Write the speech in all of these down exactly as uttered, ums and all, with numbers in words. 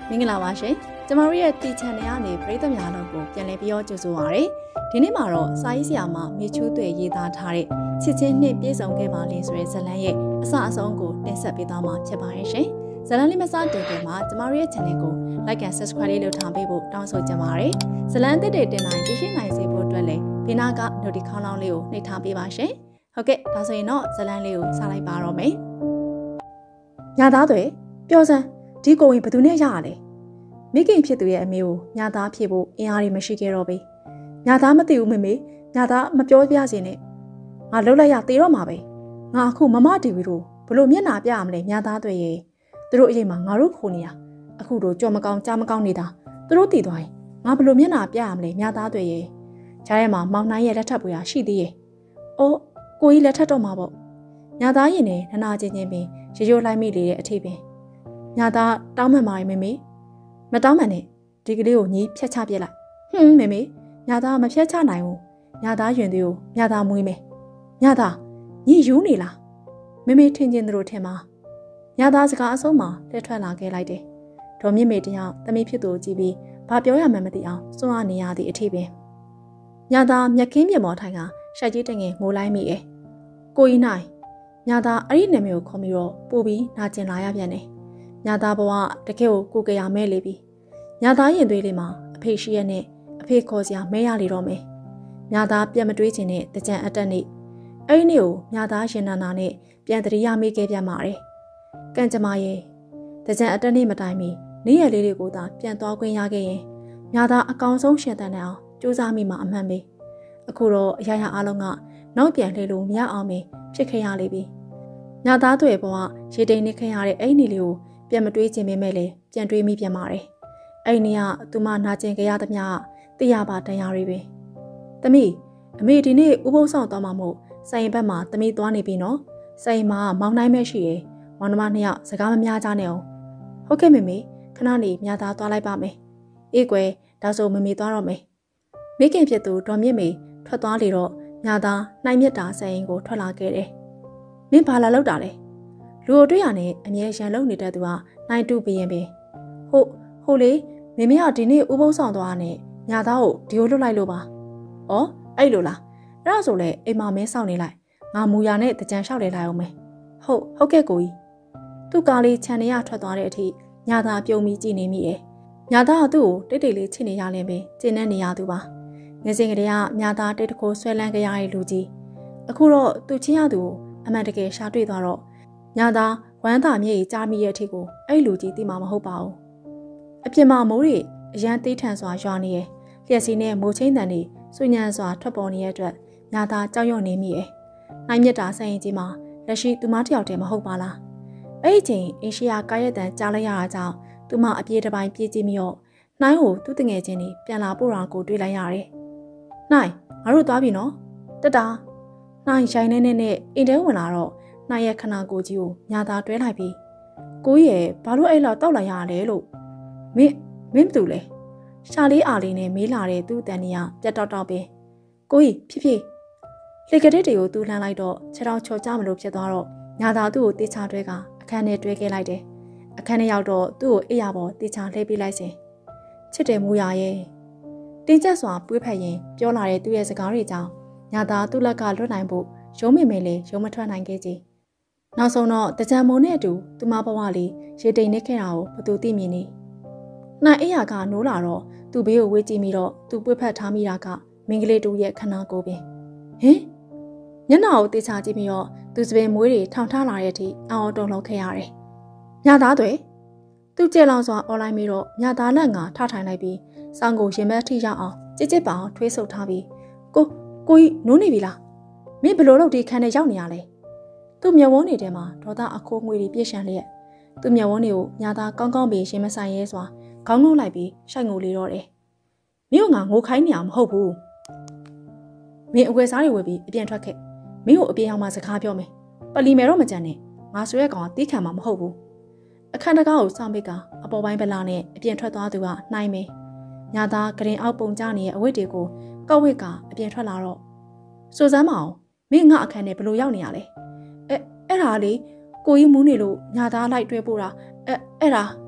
မင်္ဂလာပါရှင်ကျမတို့ရဲ့တီချန်နယ်ကနေပရိသတ်များလုံးကိုပြန်လည်ပြီးတော့ကြိုဆိုပါရစေဒီနေ့မှာတော့စာရေးဆရာမမေချူးသွဲရေးသားထားတဲ့ချစ်ချင်းနှစ်ပြည့်စုံခဲ့ပါလေဆိုတဲ့ဇာတ်လမ်းရဲ့အစအဆုံးကိုတင်ဆက်ပေးသွားမှာဖြစ်ပါရဲ့ရှင်ဇာတ်လမ်းလေးမစတင်ခင်မှာကျမတို့ရဲ့ channel ကို like and subscribe လေးလုပ်ထားပေးဖို့တောင်းဆိုချင်ပါတယ်ဇာတ်လမ်းတစ်တွေတင်တိုင်းသိရှိနိုင်စေဖို့အတွက်လည်းဘေးနားက notification ခေါင်းလောင်းလေးကိုနှိပ်ထားပေးပါရှင်ဟုတ်ကဲ့ဒါဆိုရင်တော့ဇာတ်လမ်းလေးကိုစလိုက်ပါတော့မယ်ညာသားတွေပြောစမ်းဒီကိုရင်ဘယ်သူနဲ့ရရလဲမိခင်ဖြစ်သူရဲ့အမေကိုညာသားဖြစ်ဖို့အင်အားတွေမရှိခဲ့တော့ဘူးညာသားမသိဘူးမေမေညာသားမပြောပြစေနဲ့ငါလှုပ်လိုက်ရသေးတော့မှာပဲငါအခုမမတီဗီတို့ဘလို့မျက်နှာပြရမလဲညာသားတွေရဲ့သူတို့အရင်မှာငါတို့ခိုနေရအခုတို့ကြော်မကောင်းကြားမကောင်းနေတာသူတို့တည်သွားရင်ငါဘလို့မျက်နှာပြရမလဲညာသားတွေရဲ့ဂျားရဲမှာမောင်နှိုင်းရဲ့လက်ထပ်ပွေရရှိသေးရဲ့အိုးကိုကြီးလက်ထပ်တော့မှာပေါ့ညာသားရင်နဲ့နနာချင်းချင်းပင်ရေရိုးလိုက်မိလေတဲ့အထိပင်ညာသားတောင်းမှန်ပါရဲ့မေမေမတောင်းမှန်နဲ့ဒီကလေးကိုညီးဖြတ်ချပြစ်လိုက်ဟွန်းမေမေညာသားမဖြတ်ချနိုင်ဘူးညာသားရင်သေးကိုညာသားမွေးမယ်ညာသားညီယူနေလားမေမေထင်ချင်းတို့ထင်မှာညာသားစကားအဆုံးမှာလက်ထွက်လာခဲ့လိုက်တယ်ဒေါ်မြင့်မေတယောက်သမီးဖြစ်သူကြည့်ပြီးဘာပြောရမှန်းမသိအောင်စွန့်အားနေရသည့်အထိပင်ညာသားမျက်ခင်းပြင်ပေါ်ထိုင်ကရှိုက်ကြီးတငယ်ငိုလိုက်မိရဲ့ကိုကြီးနိုင်ညာသားအဲ့ဒီနာမည်ကိုခေါ်ပြီးတော့ပို့ပြီးနာကျင်လာရပြန်တယ်ညာသားဘဝတကယ်ကိုကိုကြရမဲလေပြီညာသားရင်သွေးလေးမှာအဖေရှိရနဲ့အဖေခေါ်စရာမဲရလေတော့မယ်ညာသားပြန်မတွေးချင်တဲ့တကြံအတက်နေ့အဲ့ဒီနေ့ကိုညာသားရှင်နာနာနဲ့ပြန်တရိယာမေးခဲ့ပြန်ပါတယ်ကံကြမ္မာရဲ့တကြံအတက်နေ့မတိုင်မီနေ့ရက်လေးတွေကိုသာပြန်သွားခွင့်ရခဲ့ရင်ညာသားအကောင်ဆုံးရှင်တန်တဲ့အောင်စူးစမ်းမိမှာအမှန်ပဲအခုတော့အရာရာအလုံးကနောက်ပြန်လှည့်လို့မရအောင်ပဲဖြစ်ခဲ့ရလေပြီညာသားတွေဘဝရေတိမ်နေခဲ့ရတဲ့အဲ့ဒီနေ့လေးကိုပြန်မတွေးချင်ပေမဲ့လည်းပြန်တွေးမိပြန်ပါတယ်အဲ့ဒီနေ့ကသူမနာကျင်ကြရသမျှသိရပါတရားတွေပဲသမီးအမေဒီနေ့ဥပုသ်ဆောင်သွားမှာမို့စိုင်ဘက်မှာသမီးသွားနေပြီနော်စိုင်မှာမောင်နှိုင်းမဲ့ရှိရယ်မောင်နှမနှစ်ယောက်စကားမများကြနဲ့အောင်ဟုတ်ကဲ့မေမေခဏနေမြာသားသွားလိုက်ပါမယ်အေးကွယ်ဒါဆိုမေမေသွားတော့မယ်မိခင်ဖြစ်သူဒေါ်မြင့်မေထွက်သွားလေတော့မြာသားနှိုင်းမြတ်တာစိုင်ကိုထွက်လာခဲ့တယ်မင်းဘာလာလောက်တာလဲလူတို့တွေ့ရနဲ့အမြဲရန်လုံနေတဲ့သူကနိုင်တူပြရင်ပဲဟုတ်ဟုတ်လေမမေကဒီနေ့ဥပုသ်ဆောင်သွားနဲ့ညာသားကိုဒီလိုလွတ်လိုက်လို့ပါဩအဲ့လိုလားအဲ့ဒါဆိုလေအိမ်မမင်းစောင့်နေလိုက်ငါမူရနဲ့တကြံလျှောက်လေလိုက်အောင်မယ်ဟုတ်ဟုတ်ကဲ့ကိုကြီးသူ့ကားလေးခြံနေရထွက်သွားတဲ့အထိညာသားပြုံးပြီးကြည်နေမိရဲ့ညာသားကသူ့ကိုတိတ်တိတ်လေးချစ်နေရလင်းပဲကျင်းနေနေရသူပါငယ်စဉ်ကတည်းကညာသားတိတ်တခိုးဆွဲလန်းကြရတဲ့လူကြီးအခုတော့သူချင်းရသူကိုအမှန်တကယ်ရှာတွေ့သွားတော့ညာသားဝမ်းသာမြေကြီးကြားမိရဲ့အထိကိုအဲ့လူကြီးသိမှာမဟုတ်ပါဘူးအပြင်မှာမိုးတွေအရန်သေးထန်စွာရွာနေရဲ့လျှက်စီးနဲ့မိုးချင်းတန်တွေစွညံစွာထွက်ပေါ်နေတဲ့အတွက်ညာသားကြောက်ရွံ့နေမိရဲ့နိုင်မြတ်တာဆိုင်ရင်ကြီးမှာလက်ရှိသူမတယောက်တည်းမဟုတ်ပါလားအဲ့ဒီချိန်အရှိယာကားရက်တန်ကြားလိုက်ရတာကြောင့်သူမအပြေးတစ်ပိုင်းပြေးကြည့်ပြီးတော့နှိုင်းကိုသူ့တငယ်ချင်းတွေပြန်လာပို့တာကိုတွေ့လိုက်ရတယ်နိုင်ငါတို့သွားပြီနော်တတနိုင်ရိုင်းနေနေနဲ့အိမ်ထဲဝင်လာတော့နိုင်ရဲ့ခနာကိုကြီးကိုညာသားတွဲလိုက်ပြီးကိုကြီးရဲ့ဘာလို့အဲ့လောက်တောက်လိုက်ရလဲလို့မင်းမင်းတူလဲရှာလေးအားလေးနဲ့မေးလာတဲ့သူ့တန်နီကပြတ်တောက်တောက်ပဲကိုကြီးဖြစ်ဖြစ်လေကတဲ့တွေကိုသူ့လှမ်းလိုက်တော့ခြေထောက်ချော်ကြမလို့ဖြစ်သွားတော့ညာသားသူ့ကိုတေချာတွဲကအခန်းထဲတွဲခဲ့လိုက်တယ်အခန်းထဲရောက်တော့သူ့ကိုအိယာပေါ်တေချာလှည့်ပေးလိုက်စဉ်ချစ်တယ်မူရရဲ့တင်းကျပ်စွာပွေးဖက်ရင်ပြောလာတဲ့သူ့ရဲ့စကားတွေကြောင့်ညာသားသူ့လက်ကလွတ်နိုင်ဖို့ရုံးမိမေလေးရုံးမထွက်နိုင်ခဲ့ကြီးနောက်ဆုံးတော့တကြံမုံနဲ့အတူသူမဘဝလေးရေတိမ်နေခဲ့တာကိုဘသူသိမြင်နေနိုင်အိယာကနိုးလာတော့သူ့ဘေးကိုဝေးကြည့်ပြီးတော့သူပွေးဖက်ထားမိတာကမင်္ဂလေးတူရဲ့ခနာကိုပင်ဟင်ညနာကိုတေချာကြည့်ပြီးတော့သူစပင်မွေးတွေထောင်ထားလာတဲ့အထိအော်တုံလုံးခဲ့ရတယ်ညသားတွေသူ့ကြဲလောင်စွာအွန်လိုင်းပြီးတော့ညသားလက်ငါထထိုင်လိုက်ပြီးစောင်းကိုရင်မက်ထိရောက်အောင်ကြစ်ကြစ်ပအောင်ထွေးဆုပ်ထားပြီးကိုကိုကြီးနိုးနေပြီလားမင်းဘလို့လို့ဒီခန်းထဲရောက်နေရလဲသူ့မျက်ဝန်းတွေထဲမှာဒေါသအခိုးငွေတွေပြည့်ရှံလျက်သူ့မျက်ဝန်းတွေကိုညာသားကောင်းကောင်းပြီးရှင်မဆိုင်ရဲစွာခေါင်းငုံလိုက်ပြီးရှိုက်ငိုလေတော့တယ်မင်းကငါငိုခိုင်းနေရမဟုတ်ဘူးမင်းအကွယ်စားတွေဝယ်ပြီးအပြန်ထွက်ခဲ့မင်းကိုအပြင်အောင်မှစကားပြောမယ်ပလီမယ်တော့မကြံနဲ့ငါဆိုရဲကောင်ကတီးခံမှာမဟုတ်ဘူးအခန်းတကားကိုစောင့်ပိတ်ကအပေါ်ပိုင်းဗလာနဲ့အပြင်ထွက်သွားသူကနှိုင်းမယ်ညာသားဂရင်အောက်ပုံကြနေတဲ့အဝတ်တွေကိုကောက်ဝစ်ကအပြင်ထွက်လာတော့စိုးစမ်းမအောင်မင်းငါအခန်းထဲဘလို့ရောက်နေရလဲအဲအဲ့ဒါလေကိုကြီးမူးနေလို့ညာသားလိုက်တွဲပို့တာအဲအဲ့ဒါ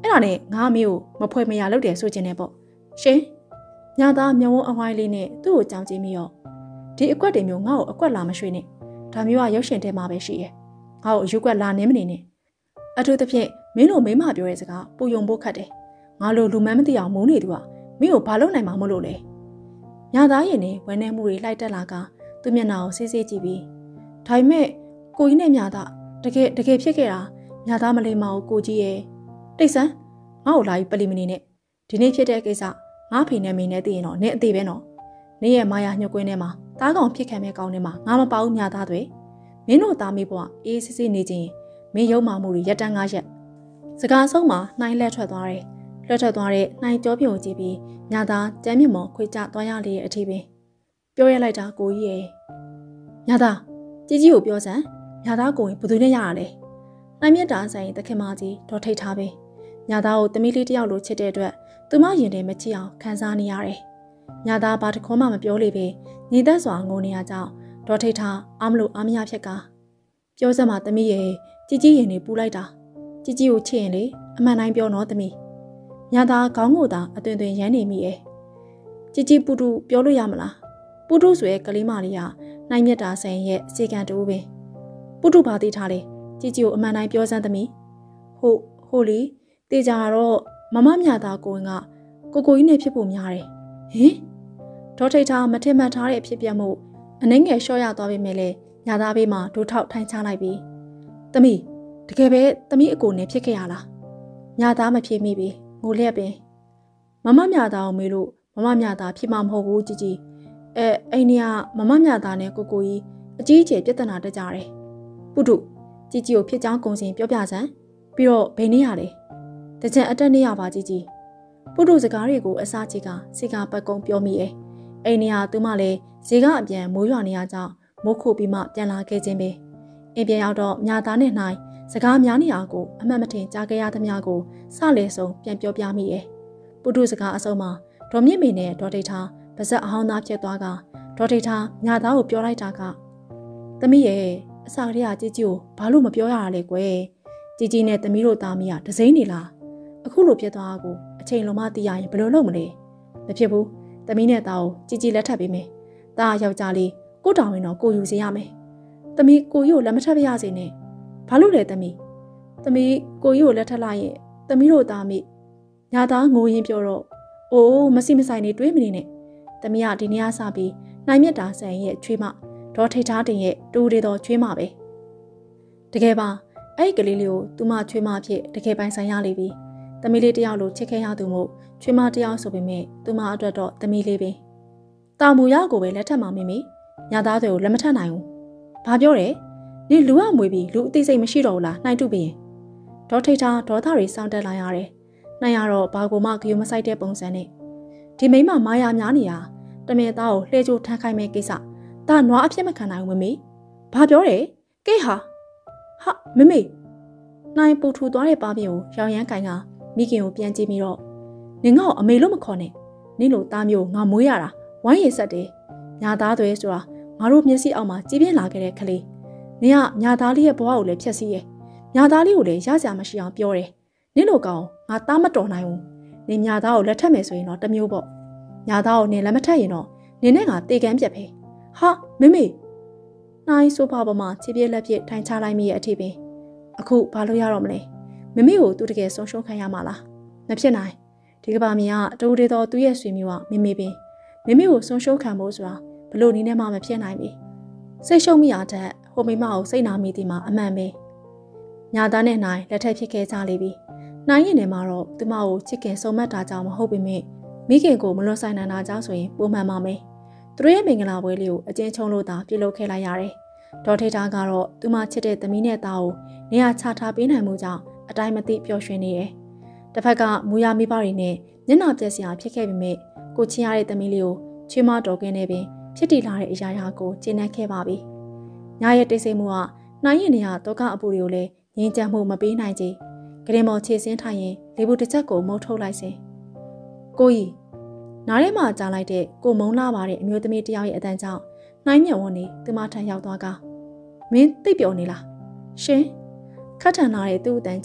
အဲ့ဒါနဲ့ငါအမေကိုမဖွဲ့မရလုပ်တယ်ဆိုချင်တယ်ပေါ့ရှင်ညာသားမျက်ဝန်းအဝိုင်းလေးနဲ့သူ့ကိုကြောင်ကြည့်မိရောဒီအကွက်တွေမျိုးငါ့ကိုအကွက်လာမရွှေ့နဲ့ဒါမျိုးကရုပ်ရှင်ထဲမှာပဲရှိရဲ့ငါ့ကိုအယူကွက်လာနေမနေနဲ့အထူးသဖြင့်မင်းတို့မိမပြောတဲ့စကားပူယုံဖို့ခတ်တယ်ငါလိုလူမန်းမသိအောင်မုန်းနေသူကမင်းကိုဘာလုပ်နိုင်မှာမလို့လဲညာသားရင်နဲ့ဝမ်းနေမှုတွေလိုက်တက်လာကသူ့မျက်နှာကိုဆေးဆေးကြည့်ပြီးဒါပေမဲ့ကိုကြီးနဲ့ညာသားတကယ်တကယ်ဖြစ်ခဲ့တာညာသားမလေးမအောင်ကိုကြီးရဲ့တိတ်ဆန်းငါ့ကိုလာပြီးပလီမနေနဲ့ဒီနေ့ဖြစ်တဲ့ကိစ္စငါဖေနဲ့မင်းနဲ့သိရင်တော့နင်းအသေးပဲနော်နင်းရဲ့မာယာညှို့ကွင်းထဲမှာတားကောင်ဖြစ်ခံမဲ့ကောင်းထဲမှာငါမပေါဘူးညာသားတွေမင်းတို့သားမိဘွားအေးစစ်စစ်နေချင်းမင်းရုံမာမှုတွေရက်တန်းငါးရက်စကားဆုံးမှာနှိုင်းလက်ထွက်သွားတယ်လွှတ်ထွက်သွားတဲ့နှိုင်းကြောပြုံကြည့်ပြီးညာသားကျမ်းမြမော်ခွေကြသွားရလေတဲ့အထိပင်ပြောရလိုက်တာကိုကြီးရဲ့ညာသားကြီးကြီးကိုပြောစမ်းညာသားကိုရင်ဘယ်သူနဲ့ရတာလဲနှိုင်းမြတ်တာဆိုင်တခင်မကြီးတော့ထိတ်ထားပဲညာသားကိုတမီးလေးတယောက်လိုချစ်တဲ့အတွက်သူမရင်ထဲမချစ်အောင်ခံစားနေရတယ်ညာသားဘာတခေါမှမပြောလေပဲညီသက်စွာငိုနေရကြောင်းတော့ထိတ်ထားအားမလို့အားမရဖြစ်ကပြောစမ်းမှာတမီးရဲ့ကြီးကြီးရင်နေပူလိုက်တာကြီးကြီးကိုချစ်ရင်လေအမှန်တိုင်းပြောတော့တမီးညာသားခေါင်းကိုသာအသွင်သွင်ရမ်းနေမိရဲ့ကြီးကြီးပူတူပြောလို့ရမလားပူတူဆိုရဲ့ကလေးမလေးကနှိုင်းမြတ်တာဆိုင်ရဲ့အစီကံတူပဲပူတူဘာသိထားလဲကြီးကြီးကိုအမှန်တိုင်းပြောစမ်းသမီးဟုတ်ဟုတ်လေတေချာတော့မမမြသားကိုဝင်ကကိုကိုကြီးနဲ့ဖြစ်ဖို့များတယ်ဟင်ဒေါ်ထိတ်ထားမထင်မှတ်ထားတဲ့အဖြစ်ပြတ်မှုအနှိမ့်ငယ်လျှော့ရသွားပြီမဲ့လေညာသားဘေးမှာဒိုးထောက်ထိုင်ချလိုက်ပြီးသမီးတကယ်ပဲသမီးအကိုနဲ့ဖြစ်ခဲ့ရလားညာသားမဖြစ်မိပြီငိုလျက်ပင်မမမြသားကိုမေးလို့မမမြသားဖြစ်မှာမဟုတ်ဘူးជីជីအဲအိမ်ကမမမြသားနဲ့ကိုကိုကြီးအကြီးအကျယ်ပြဿနာတက်ကြတယ်ပုထုជីជីကိုဖြစ်ကြောင်းကုံစင်ပြောပြစမ်းပြီးတော့ဘယ်နေရလဲတကြံအတက်နေရပါជីជីပုထုစကားတွေကိုအစားချေကစီကပတ်ကုံပြောမိရဲ့အိမ်ကသူမလည်းဈေကအပြန်မိုးရွာနေရကြောင်းမိုးခုပြီးမှပြန်လာခဲ့ခြင်းပဲအိမ်ပြန်ရောက်တော့မြသားနဲ့နှိုင်းစကားများနေအောင်ကိုအမှတ်မထင်ကြားခဲ့ရသမျှကိုစလေဆုံးပြန်ပြောပြမိရဲ့ပုထုစကားအစုံမှာဒေါ်မြင့်မေနဲ့ဒေါ်ဒိတ်ထားပါဇက်အဟောင်းသားဖြစ်သွားကဒေါ်ဒိတ်ထားမြသားကိုပြောလိုက်တာကသမီးရဲ့အစာကလေးကជីជីကိုဘာလို့မပြောရတာလဲကွယ်ជីជីနဲ့သမီးတို့သားမီးကဒစိမ့်နေလားအခုလိုဖြစ်သွားကိုအချိန်လုံးမသိရရင်ဘယ်လိုလုပ်မလဲမဖြစ်ဘူးသမီးနဲ့သားကိုជីជីလက်ထပ်ပေးမယ်သားယောက်ျားလေးကိုတောင်ရင်တော့ကိုယူစေရမယ်သမီးကိုကြီးကိုလက်မထပ်ပြရစေနဲ့ဘာလို့လဲသမီးသမီးကိုကြီးကိုလက်ထပ်လိုက်ရင်သမီးတို့သားမိညာသားငိုရင်းပြောတော့အိုးမစိမဆိုင်နေတွေးမနေနဲ့သမီးကဒီနေ့ကစပြီးနိုင်မြတ်တာဆန်ရဲ့ချွေးမဒေါ်ထိတ်ထားတင်ရဲ့တူတွေတော်ချွေးမပဲတကယ်ပါအဲ့ဒီကလေးလေးကိုသူမချွေးမဖြစ်တကယ်ပိုင်ဆိုင်ရလိမ့်ပြီသမီးလေးတယောက်လိုချစ်ခဲ့ရသူမို့ချွေးမတယောက်ဆိုပေမဲ့သူမအတွက်တော့သမီးလေးပဲတာမူရကိုပဲလက်ထပ်မှာမိမိညာသားတွေကိုလက်မထပ်နိုင်ဘူးဘာပြောတယ်နေလူကမွေပြီးလူအသိစိတ်မရှိတော့ဘူးလားနှိုက်တုပြီးရင်ဒေါ်ထိတ်ထားဒေါသတွေစောင့်တက်လာရတယ်နှိုင်ရတော့ဘာကိုမှဂယုမဆိုင်တဲ့ပုံစံနဲ့ဒီမိမမာယာများနေရတမင်သားကိုလှဲကြိုးထမ်းခိုင်းမဲ့ကိစ္စဒါနွားအဖြစ်မခံနိုင်ဘူးမမေဘာပြောတယ်ကဲဟာဟာမမေနှိုင်ပူထူသွားတဲ့ပါပြင်ကိုရောင်ရမ်းကင်ကမိခင်ကိုပြန်ကြည့်ပြီးတော့နင်ငါ့ကိုအမေလို့မခေါ်နဲ့နင်လို့သားမျိုးငါမွေးရတာဝိုင်းရည်ဆက်တယ်ညာသားတွေဆိုတာငါတို့မျက်စိအောက်မှာကြီးပြင်းလာခဲ့တဲ့ကလေးနင်ကညာသားလေးရဲ့ဘဝကိုလည်းဖျက်ဆီးရဲ့ညာသားလေးကိုလည်းရစရာမရှိအောင်ပြောတယ်နင်တို့ကောင်ငါသားမတော်နိုင်ဘူးနင်ညာသားကိုလက်ထပ်မယ်ဆိုရင်တော့တမျိုးပေါ့ညာသားကိုနင်လက်မထပ်ရင်တော့နင်နဲ့ငါတေကန်းပြက်ပဲဟာမမေနှိုင်းဆိုဖာပေါ်မှာခြေပြက်လက်ပြက်ထိုင်ချလိုက်မိရဲ့အထိပင်အခုဘာလို့ရတော့မလဲမမေကိုသူတကယ်ဆုံးရှုံးခံရမှာလားမဖြစ်နိုင်ဒီကဘာမီကတူတေတော်သူ့ရဲ့ဆွေမျိုးကမမေပင်မမေကိုဆုံးရှုံးခံဖို့ဆိုတာဘလို့နည်းနဲ့မှမဖြစ်နိုင်ပြီစိတ်ရှုံးမိအားတဲ့ဟိုမိမကိုစိတ်နာမိသည်မှာအမှန်ပဲညာသားနဲ့နှိုင်းလက်ထက်ဖြစ်ခဲ့ကြလိမ့်ပြီနိုင်ရင်ထဲမှာတော့သူမကိုချစ်ခင်ဆုံမတ်တာကြောင့်မဟုတ်ပေမဲ့မိခင်ကိုမလွန်ဆိုင်နိုင်တာကြောင့်ဆိုရင်ပုံမှန်ပါမယ်သူတို့ရဲ့မင်္ဂလာပွဲလေးကိုအကျဉ်းချုံလို့သာပြုလုပ်ခဲ့လိုက်ရတယ်ဒေါ်ထိတ်ထားကတော့သူမချစ်တဲ့သမီးနဲ့သားကိုနေရာချထားပေးနိုင်မှုကြောင့်အတိုင်းမသိပျော်ရွှင်နေတယ်တစ်ဖက်ကမူရမိဘတွေနဲ့ညနာပြက်စရာဖြစ်ခဲ့ပေမဲ့ကိုချင်ရတဲ့သမီးလေးကိုချွေးမတော်ကင်းနေပင်ဖြစ်တည်လာတဲ့အရာရာကိုကျင့်နှံ့ခဲ့ပါပြီညာရဲ့တိတ်ဆိတ်မှုကနှိုင်းရင်နေရတော့ကအပူတွေကိုလည်းငြင်းချမ်းမှုမပေးနိုင်ကြကရင်မော်ခြေစင်းထိုင်ရင်လေဘူးတစ်ချက်ကိုမုတ်ထုတ်လိုက်စဉ်ကိုကြီးနားထဲမှာကြားလိုက်တဲ့ကိုမုံလာပါတဲ့အမျိုးသမီးတယောက်ရဲ့အတန်းကြောင့်နှိုင်းမြုံဝန်းနေသူမထံရောက်သွားကမင်းသိပ်ပျော်နေလားရှင်ခတ်ထန်လာတဲ့သူ့အတန်းကြောင့်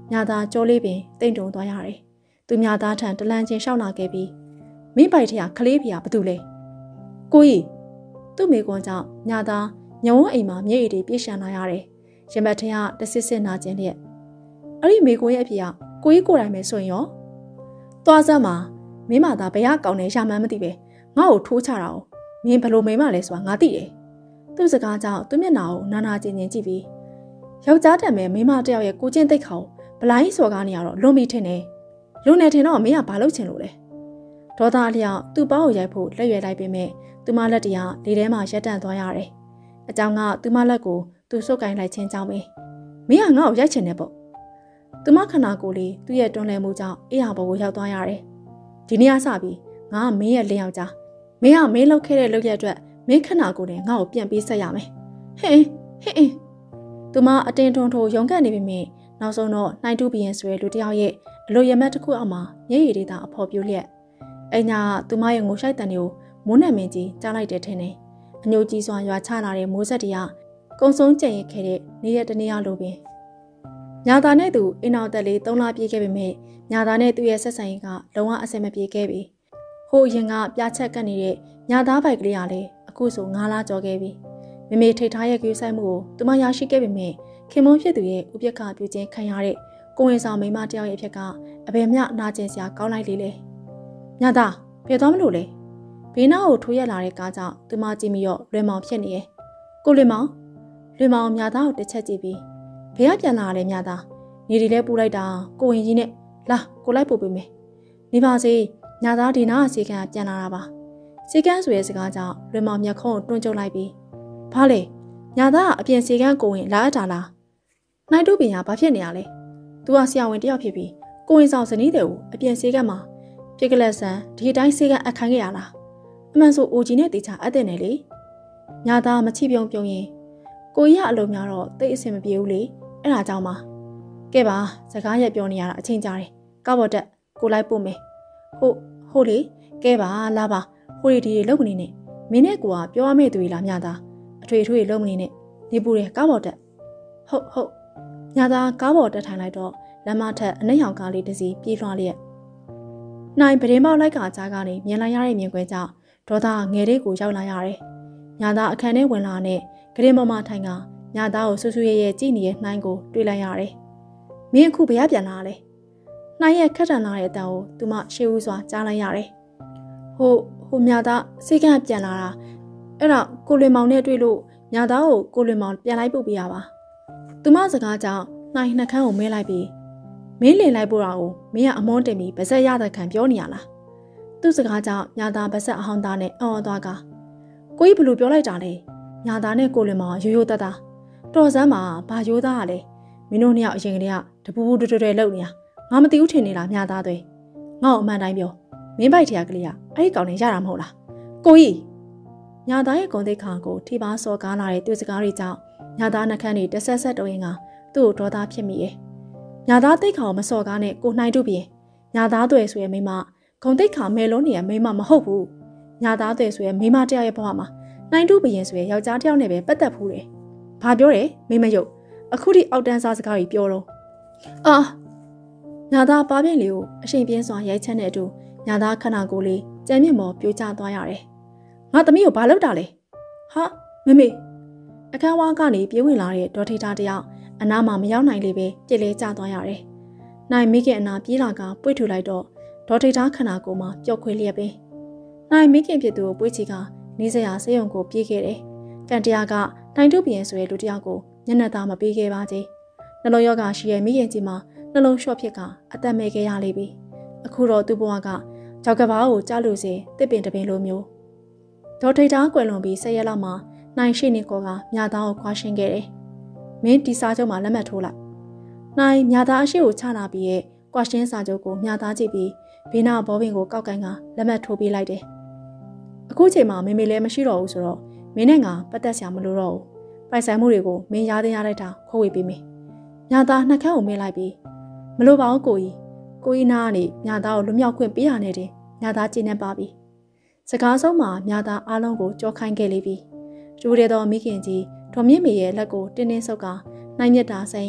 ညာသားကြောလေးပင်တိမ်တုံသွားရတယ်သူညာသားထံတလန်းချင်းရှောက်လာခဲ့ပြီးမင်းပိုက်ထက်ကလေးဖေကဘာတူလဲကိုကြီးသူ့မိကွန်ကြောင့်ညာသားညဝန်းအိမ်မှာမျက်ရည်တွေပြည့်ရှံလာရတယ်ရင်ဘတ်ထက်ကတဆစ်စစ်နာကျင်လျက်အဲ့ဒီမိကွန်ရဲ့အဖေကကိုကြီးကိုယ်တိုင်ပဲဆိုရင်ရောသွားစမ်းမှာမင်းမသားဘယ်ကကောင်းနေရမှန်းမသိပဲငါ့ကိုထိုးချတာ哦မင်းဘလို့မိမလဲဆိုတာငါသိတယ်သူ့စကားကြောင့်သူ့မျက်နှာကိုနာနာကျင်ကျင်ကြည့်ပြီးယောက်ျားတံမဲ့မိမတယောက်ရဲ့ကိုချင်းတိတ်ခေါဘလိုင်းစော်ကားနေရတော့လွန်ပြီးထင်တယ်လူနေထင်တော့မင်းကဘာလုပ်ချင်လို့လဲဒေါသအလျောက်သူ့ပေါင်းကိုရိုက်ဖို့လက်ရွယ်လိုက်ပေမဲ့သူမလက်တရားလေထဲမှာရက်တန့်သွားရတယ်အကြောင်းကသူမလက်ကိုသူစုပ်ကိုင်းလိုက်ခြင်းကြောင့်ပဲမင်းကငါ့ကိုရိုက်ချင်တယ်ပေါ့သူမခန္ဓာကိုယ်လေးသူ့ရဲ့တွန်းလှန်မှုကြောင့်အေးဟာဘဝကိုရောက်သွားရတယ်ဒီနေ့ကစပြီးငါကမင်းရဲ့လင်ယောက်ျားမင်းကမင်းလုပ်ခဲ့တဲ့လုပ်ရအတွက်မင်းခန္ဓာကိုယ်နဲ့ငါ့ကိုပြန်ပေးဆက်ရမယ်ဟင်းဟင်းအင်းသူမအတင်းထွန်းထိုးရုံကနေပြီမြင်နောက်ဆုံးတော့နှိုင်းတူးပြီးရင်ဆိုရလူတယောက်ရဲ့အလိုရမက်တစ်ခုအောက်မှာမျက်ရည်တွေသာအဖော်ပြိုးလျက်အညာကသူမရဲ့ငိုရှိုက်တန်တွေကိုမိုးနယ်မင်းကြီးကြားလိုက်တဲ့ထင်တယ်အညိုကြီးစွာရွာချလာတဲ့မိုးဆက်တွေကကုံဆုံးကြံ့ရခဲ့တဲ့နေ့ရက်တနေ့လိုပင်ညာသားနဲ့သူအိမ်အောင်သက်လေးသုံးလပြည့်ခဲ့ပေမဲ့ညာသားနဲ့သူ့ရဲ့ဆက်ဆံရေးကလုံးဝအဆင်မပြေခဲ့ပြီဟိုရင်ကပြားချက်ကပ်နေတဲ့ညာသားဘိုက်ကလေးကလည်းအခုဆိုငါးလကျော်ခဲ့ပြီမမေထိတ်ထားရဲ့ကြွေးဆိုင်မှုကိုသူမရရှိခဲ့ပေမဲ့ခင်မုန်းဖြစ်သူရဲ့ဥပက္ခပြုခြင်းခံရတဲ့ကိုဝင်ဆောင်မိမတယောက်ရဲ့အဖြစ်ကအဘယ်မျှနာကျင်စရာကောင်းလိုက်လေလေညာသားဖယ်သွားမလို့လေဘေးနားကိုထိုးရက်လာတဲ့ကားကြောင့်သူမကြည့်မိတော့လွယ်မောင်ဖြစ်နေရဲ့ကိုလွယ်မောင်လွယ်မောင်ညာသားကိုတစ်ချက်ကြည့်ပြီးဘယ်ကပြန်လာရလဲညာသားနေဒီလဲပူလိုက်တာကိုဝင်ကြီးနဲ့လာကိုလိုက်ပို့ပေးမယ်နေပါစေညာသားဒီနားကစီကံပြန်လာတာပါစီကံဆိုရဲ့စကားကြောင့်လွယ်မောင်မျက်ခုံးကိုတွန်းကျုပ်လိုက်ပြီးဘာလဲညာသားကအပြင်စီကံကိုဝင်လာအပ်တာလားနိုင်တို့ပင်ကဘာဖြစ်နေရလဲသူကဆရာဝန်တယောက်ဖြစ်ပြီးကိုဝင်ဆောင်ဇနီးတဲ့ကိုအပြင်စီကံမှာပြက်ကလက်ဆန်ဒီအတိုင်းစီကံအခန်းခဲ့ရလားအမှန်ဆိုအိုကြီးနဲ့တေချာအပ်တဲ့နယ်လေညာသားမချိပြုံပြုံရင်ကိုရအလုံးများတော့တိတ်အဆင်မပြေဘူးလေအဲ့ဒါကြောင့်ပါကဲပါစကားရက်ပြောနေရတာအချိန်ကြာတယ်ကောက်ပေါ်တက်ကိုလိုက်ပို့မယ်ဟုတ်ဟုတ်လေကဲပါလာပါဟိုဒီဒီလုံမနေနဲ့မင်းနဲ့ကိုကပြောရမယ့်သူတွေလားညာသားအထွေထွေလုံမနေနဲ့နေပူတယ်ကောက်ပေါ်တက်ဟုတ်ဟုတ်ညာသားကားပေါ်တက်ထိုင်လိုက်တော့လမ်းမထက်အနှိမ့်ရောင်ကားလေးတစ်စီးပြေးလွှားလျက်နိုင်ပရင်မောက်လိုက်ကကြားကနေမြင်လိုက်ရတဲ့မြင်ကွဲကြောင့်ဒေါသငယ်လေးကိုရောက်လာရတယ်ညာသားအခန်းထဲဝင်လာနဲ့ဂရင်ပေါ်မှာထိုင်ကညာသားကိုဆူဆူရဲရဲကြည့်နေတဲ့နှိုင်းကိုတွေ့လိုက်ရတယ်မင်းအခုဘယ်ပြန်လာလဲနှိုင်းရဲ့ခက်တန်လာတဲ့အတန်ကိုသူမရှေးဦးစွာကြားလိုက်ရတယ်ဟိုဟိုညာသားစိတ်ကပြန်လာတာအဲ့တော့ကိုလွင်မောင်နဲ့တွေ့လို့ညာသားကိုကိုလွင်မောင်ပြန်လိုက်ပို့ပေးရပါသူမစကားကြောင့်နှိုင်းနှက်ခမ်းကိုမဲလိုက်ပြီးမင်းလင်လိုက်ပို့တာကိုမင်းကအမုန်းတင်ပြီးဗစက်ရတဲ့ခံပြောနေရလားသူ့စကားကြောင့်ညာသားဗစက်အဟောင်းသားနဲ့အော်သွားကကိုကြီးဘလို့ပြောလိုက်တာလဲညာသားနဲ့ကိုလွင်မောင်ရိုးရိုးသားသားတော်စမ်းမှာဘာရိုးသားရလဲမင်းတို့နှစ်ယောက်အရင်ကတည်းကတပူပူတွဲတွဲလုပ်နေတာငါမသိဘူးထင်နေလားညာသားတွေငါ့ကိုအမှန်တိုင်းပြောမင်းပိုက်ထရကလေးကအဲ့ဒီကောင်နဲ့ရတာမဟုတ်လားကိုကြီးညာသားရဲ့ဂုံတိတ်ခါကိုထိပါစော်ကားလာတဲ့သူစကားတွေကြောင့်ညာသားနှက်ခမ်းတွေတဆက်ဆက်တုံးရင်ကသူ့ကိုဒေါသဖြစ်မိရဲ့ညာသားတိတ်ခါကိုမစော်ကားနဲ့ကိုနှိုင်းတို့ပြင်ညာသားတွေဆိုရဲ့မိမဂုံတိတ်ခါမဲလုံးနေရမိမမဟုတ်ဘူးညာသားတွေဆိုရဲ့မိမတယောက်ရဲ့ဘဝမှာနှိုင်းတို့ပြင်ဆိုရဲ့ယောက်ျားတယောက်နဲ့ပဲပတ်သက်ဖူးတယ်ဘာပြောတယ်မိမယုတ်အခုထိအောက်တန်းစားစကားကြီးပြောတော့အာညာသားပါပြင်းလေးကိုအချိန်ပြင်းစွာရိုက်ချမ်းတဲ့အတူညာသားခန္ဓာကိုယ်လေးကြမ်းမြင့်မော်ပြိုကျသွားရတယ်ငါသမီးကိုဘာလုပ်တာလဲဟာမမေအခန်းဝါးကနေပြေးဝင်လာတဲ့ဒေါ်ထေတာတယောက်အနားမှာမရောက်နိုင်လေပဲပြစ်လဲကျသွားရတယ်နိုင်မိခင်အနာပြေးလာကပွေ့ထူလိုက်တော့ဒေါ်ထေတာခန္ဓာကိုယ်မှာပျော့ခွေလျက်ပဲနိုင်မိခင်ဖြစ်သူကိုပွေ့ချီကနေစရာဆေးရုံကိုပြေးခဲ့တယ်ကန်တရားကနိုင်တုပြင်ဆိုတဲ့လူတယောက်ကိုညနေသားမပေးခဲ့ပါသေးနှလုံးရောဂါရှိရဲ့မိခင်ကြီးမှာနှလုံးလျှော့ဖြစ်ကအသက်မဲ့ခဲ့ရလိမ့်ပြီအခုတော့သူ့ဘဝကကြောက်ကဘာကိုကြားလို့စေတစ်ပင်တပင်လိုမျိုးဒေါ်ထိတ်တာကွယ်လွန်ပြီးဆက်ရက်လောက်မှာနိုင်ရှိနေကောကမြသားကိုခွာရှင်းခဲ့တယ်မင်းဒီစာချုပ်မှာလက်မှတ်ထိုးလိုက်နိုင်မြသားအရှိကိုချလာပြီးရဲ့ကွာရှင်းစာချုပ်ကိုမြသားကြည့်ပြီးဘေးနာဘောပင်ကိုကောက်ကိုင်းကလက်မှတ်ထိုးပေးလိုက်တယ်အခုချိန်မှာမေမေလည်းမရှိတော့ဘူးဆိုတော့မင်းနဲ့ငါပတ်သက်စရာမလိုတော့ဘူးပိုင်ဆိုင်မှုတွေကိုမင်းရားသိရလိုက်တာခိုးဝေပေးမယ်မြသားနှက်ခမ်းကိုမဲလိုက်ပြီးမလိုပါဘူးကိုကြီးကိုကြီးနာကနေမြသားကိုလွမြောက်ခွင့်ပေးရနေတယ်မြသားကြည်နေပါပြီစကားဆုံးမှာမြသားအားလုံးကိုကြောခိုင်းခဲ့လိမ့်ပြီကျူးတဲ့သောမိခင်ကြီးဒေါ်မြင့်မေရဲ့လက်ကိုတင်းတင်းဆုပ်ကနိုင်မြတ်တာဆိုင်ကို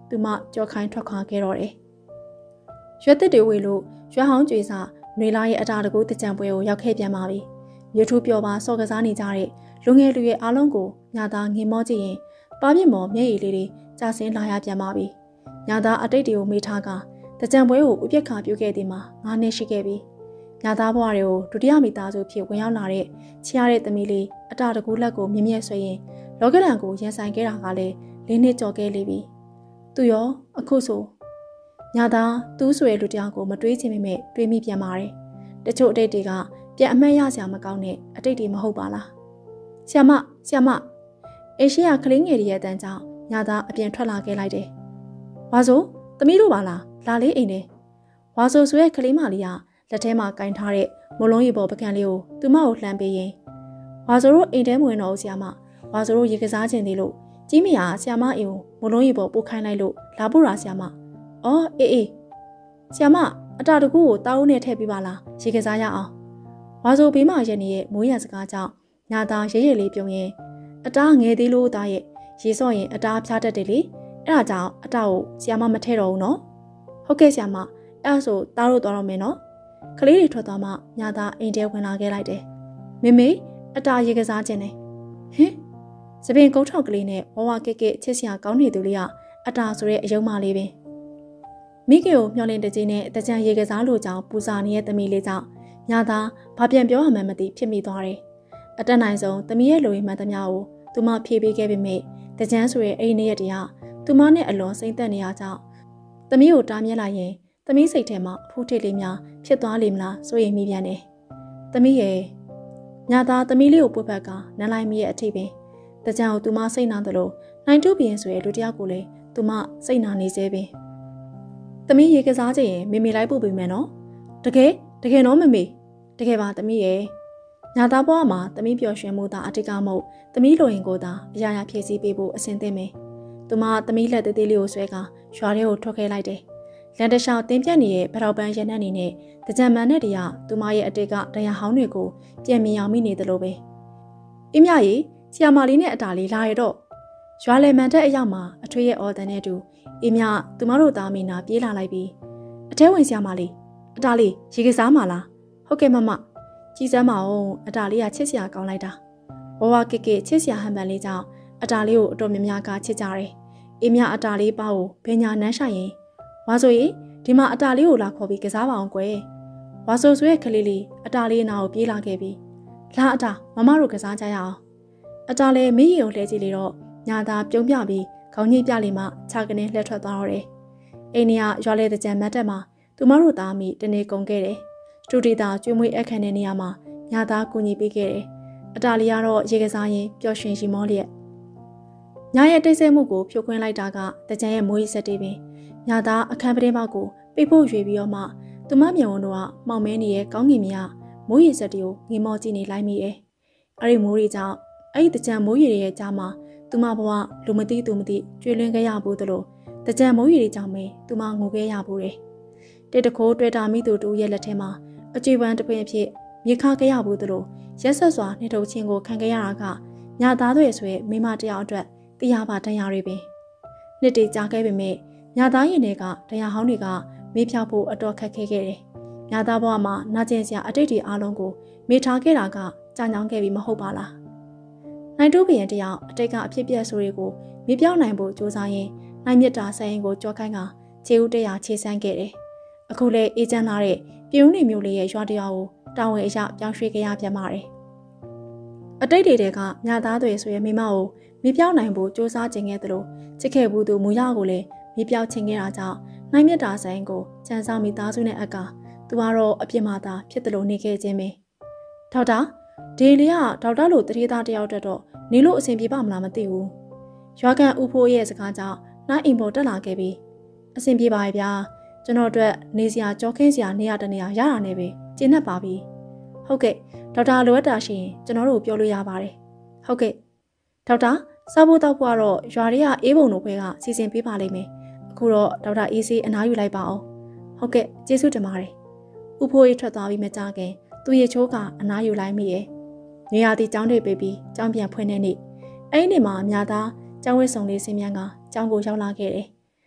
သူမကြော်ခိုင်းထွက်ခွာခဲ့တော့တယ်။ရွက်တစ်တွေဝေလို့ရွက်ဟောင်းကြွေစာຫນွေလာရဲ့အတာတကူတကြံပွဲကိုရောက်ခဲ့ပြန်ပါပြီ။မြို့ထူးပျော်ပါစော်ကစားနေကြတဲ့လူငယ်လူရဲ့အားလုံးကိုညာသားငင်မောကြည့်ရင်ပါပြစ်မော်မျက်ရည်လေးတွေကြာဆင်းလာရပြန်ပါပြီ။ညာသားအတိတ်တွေကိုမေးထားကတကြံပွဲကိုဥပက္ခပြုခဲ့သည်မှာငါးနှစ်ရှိခဲ့ပြီ။ညာသားဘဝတွေကိုဒုတိယမိသားစုဖြစ်ဝင်ရောက်လာတဲ့ချီရတဲ့သမီးလေးအတာတကူလက်ကိုမြင့်မြတ်ဆွေရင်လောကဒဏ်ကိုရန်ဆိုင်ခဲ့တာကလည်းလေးနှစ်ကျော်ခဲ့လေပြီ။သူရောအခုဆိုညာသားသူ့ဆွေလူတယောက်ကိုမတွေးချင်ပေမဲ့တွေးမိပြန်ပါတယ်။တချို့အတိတ်တွေကပြန်အမှတ်ရစရာမကောင်းတဲ့အတိတ်တွေမဟုတ်ပါလား။ဆရာမဆရာမအေရှိယာကလေးငယ်ရဲ့အတန်းကြောင့်ညာသားအပြင်ထွက်လာခဲ့လိုက်တယ်။ဝါဆိုသမီးတို့ပါလားလာလေးအိမ်နဲ့ဝါဆိုဆိုရဲ့ကလေးမလေးကလက်ထဲမှာကင်ထားတဲ့မလုံးရေပေါ်ပကံလေးကိုသူမကိုလှမ်းပေးရင်ဝါဆိုတို့အိမ်ထဲမဝင်တော့ဘူးဆရာမဝါဆိုတို့ရေကစားခြင်းသေးလို့ကြီးမရဆရာမအိမ်ကိုမလုံးရေပေါ်ပို့ခိုင်းလိုက်လို့လာဖို့ရာဆရာမအော်အေးအေးဆရာမအတာတကူကိုတားဦးနဲ့ထည့်ပေးပါလားရေကစားရအောင်ဝါဆိုဘေးမှာရက်နေရဲ့မိုးရံစကားကြောင့်ညာသားရဲရဲလေးပြုံးရင်အတားငယ်သေးလို့သားရဲ့ရေစော့ရင်အတားဖျားတတ်တယ်လေအဲ့ဒါကြောင့်အတားကိုဆရာမမထည့်တော့ဘူးနော်ဟုတ်ကဲ့ဆရာမအဲ့ဒါဆိုတားလို့သွားတော့မယ်နော်ကလေးတွေထွက်သွားမှညာသားအိမ်ထဲဝင်လာခဲ့လိုက်တယ်မေမေအတားရေကစားခြင်းနဲ့ဟင်စပင်ကုန်းထောက်ကလေးနဲ့ဝဝကက်ကက်ချစ်စရာကောင်းနေသူလေးကအတားဆိုတဲ့အယုံမလေးပင်မိကေကိုမျောလင်းတကြီးနဲ့တကြံရေကစားလိုကြောင်ပူစာနေတဲ့သမီးလေးကြောင့်ညာသားဘာပြန်ပြောရမှန်းမသိဖြစ်မိသွားတယ်အတက်နိုင်ဆုံးသမီးရဲ့လူရင်းမှန်သမျှကိုသူမဖြေပေးခဲ့ပေမဲ့တကြံဆိုရဲ့အိမ်နေ့ရက်တည်းကသူမနဲ့အလွန်စိမ့်သက်နေရကြောင်းသမီးကိုတားမြစ်လိုက်ရင်သမီးစိတ်ထဲမှာအဖူးထိတ်လေးများဖြစ်သွားလိမ့်မလားစိုးရိမ်မိပြန်တယ်သမီးရဲ့ညာသားသမီးလေးကိုပွက်ဖက်ကနန်းလိုက်မိရဲ့အထိပင်တကြံကိုသူမစိတ်နာတယ်လို့နိုင်တူးပြင်းဆိုရဲ့လူတယောက်ကိုလည်းသူမစိတ်နာနေသေးပင်သမီးရေကစားခြင်းရင်မေမေလိုက်ပို့ပေးမယ်နော်တကယ်တကယ်နော်မေမေတကယ်ပါသမီးရဲ့ညာသားဘွားမှာသမီးပျော်ရွှင်မှုသာအတိတ်ကမဟုတ်သမီးလိုရင်ကိုသာအရာရာဖြည့်ဆည်းပေးဖို့အဆင်သင့်မယ်သူမသမီးလက်သေးသေးလေးကိုဆွဲကရွာထဲကိုထွက်ခဲ့လိုက်တယ်လန်တရှောင်းတင်းပြတ်နေတဲ့ဗထောက်ပန်းရနက်နေနဲ့တကြံမန်နဲ့တရသူမရဲ့အတိတ်ကတရားဟောင်းတွေကိုပြန်မြင်အောင်မိနေတယ်လို့ပဲအင်းမြကြီးဆီယာမာလေးနဲ့အတာလေးလာရတော့ရွာလေမန်တဲ့အရောက်မှာအထွေးရဲ့အော်တန်နဲ့တူအင်းမြသူမတို့သားမင်းနာပြေးလာလိုက်ပြီးအထဲဝင်ဆီယာမာလေးအတာလေးရေကစားမှာလားဟုတ်ကဲ့မမကြည်စမ်းမအောင်အတာလေးကချစ်စရာကောင်းလိုက်တာဝဝကက်ကက်ချစ်စရာဟန်ပန်လေးကြောင့်အတာလေးကိုအတော်များများကချစ်ကြတယ်အင်းမြအတာလေးပါကိုဘယ်ညာနန်းဆိုင်ရင်ဝါဆိုရင်ဒီမှာအတာလေးကိုလာခေါ်ပြီးကစားပါအောင်ကွယ်ဝါဆိုဆိုရဲ့ကလေးလေးအတာလေးနာကိုပြေးလာခဲ့ပြီးလာအတာမမတို့ကစားကြရအောင်အတာလေးမင်းရီကိုလှဲကြည့်လေတော့ညာသားပြုံးပြပြီးခေါင်းညိပြလေမှခြာကနေလှည့်ထွက်သွားတော့တယ်အိမ်နီကရွာလေတဲ့ကြံမတ်တက်မှာသူမတို့သားမိတနေကုန်ခဲ့တယ်စတူဒီတာကျွေးမွေးအခမ်းတဲ့နေရာမှာညာသားကူညီပေးခဲ့တယ်အတာလေးကတော့ရေကစားရင်ပျော်ရွှင်ရီမောလျက်ညာရဲ့တိတ်ဆိတ်မှုကိုဖြိုခွင်းလိုက်တာကတကြံရဲ့မိုးရီစက်တေးပင်ညာသားအခန်းပတင်းပေါက်ကိုပိတ်ဖို့ရွေပြီးတော့မှသူမမြေဝန်တို့ကမှောင်မဲနေတဲ့ကောင်းကင်မြမိုးရီစက်တီကိုငေမောကြည့်နေလိုက်မိတယ်အဲ့ဒီမိုးရီကြောင့်အဲ့ဒီတကြံမိုးရီရဲ့ကြားမှာသူမဘဝလူမသိသူမသိကျွေးလွှင်းခဲ့ရဘူးသလိုတကြံမိုးရီကြောင့်ပဲသူမငိုခဲ့ရဘူးတယ်တေတခိုးတွေ့တာမိသူတူရဲ့လက်ထဲမှာအကြွေပန်းတစ်ပင်အဖြစ်မြေခါခဲ့ရဘူးသလိုရက်ဆက်စွာနေထုတ်ချင်းကိုခံခဲ့ရတာကညာသားတွေဆွဲမိမတယောက်အတွက်တရားပါတရားတွေပင်နှစ်တည်ကြာခဲ့ပေမဲ့ညာသားရင်တွေကတရားဟောင်းတွေကမေးဖြောက်ဖို့အတော်ခက်ခဲခဲ့တယ်ညာသားဘဝမှာနာကျင်စရာအတိတ်တွေအားလုံးကိုမေးထားခဲ့တာကကြာညောင်းခဲ့ပြီမဟုတ်ပါလားနိုင်တူးဘရင်တယောက်အတိတ်ကအဖြစ်ပြက်ဆိုတွေကိုမေးပြောင်းနိုင်ဖို့ကြိုးစားရင်းနိုင်မြတ်တာဆိုင်ရင်ကိုကြောခိုင်းကခြေဦးတရာခြေဆန်းခဲ့တယ်အခုလေအေးချမ်းလာတဲ့ပြုံးနေမျိုးလေးရဲ့ရွာတရားကိုတာဝန်အရပြောင်းရွှေ့ကြရပြန်ပါတယ်အတိတ်တွေကညာသားတွေဆိုရဲ့မိမကိုမေးပြောင်းနိုင်ဖို့ကြိုးစားခြင်းခဲ့သလိုချစ်ခဲ့ဘူးသူမူရကိုလည်းမေးပြောင်းခြင်းခဲ့တာကြောင့်နိုင်မြတ်တာဆိုင်ကိုချမ်းဆောင်မိသားစုနဲ့အကသူကတော့အပြစ်မှသာဖြစ်တယ်လို့နေခဲ့ခြင်းပဲဒေါက်တာဒီလေးကဒေါက်တာလို့တတိသားတယောက်တက်တော့နေလို့အဆင်ပြေပါမလားမသိဘူးရွာကန်ဦးဖိုးရဲ့စကားကြောင့်နိုင်အိမ်ပေါ်တက်လာခဲ့ပြီးအဆင်ပြေပါရဲ့ဗျာကျွန်တော်အတွက်နေစရာကြောခင်းစရာနေရာတနေရာရတာနဲ့ပဲကျင်းနေပါပြီဟုတ်ကဲ့ဒေါက်တာလိုအပ်တာရှိရင်ကျွန်တော်တို့ပြောလို့ရပါတယ်ဟုတ်ကဲ့ဒေါက်တာစားဖို့တောက်ဖို့ကတော့ရွာတွေကအေးပုံတို့ဘက်ကစီစဉ်ပေးပါလိမ့်မယ်အခုတော့ဒေါက်တာအေးစေးအနားယူလိုက်ပါအောင်ဟုတ်ကဲ့ကျေးဇူးတင်ပါတယ်ဦးဖိုးကြီးထွက်သွားပြီးမကြခင်သူ့ရဲ့ချိုးကအနားယူလိုက်မိရဲ့နေရာတီကျောင်းတွေပေးပြီးကျောင်းပြန်ဖွင့်တဲ့နေ့အဲ့ဒီနေ့မှာအများသားကျောင်းဝတ်ဆောင်လေးစင်းမြန်းကကျောင်းကိုရောက်လာခဲ့တယ်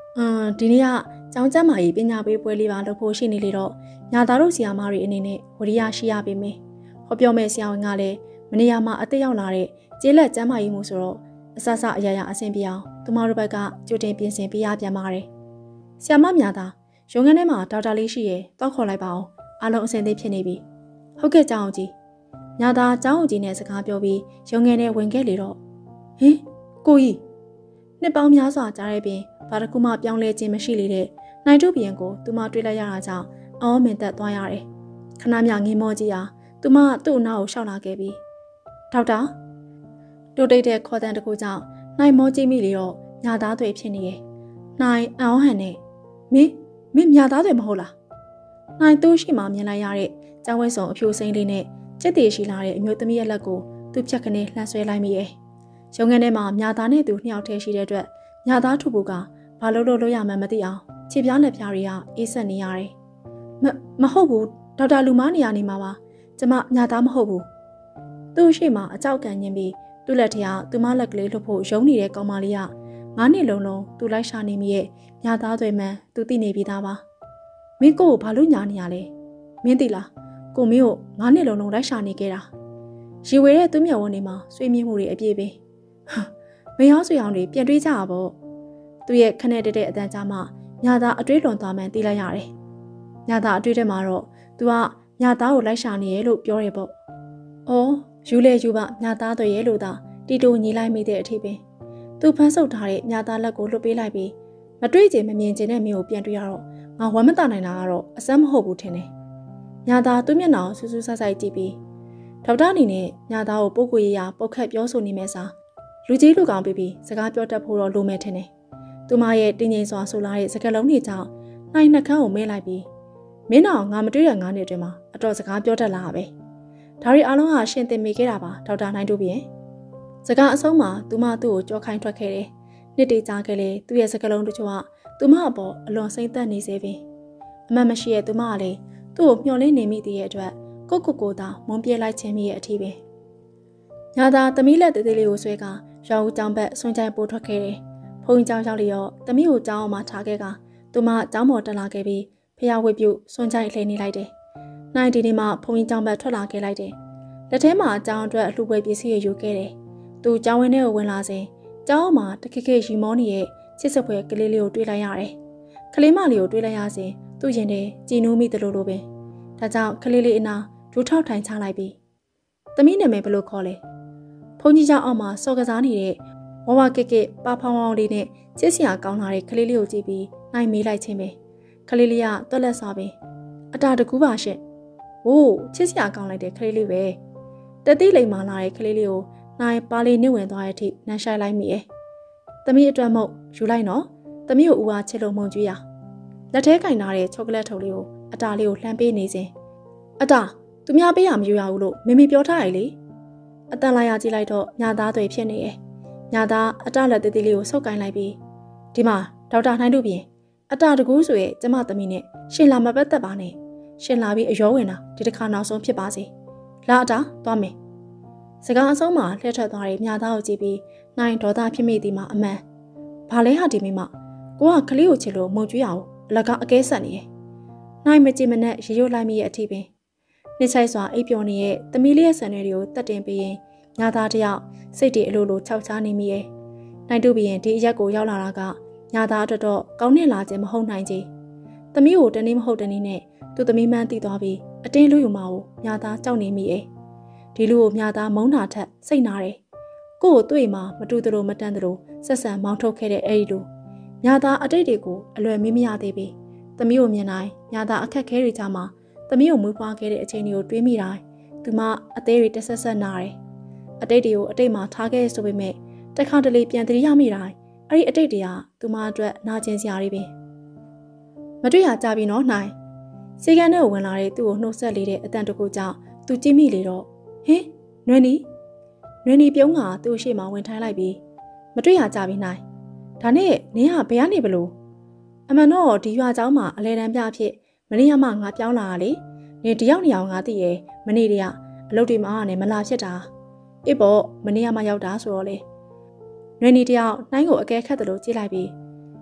အမ်ဒီနေ့ကကျောင်းကျမ်းမာရေးပညာပေးပွဲလေးပါလုပ်ဖို့ရှိနေလေတော့ညာသားတို့ဆရာမတွေအနေနဲ့ဝရိယရှိရပေမယ်။ဟောပြောမဲ့ဆရာဝန်ကလည်းမနေရာမှာအသက်ရောက်လာတဲ့ကျေးလက်ကျမ်းမာရေးမှုဆိုတော့အဆအဆအရာရာအဆင်ပြေအောင်သူမတို့ဘက်ကကြိုတင်ပြင်ဆင်ပေးရပြန်ပါတယ်။ဆရာမညာသားရုံးခန်းထဲမှာဒေါက်တာလေးရှိရဲ့တောက်ခေါ်လိုက်ပါအောင်အားလုံးအဆင်သင့်ဖြစ်နေပြီ။ဟုတ်ကဲ့ကျောင်းအောင်ကြီးညာသားကျောင်းအောင်ကြီးနဲ့စကားပြောပြီးရုံးခန်းထဲဝင်ခဲ့လေတော့ဟင်ကိုကြီးနှစ်ပေါင်းများစွာကြားတဲ့ပြင်ဘာတစ်ခုမှပြောင်းလဲခြင်းမရှိလေတဲ့နိုင်တို့ဘီယံကိုသူမတွေ့လိုက်ရတာကြောင့်အောင်းမင်သက်သွားရတယ်ခဏမြငင်းမောကြီးဟာသူမသူ့အနာကိုရှောက်လာခဲ့ပြီးဒေါက်တာတိုးတိတ်တဲ့ခေါ်တန်းတစ်ခုကြောင့်နိုင်မောကြီးမိလေတော့ညာသားတွေဖြစ်နေရဲ့နိုင်အောင်းဟန်နဲ့မင်းမင်းညာသားတွေမဟုတ်လားနိုင်သူ့ရှိမှမြင်လိုက်ရတဲ့ကျောင်းဝဲဆောင်အဖြူစိမ့်လေးနဲ့ကြက်တည်ရှိလာတဲ့အမျိုးသမီးရဲ့လက်ကိုသူ့ဖြတ်ကနေလှမ်းဆွဲလိုက်မိရဲ့ရုံငန်းထဲမှာညာသားနဲ့သူနှစ်ယောက်တည်းရှိတဲ့အတွက်ညာသားထူဖို့ကဘာလို့လို့လို့ရမှန်းမသိအောင်ခြေပြားလက်ပြားတွေကအေးဆက်နေရတယ်မမဟုတ်ဘူးဒေါက်တာလူမနေရနေမှာပါကျမညာသားမဟုတ်ဘူးသူ့ရှိမှအကြောက်ကန်ညင်ပြီးသူ့လက်ထက်ကသူမလက်ကလေးလှုပ်ဖို့ရုံးနေတဲ့ကောင်မလေးကငါးနှစ်လုံးလုံးသူ့လိုက်ရှာနေမိရဲ့ညာသားတွေမှန်သူသိနေပြီးသားပါမင်းကိုကိုဘာလို့ညာနေရလဲမင်းသိလားကိုမင်းကိုငါးနှစ်လုံးလုံးလိုက်ရှာနေခဲ့တာရီဝေတဲ့သူ့မျက်ဝန်းတွေမှာဆွေးမြင့်မှုတွေအပြည့်ပဲမရောဆွေအောင်တွေပြန်တွေးကြတာပေါ့သူ့ရဲ့ခနဲ့တက်တဲ့အတန်းကြားမှာညာသားအတွေးလွန်သွားမှန်းသိလိုက်ရတယ်ညာသားအတွေးထဲမှာတော့သူကညာသားကိုလိုက်ရှာနေရဲ့လို့ပြောရပေါ့အော်ယူလေယူပါညာသားတွေရဲ့လို့သာတီတိုညီလိုက်မိတဲ့အထိပင်သူဖမ်းဆုပ်ထားတဲ့ညာသားလက်ကိုလွတ်ပေးလိုက်ပြီးမတွေးချင်မမြင်ချင်တဲ့မျိုးကိုပြန်တွေ့ရတော့ငါဝမ်းမတနိုင်တာကတော့အစမ်းမဟုတ်ဘူးထင်တယ်ညာသားသူ့မျက်နှာကိုစူးစူးဆိုက်ဆိုက်ကြည့်ပြီးဒေါက်တာအနေနဲ့ညာသားကိုပုတ်ကိုရရပုတ်ခတ်ပြောဆိုနေမဲ့စားလူကြီးလူကောင်ပြီးပြီးစကားပြောတတ်ဖို့တော့လိုမယ်ထင်တယ်သူမရဲ့တင်းငိမ်စွာဆိုလာတဲ့စကားလုံးတွေကြောင့်နိုင်နှက်ခမ်းကိုမဲလိုက်ပြီးမင်းတော်ငါမတွေ့ရငါးနှစ်အတွင်းမှာအတော်စကားပြောတတ်လာပဲဒါရီအားလုံးကရှင်သင်မိခဲ့တာပါဒေါက်တာနိုင်တို့ပြင်စကားအဆုံးမှာသူမသူ့ကိုကြောခိုင်းထွက်ခဲ့တယ်နှစ်တေကြားခဲ့လေသူ့ရဲ့စကားလုံးတချို့ကသူမအပေါ်အလွန်စိမ့်သက်နေစေပင်အမှန်မရှိရဲ့သူမကလည်းသူ့ကိုမျှော်လင့်နေမိတဲ့အတွက်ကိုကိုကိုသာမွန်ပြေးလိုက်ခြင်းမိရဲ့အထီးပဲညာသာသမီးလက်သေးသေးလေးကိုဆွဲကရောင်ဦးကြောင်ဘက်ဆွန့်ချိုင်ပိုးထွက်ခဲ့တယ်ဖုန်းကြောင်ရောက်လျော့သမီးကိုကြောင်အောင်မှထားခဲ့ကသူမကြောင်ပေါ်တက်လာခဲ့ပြီးဖျားဝှက်ပြုတ်ဆွန့်ချိုင်လှည့်နေလိုက်တယ်နိုင်ဒီနေ့မှဖုန်းကြောင်ဘက်ထွက်လာခဲ့လိုက်တယ်လက်ထဲမှာကြောင်အတွက်အလှပွဲပစ္စည်းရယူခဲ့တယ်သူကြောင်ဝင်းထဲကိုဝင်လာစဉ်ကြောင်မှာတခိခိရီမောနေရဲ့ချစ်စပွဲကလေးလေးကိုတွေ့လိုက်ရတယ်ကလေးမလေးကိုတွေ့လိုက်ရစဉ်သူ့ရင်ထဲကြည်နူးမိတယ်လို့လိုပဲဒါကြောင့်ကလေးလေးအနာဒူးထောက်ထိုင်ချလိုက်ပြီးသမီးနာမည်ဘယ်လိုခေါ်လဲဖုန်းကြီးကြောင်အောက်မှာစော်ကစားနေတဲ့ဝဝကက်ကက်ပါဖောင်းဖောင်းလေးနဲ့ချစ်စရာကောင်းလာတဲ့ကလေးလေးကိုကြည့်ပြီးနိုင်မေးလိုက်ချင်းပဲကလေးလေးကတွက်လက်စွာပဲအတာတကူပါရှင့်ဟိုးချစ်စရာကောင်းလိုက်တဲ့ကလေးလေးပဲတတိလိမ်မာလာတဲ့ကလေးလေးကိုနိုင်ပါလေးနှိမ့်ဝင်သွားတဲ့အထိနှမ်းရှိုက်လိုက်မိရဲ့သမီးအတွက်မို့ယူလိုက်နော်သမီးကိုဦးအားချစ်လို့မှုန်ကြွေးရလက်ထဲကင်ထားတဲ့ချောကလက်ထုပ်လေးကိုအတာလေးကိုလှမ်းပေးနေစဉ်အတာသူများပေးရမယူရဘူးလို့မမေပြောထားရလေအတန်လာရကြည့်လိုက်တော့ညာသားတွေဖြစ်နေရဲ့ညာသားအတလက်သေးသေးလေးကိုဆုပ်ကိုင်းလိုက်ပြီးဒီမှာဒေါက်တာနှိုင်းတို့ပြင်အတတကူးဆိုရဲ့ကျမသမီးနဲ့ရှင်လာမပတ်သက်ပါနဲ့ရှင်လာပြီးအယောဝင်တာဒီတစ်ခါနောက်ဆုံးဖြစ်ပါစေလာအတာသွားမယ်စကားအဆုံးမှာလှည့်ထွက်သွားတဲ့ညာသားကိုကြည့်ပြီးနိုင်ဒေါသဖြစ်မိသည်မှာအမှန်ဘာလဲဟာဒီမိမကိုကကလေးကိုချစ်လို့မုံကျွေးအောင်အလကားအကဲဆက်နေရဲ့နိုင်မကြည့်မနဲ့ရေရွတ်လိုက်မိရဲ့အထိပင်နှစ်ဆိုင်စွာအိပ်ပျော်နေတဲ့သမီးလေးရဲ့ဆန်တွေကိုတတ်တင်ပေးရင်ညာသားတယောက်စိတ်တွေအလိုလိုခြောက်ချားနေမိရဲ့နိုင်တို့ဘရင်ဒီအရက်ကိုရောက်လာတာကညာသားအတွက်တော့ကောင်းနေလာခြင်းမဟုတ်နိုင်ကြီးသမီးကိုတနည်းမဟုတ်တနည်းနဲ့သူသမီးမှန်းသိသွားပြီးအတင်းလူယူမအောင်ညာသားကြောက်နေမိရဲ့ဒီလူကိုညာသားမုန်းတာထက်စိတ်နာတယ်ကို့ကိုတွေ့မှမတူသလိုမတန်သလိုဆက်ဆံမောင်းထုတ်ခဲ့တဲ့အဲ့ဒီလူညာသားအတိတ်တွေကိုအလွယ်မေးမရသေးပြီသမီးကိုမြင်တိုင်းညာသားအခက်ခဲတွေကြားမှာသမီးကိုမွေးဖွားခဲ့တဲ့အချိန်တွေကိုတွေးမိတိုင်းသူမအသေးတွေတဆက်ဆက်နာတယ်အတိတ်တွေကိုအတိတ်မှာထားခဲ့ဆိုပေမဲ့တခါတလေပြန်တရိရမိတိုင်းအဲ့ဒီအတိတ်တွေကသူမအတွက်နာကျင်စရာတွေပဲမတွေ့ရကြပြီနော်နိုင်စေကန်ထဲကိုဝင်လာတဲ့သူ့ကိုနှုတ်ဆက်လေတဲ့အတန်တကူကြောင့်သူကြည့်မိလေတော့ဟင်နွယ်နီနွယ်နီပြုံးကသူ့ရှေ့မှာဝင်ထိုင်းလိုက်ပြီးမတွေ့ရကြပြီနိုင်ဒါနဲ့နင်းကဘယ်ကနေဘလို့အမှန်တော့ဒီရွာเจ้าမှာအလဲတန်းပြအဖြစ်မနေ့ကမှငါပြောင်းလာတာလေနေတယောက်နေအောင်ငါသိရဲ့မနေ့တည်းကအလုပ်တွေမှာနဲ့မလာဖြစ်တာအေးပေါ့မနေ့ကမှရောက်တာဆိုတော့လေနွယ်နီတယောက်နှိုင်းကိုအကဲခတ်တယ်လို့ကြည့်လိုက်ပြီး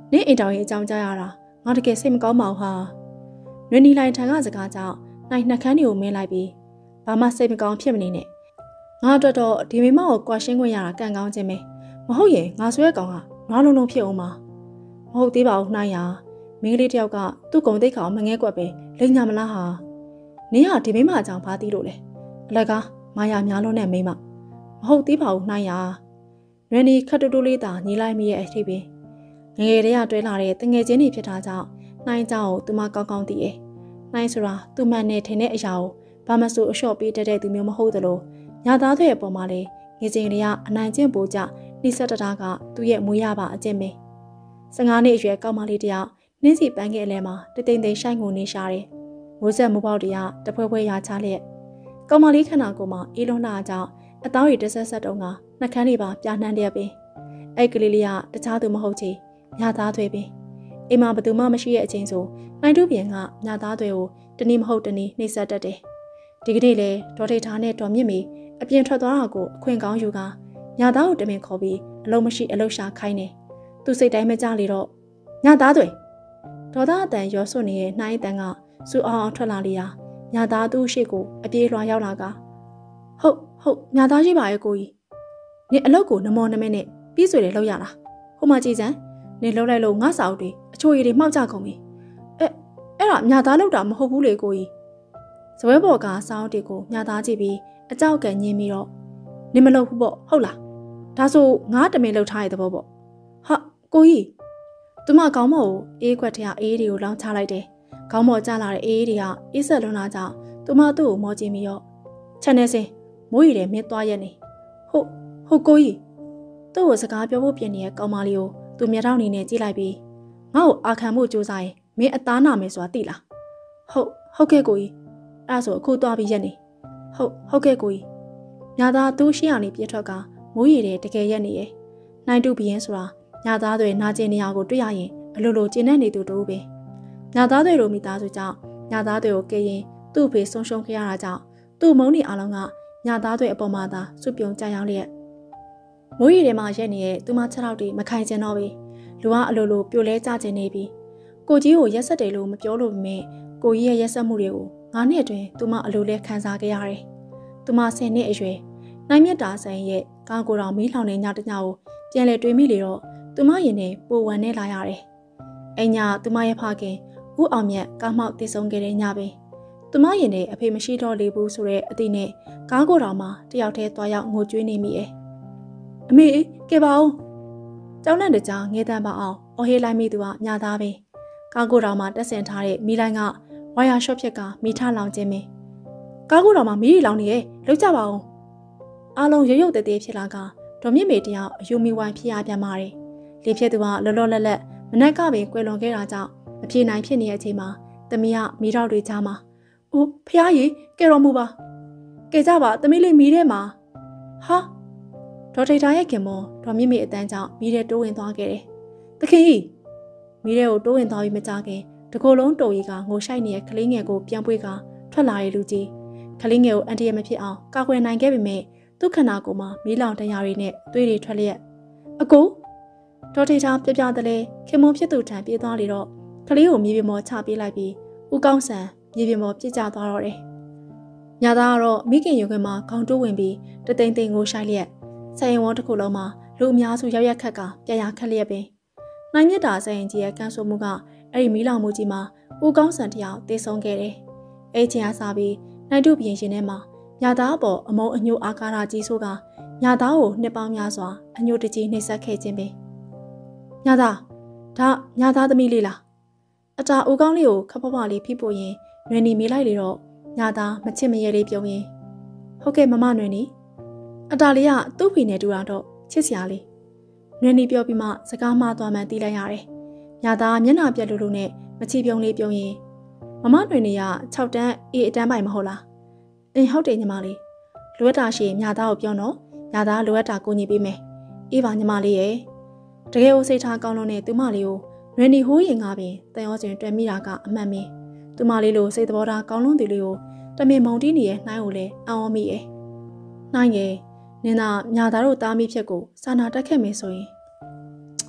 နင်းအိမ်တော်ရဲ့အကြောင်းကြားရတာငါတကယ်စိတ်မကောင်းပါဘူးဟာနွေနီလိုက်ထံကစကားကြောင့်နိုင်နှက်ခမ်းတွေကိုမင်းလိုက်ပြီးဘာမှစိတ်မကောင်းဖြစ်မနေနဲ့ငါအတွက်တော့ဒီမိမကိုကွာရှင်းခွင့်ရတာကံကောင်းခြင်းပဲမဟုတ်ရင်ငါဆွဲကောင်ကနွားလုံးလုံးဖြစ်အောင်ပါမဟုတ်သေးပါဘူးနှိုင်းရမင်းကလေးတယောက်ကသူ့ကုံတိတ်ခါမငဲကွက်ပဲလိမ့်ညာမလားဟာနင်းကဒီမိမအကြောင်းဘာသိလို့လဲအလကားမာယာများလုံးနဲ့မိမမဟုတ်သေးပါဘူးနှိုင်းရနွေနီခတ်တူတူလေးသာညီလိုက်မိရဲ့အထိပဲငငယ်တည်းကတွဲလာတဲ့တငယ်ချင်းတွေဖြစ်တာကြောင့်နှိုင်းကြောင့်သူမကောင်းကောင်းသိရဲ့နှိုင်းဆိုတာသူ့မှန်နဲ့ထင်တဲ့အရာကိုဘာမှဆိုအလျှော့ပေးတတ်တဲ့သူမျိုးမဟုတ်သလိုညာသားတွေအပေါ်မှာလည်းငယ်ချင်းတွေကအနိုင်ကျင့်ပို့ကြနှိစက်တတာကသူ့ရဲ့မွေးရပါအကျင့်ပဲဆယ်ငါးနှစ်အရွယ်ကောက်မလေးတယောက်နှင်းစီပန်းခဲ့အလဲမှာတိတ်တိမ်တိမ်ရှိုင်းငုံနေရှာတယ်မိုးဆက်မိုးပေါက်တွေကတဖွဲဖွဲရချလျက်ကောက်မလေးခန္ဓာကိုယ်မှာအေးလုံးလာကြောင့်အသားရည်တဆက်ဆက်တုံးကနှက်ခမ်းတွေပါပြာနှမ်းတဲ့ပင်အဲ့ကလေးလေးကတခြားသူမဟုတ်ချေညာသားတွေပင်အိမ်မှာဘသူမှမရှိတဲ့အချိန်ဆိုနိုင်တူပြင်ကညာသားတွေကိုတနည်းမဟုတ်တနည်းနှိစက်တတ်တယ်ဒီကနေ့လေဒေါ်ထိတ်ထားနဲ့ဒေါ်မြင့်မီအပြင်ထွက်သွားတာကိုအခွင့်ကောင်းယူကညာသားကိုတမင်ခေါ်ပြီးအလုံးမရှိအလုံးရှာခိုင်းတယ်သူစိတ်တိုင်းမကြလေတော့ညာသားတွေဒေါ်သားအတန်ရောစွနေတဲ့နှိုင်းအတန်ကစူအောင်အောင်ထွက်လာလေရာညာသားသူ့ရှေ့ကိုအပြေးလွှာရောက်လာကဟုတ်ဟုတ်ညာသားရှိပါရဲ့ကိုကြီးနင်အလုပ်ကိုနမောနမဲနဲ့ပြီးဆွေတယ်လောက်ရလားဟိုမှာကြည်စမ်းနင်လှုပ်လိုက်လို့ငါစာအုပ်တွေအချိုရည်တွေမှောက်ကြကုန်ပြီအဲအဲ့ဒါညာသားလောက်တာမဟုတ်ဘူးလေကိုကြီးဇပွဲပေါ်ကစာအုပ်တွေကိုညာသားကြည့်ပြီးအကြောက်ကန်ညင်းပြီးတော့နင်မလုပ်ဘူးပေါ့ဟုတ်လားဒါဆိုငါတမင်လှုပ်ထားတဲ့သဘောပေါ့ဟာကိုကြီးသူမကောင်းမော်ကိုအေးခွက်ထရအေးတွေကိုလောင်းချလိုက်တယ်ခေါင်းမော်ကျလာတဲ့အေးတွေကအေးဆက်လွန်းလာကြောင့်သူမသူ့ကိုမောကြည့်ပြီးတော့ချက်နေစင်မိုးရီတဲ့မင်းသွားရက်နေဟုတ်ဟုတ်ကိုကြီးသူ့ကိုစကားပြောဖို့ပြင်နေတဲ့ကောင်မလေးကိုသူမျက်ထောင်နေနဲ့ကြည့်လိုက်ပြီးငါ့ကိုအာခံမှုစူးစမ်းရင်မင်းအသားနာမယ်ဆိုတာသိလားဟုတ်ဟုတ်ကဲ့ကိုကြီးအဲ့ဒါဆိုအခုသွားပြီးရက်နေဟုတ်ဟုတ်ကဲ့ကိုကြီးညာသားသူ့ရှေ့ကနေပြည့်ထွက်ကမိုးရီတဲ့တကယ်ရက်နေရဲ့နိုင်တူဘီရင်ဆိုတာညာသားတွေနာကျင်နေရကိုတွေ့ရရင်အလိုလိုကျင်နေနေသူတို့ပဲညာသားတွေလိုမိသားစုကြောင့်ညာသားတွေကိုကဲရင်သူ့အဖေဆုံးရှုံးခဲ့ရတာကြောင့်သူ့မုန်းနေအားလုံးကညာသားတွေအပေါ်မှာသာစွပြုံကြရောက်လျက်မိုးရီထဲမှာရက်နေတဲ့သူမချက်တော့တွေမခိုင်ကျင်တော့ပြီလူကအလိုလိုပြိုလဲကြကျင်နေပြီကိုကြီးကိုရက်ဆက်တယ်လို့မပြောလို့ပေမဲ့ကိုကြီးရဲ့ရက်ဆက်မှုတွေကိုငါးနှစ်အတွင်းသူမအလိုလဲခံစားခဲ့ရတယ်သူမဆယ်နှစ်အရွယ်နိုင်မြတ်တာဆိုင်ရဲ့ကောင်းကိုယ်တော်မီးလောင်နေညတညကိုပြန်လဲတွေးမိလေတော့သူမရင်နဲ့ပိုဝမ်းနေလာရတယ်။အိမ်ညသူမရဲ့ဖခင်ဦးအောင်မြတ်ကားမောက်တည်ဆုံခဲ့တဲ့ညပဲ။သူမရင်နဲ့အဖေမရှိတော့လေဘူးဆိုတဲ့အသည့်နဲ့ကားကိုယ်တော်မှာတယောက်တည်းသွားရောက်ငိုကြွေးနေမိရဲ့။အမေကဲပါဦး။ကျောင်းနဲ့တကြားငဲတန်းပါအောင်အော်ဟေးလိုက်မိသူကညာသားပဲ။ကားကိုယ်တော်မှာတက်ဆင်ထားတဲ့မိလိုင်းကဝါယာရှော့ဖြစ်ကမိထလောင်ခြင်းပဲ။ကားကိုယ်တော်မှာမိရီလောင်နေရဲ့လောက်ကြပါဦး။အားလုံးရုပ်ရုပ်တည်းတည်းဖြစ်လာကဒေါ်မြင့်မေတယောက်အယူမီဝိုင်းဖြစ်ရပြန်ပါတယ်။လေဖြစ်သူကလောလောလတ်လတ်မနက်ကပင်ကွယ်လွန်ခဲ့တာကြောင့်မပြေနိုင်ဖြစ်နေတဲ့အချိန်မှာသမီးကမီးတော့တွေချားမှာ။အိုးဖះကြီးကဲတော်မူပါ။ကဲကြပါသမီးလေးမီးထဲမှာဟာဒေါ်ထိတ်ထားရဲ့ခင်မဒေါ်မြင့်မေအတန်းကြောင့်မီးထဲတိုးဝင်သွားခဲ့တယ်။သခင်ကြီးမီးထဲကိုတိုးဝင်သွားပြီးမကြခင်တကိုယ်လုံးတော်ရီကငိုရှိုက်နေတဲ့ကလေးငယ်ကိုပြန်ပွေးကထွက်လာတဲ့လူကြီးကလေးငယ်ကိုအန်တီရမဖြစ်အောင်ကာကွယ်နိုင်ခဲ့ပေမဲ့သူ့ခန္ဓာကိုယ်မှာမီးလောင်တရားတွေနဲ့သွေးတွေထွက်လျက်အကိုဒေါ်ထိတ်ထားပြပြတလဲခင်မုံဖြစ်သူထံပြေးသွားလေတော့ကလေးကိုမြေပြင်ပေါ်ချပေးလိုက်ပြီးဦးကောင်းဆန်မြေပြင်ပေါ်ပြစ်ကျသွားတော့တယ်။ညာသားကတော့မိခင်ရုံခွင်မှာခေါင်းတိုးဝင်ပြီးတသိမ့်သိမ့်ကိုရှိုက်လျက်ဆိုင်ရင်ဝန်းတစ်ခုလုံးမှာလူအများစုရောက်ရက်ခက်ကပြန်ရခက်လျက်ပင်နိုင်မြတ်တာဆိုင်ရင်ကြီးရဲ့ကန်ဆိုမှုကအဲ့ဒီမီးလောင်မှုကြီးမှာဦးကောင်းဆန်တယောက်တေဆုံးခဲ့တယ်။အဲ့ချင်းအားစားပြီးနိုင်တုပြင်ရှင်ထဲမှာညာသားအပေါ်အမုံအညိုအာကာရကြီးဆိုကညာသားကိုနှစ်ပေါင်းများစွာအညိုတကြီးနှိပ်စက်ခဲ့ခြင်းပင်ညာသားဒါညာသားသမီးလေးလားအတာဦးကောင်းလေးကိုခပ်ဖွားဖွားလေးဖိပို့ရင်နွေနီမေးလိုက်လေတော့ညာသားမချစ်မရဲလေးပြုံးရင်ဟုတ်ကဲ့မမနွေနီအတာလေးကသူ့ဖေနဲ့တူတာတော့ချစ်စရာလေးနွေနီပြောပြီးမှစကားမှသွားမှန်းသိလိုက်ရတယ်ညာသားမျက်နှာပြက်လို့လို့နဲ့မချီပြုံးလေးပြုံးရင်မမနွေနီက၆တန်းအေးအတန်းပိုင်မဟုတ်လားအင်းဟုတ်တယ်ညီမလေးလိုအပ်တာရှိရင်ညာသားကိုပြောတော့ညာသားလိုအပ်တာကိုညီပေးမယ်အေးပါညီမလေးရဲ့တကယ်ကိုစိတ်ထားကောင်းလို့နဲ့သူမလေးကိုနွေနီဟိုးရင်ငါပင်တန်ရောစင်တွေ့မိတာကအမှန်ပဲသူမလေးလိုစိတ်သဘောထားကောင်းလွန်းသူလေးကိုတမင်မုံတီးနေရဲ့နှိုင်းကိုလည်းအံ့ဩမိရဲ့နှိုင်းရဲ့နင်သာညာသားတို့တားမိဖြစ်ကိုစာနာတက်ခဲ့မယ်ဆိုရင်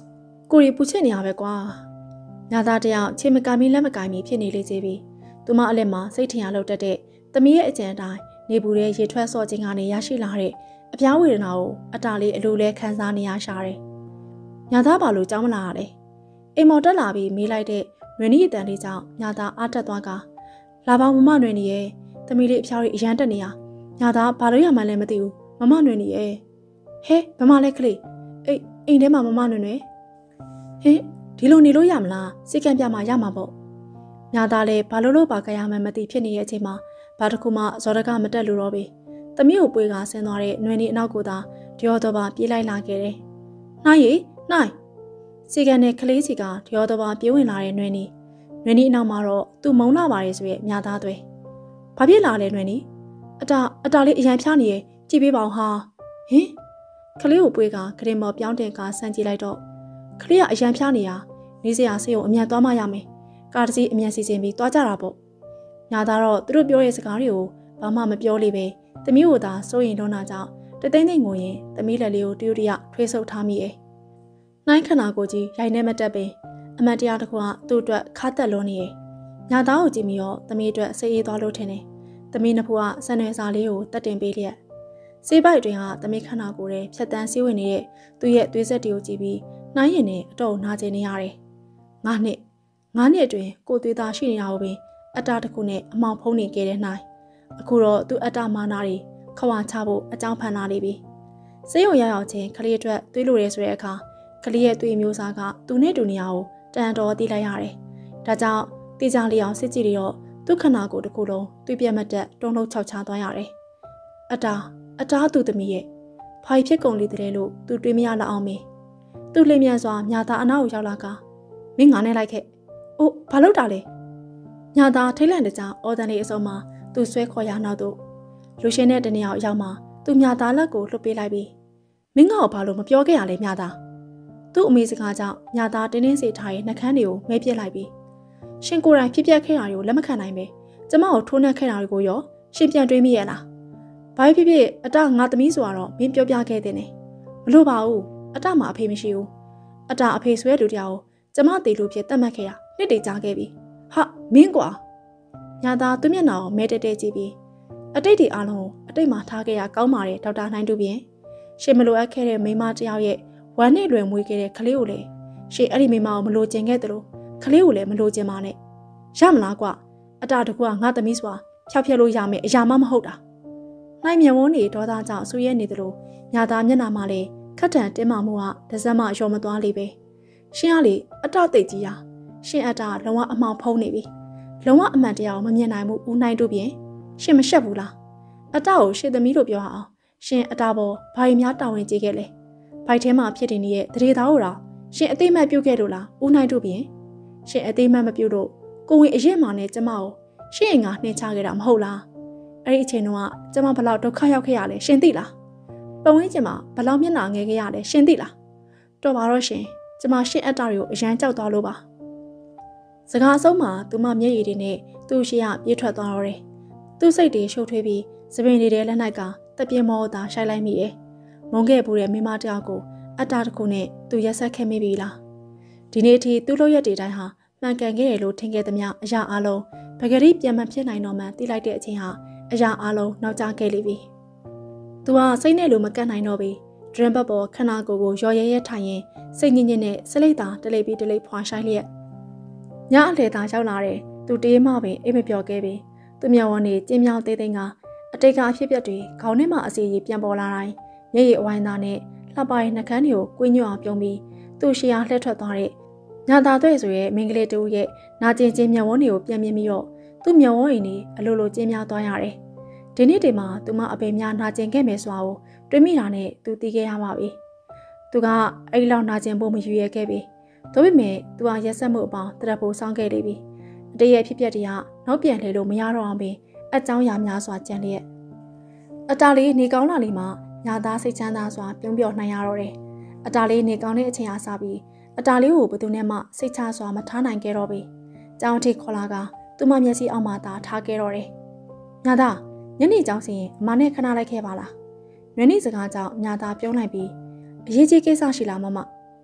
ကိုရီပူချစ်နေရပဲကွာညာသားတယောက်ချင်းမကမီလက်မကမီဖြစ်နေလေသေးပြီသူမအလက်မှာစိတ်ထင်ရလောက်တတ်တဲ့သမီးရဲ့အကြံအတိုင်းနေပူတဲ့ရေထွက်စော့ခြင်းကနေရရှိလာတဲ့အပြားဝေဒနာကိုအတားလေးအလိုလဲခံစားနေရရှာတယ်ညာသားဘာလို့ကြောင်းမလာရလဲအိမ်မော်တက်လာပြီးမေးလိုက်တဲ့နွေနီအတန်လေးကြောင့်ညာသားအားတက်သွားကလာပေါင်းမမနွေနီရဲ့သမီးလေးအဖျားလေးအရန်တက်နေရညာသားဘာလို့ရမှန်းလဲမသိဘူးမမနွေနီရဲ့ဟဲဘမလဲကလေးအိမ်အိမ်ထဲမှာမမနွေနွေဟဲဒီလိုနေလို့ရမလားစိတ်ကံပြမှာရမှာပေါ့ညာသားလည်းဘာလို့လို့ပါကြရမှန်းမသိဖြစ်နေတဲ့အချိန်မှာဘာတစ်ခုမှဇော်တကမတက်လို့တော့ပြီသမီးကိုပွေးကဆင်းသွားတဲ့နွေနီအနောက်ကိုသာတရောတော့ပါပြေးလိုက်လာခဲ့တယ်နှိုင်းရီနှိုင်းစိတ်ကံနဲ့ကလေးစီကတရောတော့ပါပြေးဝင်လာတဲ့နွေနီနွေနီအနောက်မှာတော့သူ့မုံလာပါရဲ့ဆိုရဲ့ညာသားတွေဘာဖြစ်လာလဲနွေနီအတာအတာလေးအရန်ဖြားနေရဲ့ကြည့်ပေးပါဦးဟာဟင်ကလေးကိုပွေးကဂရင်မော်ပြောင်းတင်ကဆန်းကြည့်လိုက်တော့ကလေးကအရန်ဖြားနေရနေစရာဆေးကိုအမြန်သွားမှရမယ်ကားတစ်စီးအမြန်စီစဉ်ပြီးသွားကြတာပေါ့ညာသားတော့သူတို့ပြောတဲ့စကားတွေကိုဘာမှမပြောလိမ့်ပဲသမီးကိုသာစိုးရင်တော့နာကြောင့်တသိန်းသိန်းကိုရင်သမီးလက်လေးကိုတရုတ်တရထွေးဆုပ်ထားမိရဲ့နှိုင်းခနာကိုကြီးရိုင်နေမတက်ပင်အမတ်တရားတစ်ခုကသူ့အတွက်ခါတက်လွန်နေရဲ့ညာသားကိုကြည့်ပြီးတော့သမီးအတွက်စိတ်အေးသွားလို့ထင်တယ်သမီးနှစ်ဖူးကဆန်ရွယ်စာလေးကိုတက်တင်ပေးလျက်စေးပိုက်တွင်ကသမီးခနာကိုယ်ဖြတ်တန်းစည်းဝင်နေတဲ့သူ့ရဲ့သွေးဆက်တွေကိုကြည့်ပြီးနှိုင်းရင်နဲ့အတော့နာကျင်နေရတယ်ငါးနှစ်ငါးနှစ်အတွင်းကိုသွေးသားရှိနေတာကိုပင်အတားတစ်ခုနဲ့အမောင်ဖုံးနေခဲ့တဲ့နှိုင်းအခုတော့သူ့အတားမာနာတွေခဝါချဖို့အကြောင်းဖန်လာနေပြီစေးရုံရောက်ရောက်ချင်းကလေးအတွက်သွေးလိုရဲဆိုတဲ့အခါကလေးရဲ့သွေးမျိုးစားကသူနဲ့တူနေရအောင်တန်တော်တီးလိုက်ရတယ်ဒါကြောင့်တေးကြလေးအောင်စစ်ကြည့်ရတော့သူ့ခနာကိုတစ်ခုလုံးသွေးပြတ်မတက်တုံးလုံးချောက်ချသွားရတယ်အတားအတားသူ့သမီးရဲ့ဖိုင်ဖြစ်ကုန်လေတဲ့လို့သူတွေးမရလောက်အောင်မင်းသူ့လင်းမြန်စွာညာသားအနောက်ကိုရောက်လာကမင်းငါနဲ့လိုက်ခဲ့အိုးဘာလုပ်တာလဲညာသားထိတ်လန့်တကြားအော်တန်လေးအစုံမှာသူဆွဲခေါ်ရနောက်တော့လူရှင်တဲ့တနေရာအရောက်မှာသူညာသားလက်ကိုလှုပ်ပေးလိုက်ပြီးမင်းငါ့ကိုဘာလို့မပြောခဲ့ရလဲညာသားသူ့အမေစကားကြောင့်ညာသားတင်းတင်းစေထားရဲ့နှကန်းတွေကိုမဲပြစ်လိုက်ပြီးရှင်ကိုယ်တိုင်ဖြစ်ပျက်ခဲ့တာတွေကိုလက်မခံနိုင်ပဲကျမကိုထိုးနှက်ခဲ့တာတွေကိုရောရှင်ပြန်တွေးမိရလားဘာဖြစ်ဖြစ်အတငါသမီးဆိုတော့မင်းပြောပြခဲ့တဲ့နဲ့မလို့ပါဘူးအတမှာအဖေမရှိဘူးအတအဖေဆွဲလူတရားကိုကျမတေလို့ဖြစ်တတ်မှတ်ခဲ့တာနှစ်တည်ကြားခဲ့ပြီဟာမင်းကွာညာသားသူ့မျက်နှာကိုမဲတဲတဲကြည့်ပြီးအတိတ်ဒီအလုံးကိုအတိတ်မှာထားခဲ့ရကောင်းပါတယ်ဒေါက်တာနိုင်တူပြင်ရှင်မလိုအပ်ခဲ့တဲ့မိမတယောက်ရဲ့ဝမ်းနဲ့လွယ်မွေးခဲ့တဲ့ကလေးကိုလည်းရှင်အဲ့ဒီမိမကိုမလိုချင်ခဲ့သလိုကလေးကိုလည်းမလိုချင်ပါနဲ့ရမလားကွာအတာတကူကငါသမီးစွာဖျောက်ဖျက်လို့ရမယ်အရာမှမဟုတ်တာနိုင်မြန်ဝန်းနေဒေါသကြောင့်ဆူရဲနေသလိုညာသားမျက်နှာမှာလည်းခက်တန်တင်းမာမှုကဒဇက်မရောမသွားလေပဲရှင်ကလေအတသိတ်ကြီးရာရှင်အတာလုံးဝအမှောင်ဖုံးနေပြီလုံးဝအမှန်တရားကိုမမြင်နိုင်ဘူးဦးနိုင်တို့ပြင်ရှင်မရှက်ဘူးလားအတကိုရှင်သမီးတို့ပြောအောင်ရှင်အတာပေါ်ဘာရင်များတာဝန်ကြီးခဲ့လဲဘိုက်ထဲမှာဖြစ်တင်နေတဲ့တရေသားကိုတော့ရှင်အသိမှတ်ပြုတ်ခဲ့လို့လားဦးနိုင်တို့ပြင်ရှင်အသိမှတ်မပြုတ်လို့ကိုဝင်အရင်မှနဲ့ကျမကိုရှင်ငါနှင်းချခဲ့တာမဟုတ်လားအဲ့ဒီအချိန်တုန်းကကျမဘလောက်ဒုက္ခရောက်ခဲ့ရလဲရှင်သိလားပုံဝင်းကျင်မှာဘလောက်မျက်နှာငယ်ခဲ့ရလဲရှင်သိလားတော်ပါတော့ရှင်ကျမရှင်အတ္တတွေကိုအရန်ကြောက်သွားလို့ပါစကားအဆုံးမှာသူမမျက်ရည်တွေနဲ့သူ့ရှိရပြေးထွက်သွားတော့တယ်သူ့စိတ်တွေရှုပ်ထွေးပြီးစပင်နေတဲ့လက်၌ကတပြင်းမောသာရှိုက်လိုက်မိရဲ့မုန်းခဲ့ဘူးတဲ့မိမတယောက်ကိုအတ္တတစ်ခုနဲ့သူရက်ဆက်ခဲ့မိပြီလားဒီနေ့အထိသူ့လို့ရက်တွေတိုင်းဟာမှန်ကန်ခဲ့တယ်လို့ထင်ခဲ့သမျှအရာအလုံးပဂရိပြန်မဖြစ်နိုင်တော့မှသိလိုက်တဲ့အချိန်ဟာအရာအလုံးနောက်ကျခဲ့လိမ့်ပြီသူကစိတ်နဲ့လိုမကတ်နိုင်တော့ပြီဒရင်ဘတ်ပေါ်ခနာကိုကိုရော်ရဲရဲထိုင်ရင်စိတ်ညစ်ညစ်နဲ့စလိတ်သာတလိပ်ပြီးတလိပ်ဖွာဆိုင်လျက်ညအလေသာရောက်လာတယ်သူတေးမှပင်အိမ်မပြောခဲ့ပြီသူမျက်ဝန်းတွေကျင်းမြောင်းသေးသိန်းကအတိတ်ကအဖြစ်ပြက်တွေခေါင်းထဲမှာအစီအရီပြန်ပေါ်လာတိုင်းမျက်ရည်အဝိုင်းသားနဲ့လှပရဲ့နှကန်းတွေကိုကွင်းညွတ်အောင်ပြုံးပြီးသူ့ရှေ့အားလှည့်ထွက်သွားတဲ့ညာသာသွဲ့ဆိုရဲ့မင်္ဂလေးတူရဲ့နာကျင်ချင်းမျက်ဝန်းတွေကိုပြန်မြင်ပြီးတော့သူ့မျက်ဝန်းအိမ်ကြီးအလိုလိုကျင်းများသွားရတယ်ဒီနေ့ဒီမှာသူမအပေများနာကျင်ခဲ့မယ်ဆိုတာကိုတွေးမိတာနဲ့သူသိခဲ့ရပါပြီသူကအဲ့လောက်နာကျင်ဖို့မယူရခဲ့ပြီဒါပေမဲ့သူကရက်ဆက်မှုအပေါင်းတရက်ဖို့စောင်းခဲ့လိမ့်ပြီအတရဲ့ဖြစ်ပျက်တွေကနောက်ပြန်လှည့်လို့မရတော့အောင်ပင်အကြောင်းအရာများစွာကြံလျက်အတားလေးနေကောင်းလာနေမှညာသားစိတ်ချမ်းသာစွာပြုံးပြောနိုင်ရတော့တယ်အတားလေးနေကောင်းတဲ့အချိန်အားစပြီးအတားလေးကိုဘယ်သူနဲ့မှစိတ်ချစွာမထားနိုင်ခဲ့တော့ပြီကြောင်ထိခေါ်လာကသူမမျက်စိအောက်မှာသာထားခဲ့တော့တယ်ညာသားညနေကြောင်စီရင်အမနဲ့ခဏလိုက်ခဲ့ပါလားနွေနေ့စကားကြောင့်ညာသားပြုံးလိုက်ပြီးအရေးကြီးကိစ္စရှိလားမမအထူး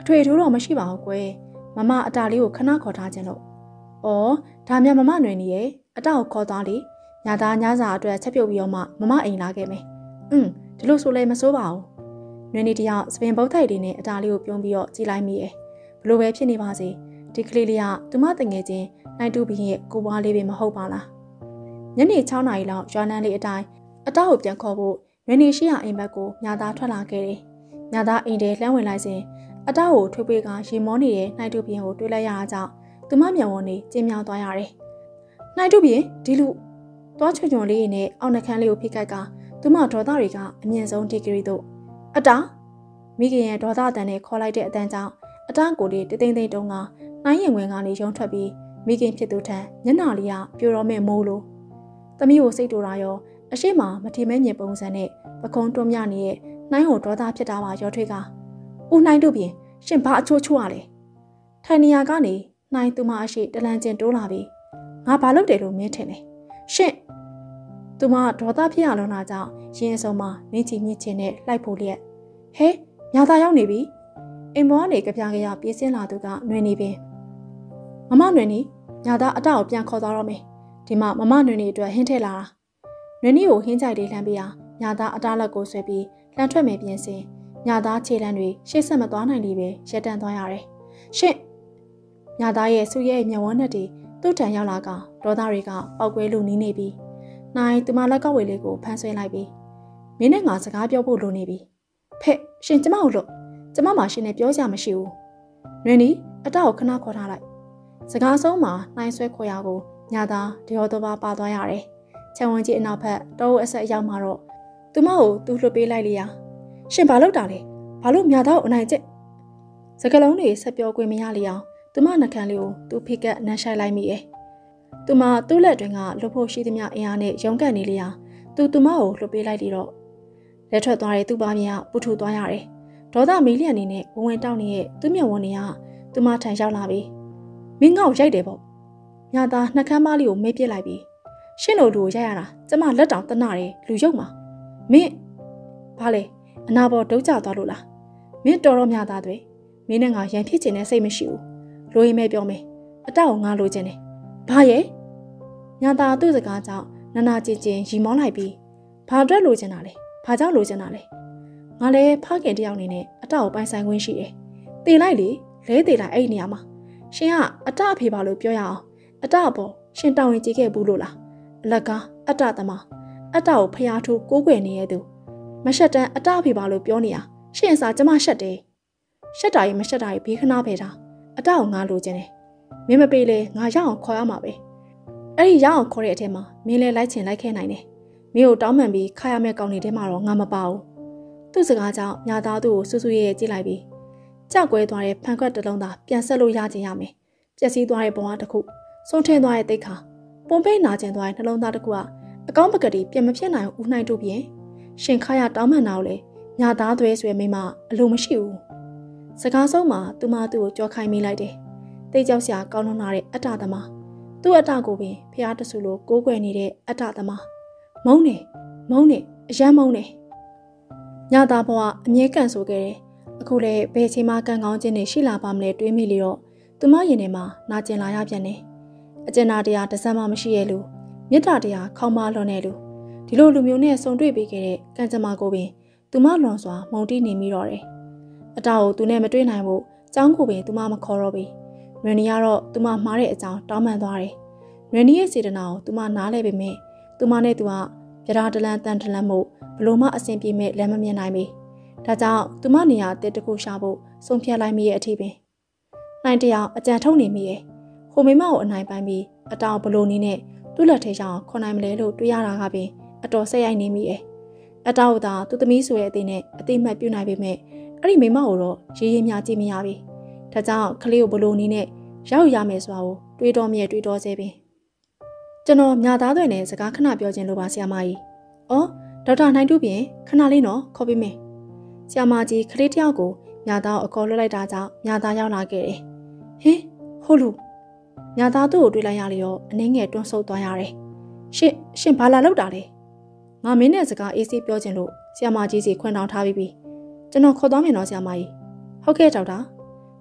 ထွေထိုးတော့မရှိပါဘူးကွယ်မမအတာလေးကိုခဏခေါ်ထားခြင်းလို့ဩဒါမြန်မမနွယ်နေရဲ့အတာကိုခေါ်သွားလေညာသားညစာအတွက်ချက်ပြုတ်ပြီးတော့မှမမအိမ်လာခဲ့မယ်อืมဒီလိုဆိုလဲမစိုးပါဘူးနွယ်နေတယောက်စပင်ပုတ်ထိုက်တွေနဲ့အတာလေးကိုပြုံးပြီးတော့ကြည်လိုက်မိရဲ့ဘလို့ပဲဖြစ်နေပါစေဒီကလေးလေးကသူမတငယ်ချင်းနိုင်တူဘင်းရဲ့ကိုပွားလေးပဲမဟုတ်ပါလားညနေ၆နာရီလောက်ရွာနန်းလေးအတိုင်းအတာကိုပြန်ခေါ်ဖို့နွယ်နေရှိရအိမ်ဘက်ကိုညာသားထွက်လာခဲ့တယ်ညာသားအိမ်ထဲလှမ်းဝင်လိုက်စဉ်အတာကိုထွေးပွေးကရေမောနေတဲ့နိုင်တူဘင်းကိုတွေးလိုက်ရတာကြောင့်သူမမျက်ဝန်းလေးကျဉ်းမြောင်းသွားရတယ်နိုင်တူဘင်းဒီလူသွားချွန်ချွန်လေးနဲ့အောက်နှခမ်းလေးကိုဖိကိုက်ကသူမဒေါသတွေကအမြင့်ဆုံးဒီဂရီတို့အတာမိခင်ရဲ့ဒေါသအတန်နဲ့ခေါ်လိုက်တဲ့အတန်ကြောင့်အတာကိုလေးတသိမ့်သိမ့်တုံးကနိုင်ရင်ဝင်ကနေရုံထွက်ပြီးမိခင်ဖြစ်သူထံညနာလေးကပြိုတော့မဲ့မိုးလို့သမီးကိုစိတ်တူတာရောအရှိမမထီမဲမြင်ပုံစံနဲ့ပခုံးတွမြနေတဲ့နိုင်ဟိုဒေါသဖြစ်တာပါရောထွေးကဦးနိုင်တို့ပြင်ရှင်ဘာအချိုးချိုးရလဲထိုင်နေရကနေနိုင်သူမအရှိတလန်ကျင်တိုးလာပြီးငါဘာလုပ်တယ်လို့မင်းထင်လဲရှင်သူမဒေါသဖြစ်ရလုံးတာကြောင့်ရင်အစုံမှာနင်းချီမြင့်ချင်နဲ့လိုက်ဖို့လျက်ဟဲညာသားရောက်နေပြီအိမ်ပေါ်ကနေကြပြကြရပြေးစင်းလာသူကနှွေနေပင်မမနှွေနေညာသားအတောက်ပြန်ခေါ်သွားတော့မယ်ဒီမှာမမနှွေနေအတွက်ဟင်းထည့်လာတာနှွေနေကိုဟင်းကြိုက်လေးလှမ်းပြရညာသားအတားလက်ကိုဆွဲပြီးလှမ်းထွက်မယ်ပြင်စင်ညာသားခြေလမ်းတွေရှေ့ဆက်မသွားနိုင်လေပဲရက်တန်သွားရတယ်ရှင့်ညာသားရဲ့ဆူရဲ့မျက်ဝန်းနဲ့တည်းသူ့ထံရောက်လာကဒေါသတွေကပောက်ကွဲလူနီးနေပြီနိုင်သူမလက်ကဝေလေးကိုဖမ်းဆွဲလိုက်ပြီးမင်းနဲ့ငါစကားပြောဖို့လိုနေပြီဖက်ရှင်ကျမကိုလို့ကျမမှရှင်နဲ့ပြောကြမရှိဘူးနွေနီအတောက်ခဏခေါ်ထားလိုက်စကားဆုံးမှာနိုင်ဆွဲခေါ်ရကိုညာသားဒီဟောတော့ပါသွားရတယ်ခြံဝန်းကြီးအနောက်ဘက်တောအဆက်ရောက်မှာတော့သူမကိုသူ့လွှတ်ပေးလိုက်လေရရှင်ဘာလုပ်တာလဲဘာလို့မြာသားကိုအနိုင်ကျက်စကလုံးတွေဆက်ပြောခွင့်မရလေအောင်သူမနှကန်းလေးကိုသူ့ဖိကက်နှမ်းဆိုင်လိုက်မိရဲ့သူမသူ့လက်တွင်ကလှုပ်ဖို့ရှိသမျှအင်အားနဲ့ရုန်းကန်နေလေအောင်သူသူမကိုလှုပ်ပေးလိုက်လေတော့လက်ထွက်သွားတဲ့သူ့ပါမြပူထူသွားရတယ်ဒေါသမီးလျက်အနေနဲ့ဝဝင်တောက်နေတဲ့သူ့မျက်ဝန်းတွေကသူမထန်ရောက်လာပြီမင်းငါ့ကိုရိုက်တယ်ပေါ့ညာသားနှကန်းပါးလေးကိုမေးပြစ်လိုက်ပြီးရှင့်တို့လူကိုရိုက်ရတာကျမလက်တောင်တနာတယ်လူရုပ်မှာမင်းဘာလဲအနာပေါ်ဒုတ်ကျသွားလို့လားမင်းတော်တော့မြသားတွေမင်းနဲ့ငါရန်ဖြစ်ချင်တဲ့စိတ်မရှိဘူးလိုရင်မဲပြောမယ်အတောက်ကိုငါလိုချင်တယ်ဘာရဲ့ညာသားသူ့စကားကြောင့်နာနာကျင်ကျင်ရီမောလိုက်ပြီးဘာအတွက်လိုချင်တာလဲဘာကြောင့်လိုချင်တာလဲငါလည်းဖခင်တယောက်နေနဲ့အတောက်ကိုပိုင်ဆိုင်ခွင့်ရှိတယ်တေလိုက်လေလဲတေလိုက်အဲ့ဒီနေရာမှာရှင်ကအတအဖေပါလို့ပြောရအောင်အတအပေါ်ရှင်တောင်းရင်ကြည့်ခဲ့ဘူးလို့လားအလကားအတသမားအတကိုဖျားထိုးကိုးကွယ်နေရသူမရှက်တန်းအတအဖေပါလို့ပြောနေရရှင်အစားကျမရှက်တယ်ရှက်တာရင်မရှက်တာရင်ဘေးခဏပဲတာအတကိုငါလိုချင်တယ်မင်းမပေးလေငါရအောင်ခေါ်ရမှာပဲအဲ့ဒီရအောင်ခေါ်တဲ့အထက်မှာမင်းလဲလိုက်ချင်လိုက်ခဲ့နိုင်တယ်မင်းကိုတောင်းပန်ပြီးခါရမဲ့ကောင်းနေတဲ့မှာတော့ငါမပါဘူးသူ့စကားကြောင့်ညာသားသူ့ကိုဆူဆူရဲရဲကြည့်လိုက်ပြီးကြောက်ကွဲသွားတဲ့ဖန်ခွက်တစ်လုံးသာပြန်ဆက်လို့ရချင်ရမယ်ပျက်စီးသွားတဲ့ဘဝတစ်ခုဆုံးထင်းသွားတဲ့တိတ်ခါပုံပိတ်နာကျင်သွားတဲ့နှလုံးသားတစ်ခုကအကောင်းပကတိပြန်မဖြစ်နိုင်ဦးနိုင်တို့ပြင်ရှင်ခါရတောင်းပန်တာကိုလေညာသားသွဲဆွဲမိမအလိုမရှိဘူးစကားဆုံးမှာသူမသူ့ကိုကြောခိုင်းမိလိုက်တယ်တိတ်ကြောက်စရာကောင်းလွန်းလာတဲ့အတ္တသမားသူ့အတ္တကိုပင်ဖျားတဆူလိုကိုးကွယ်နေတဲ့အတ္တသမားမုန်းနေမုန်းနေအယမ်းမုန်းနေညာသားဘဝအမြဲကန်ဆိုခဲ့တယ်အခုလေဘယ်ချိန်မှကန်ကောင်းခြင်းတွေရှိလာပါမလဲတွေးမိလေတော့သူမရင်ထဲမှာနာကျင်လာရပြန်တယ်အကျဉ်းသားတရားတစ်စက်မှမရှိရဲ့လူမေတ္တာတရားခေါင်းမလွန်တဲ့လူဒီလိုလူမျိုးနဲ့ဆုံတွေ့ပေးခဲ့တဲ့ကံကြမ္မာကိုပင်သူမလွန်စွာမုံတိနေမိတော့တယ်အတားကိုသူနဲ့မတွေ့နိုင်ဘူးကျောင်းကိုပင်သူမမခေါ်တော့ဘူးရန်နီကတော့သူမမှားတဲ့အကြောင်းတောင်းပန်သွားတယ်ရန်နီရဲ့စေတနာကိုသူမနားလဲပေမဲ့သူမနဲ့သူကပြဒါတလန်တန်တလန်မို့ဘလို့မှအဆင်ပြေမဲ့လက်မမြင်နိုင်ပြီဒါကြောင့်သူမနေရာတစ်တခုရှာဖို့ဆုံးဖြတ်လိုက်မိရဲ့အထီးပင်နိုင်တယောက်အကြံထုတ်နေမိရဲ့ဟိုမိမကိုအနိုင်ပိုင်းပြီးအတောင်ဘလို့နည်းနဲ့သူ့လက်ထဲချောင်းခေါ်နိုင်မလဲလို့တွေးရတာကပင်အတော်ဆက်ရိုက်နေမိရဲ့အတောင်သာသူသမီးဆိုရဲ့အသေးနဲ့အသိမှတ်ပြုနိုင်ပေမဲ့အဲ့ဒီမိမကိုတော့ရေးရေးများကြည့်မရပြီဒါကြောင့်ကလေးကိုဘလို့နည်းနဲ့ရောက်ရမယ်ဆိုတာကိုတွေးတော်မြဲတွေးတော်စေပင်ကျွန်တော်မြသားတွေနဲ့စကားခဏပြောခြင်းလိုပါဆရာမကြီး။အော်ဒေါက်တာနိုင်တူပြင်ခဏလေးနော်ခေါ်ပေးမယ်။ဆရာမကြီးကလေးတယောက်ကိုမြသားကိုအခေါ်လွှတ်လိုက်တာကြောင့်မြသားရောက်လာခဲ့တယ်။ဟင်ဟုတ်လို့မြသားသူ့ကိုတွေးလိုက်ရလေရောအနှင်းငယ်တွန်းဆုပ်သွားရတယ်။ရှင့်ရှင်ဘာလာလောက်တာလဲ။ငါမင်းနဲ့စကားအေးဆေးပြောခြင်းလို့ဆရာမကြီးစီခွင့်တောင်းထားပြီးပြီ။ကျွန်တော်ခေါ်သွားမယ်နော်ဆရာမကြီး။ဟုတ်ကဲ့ဒေါက်တာ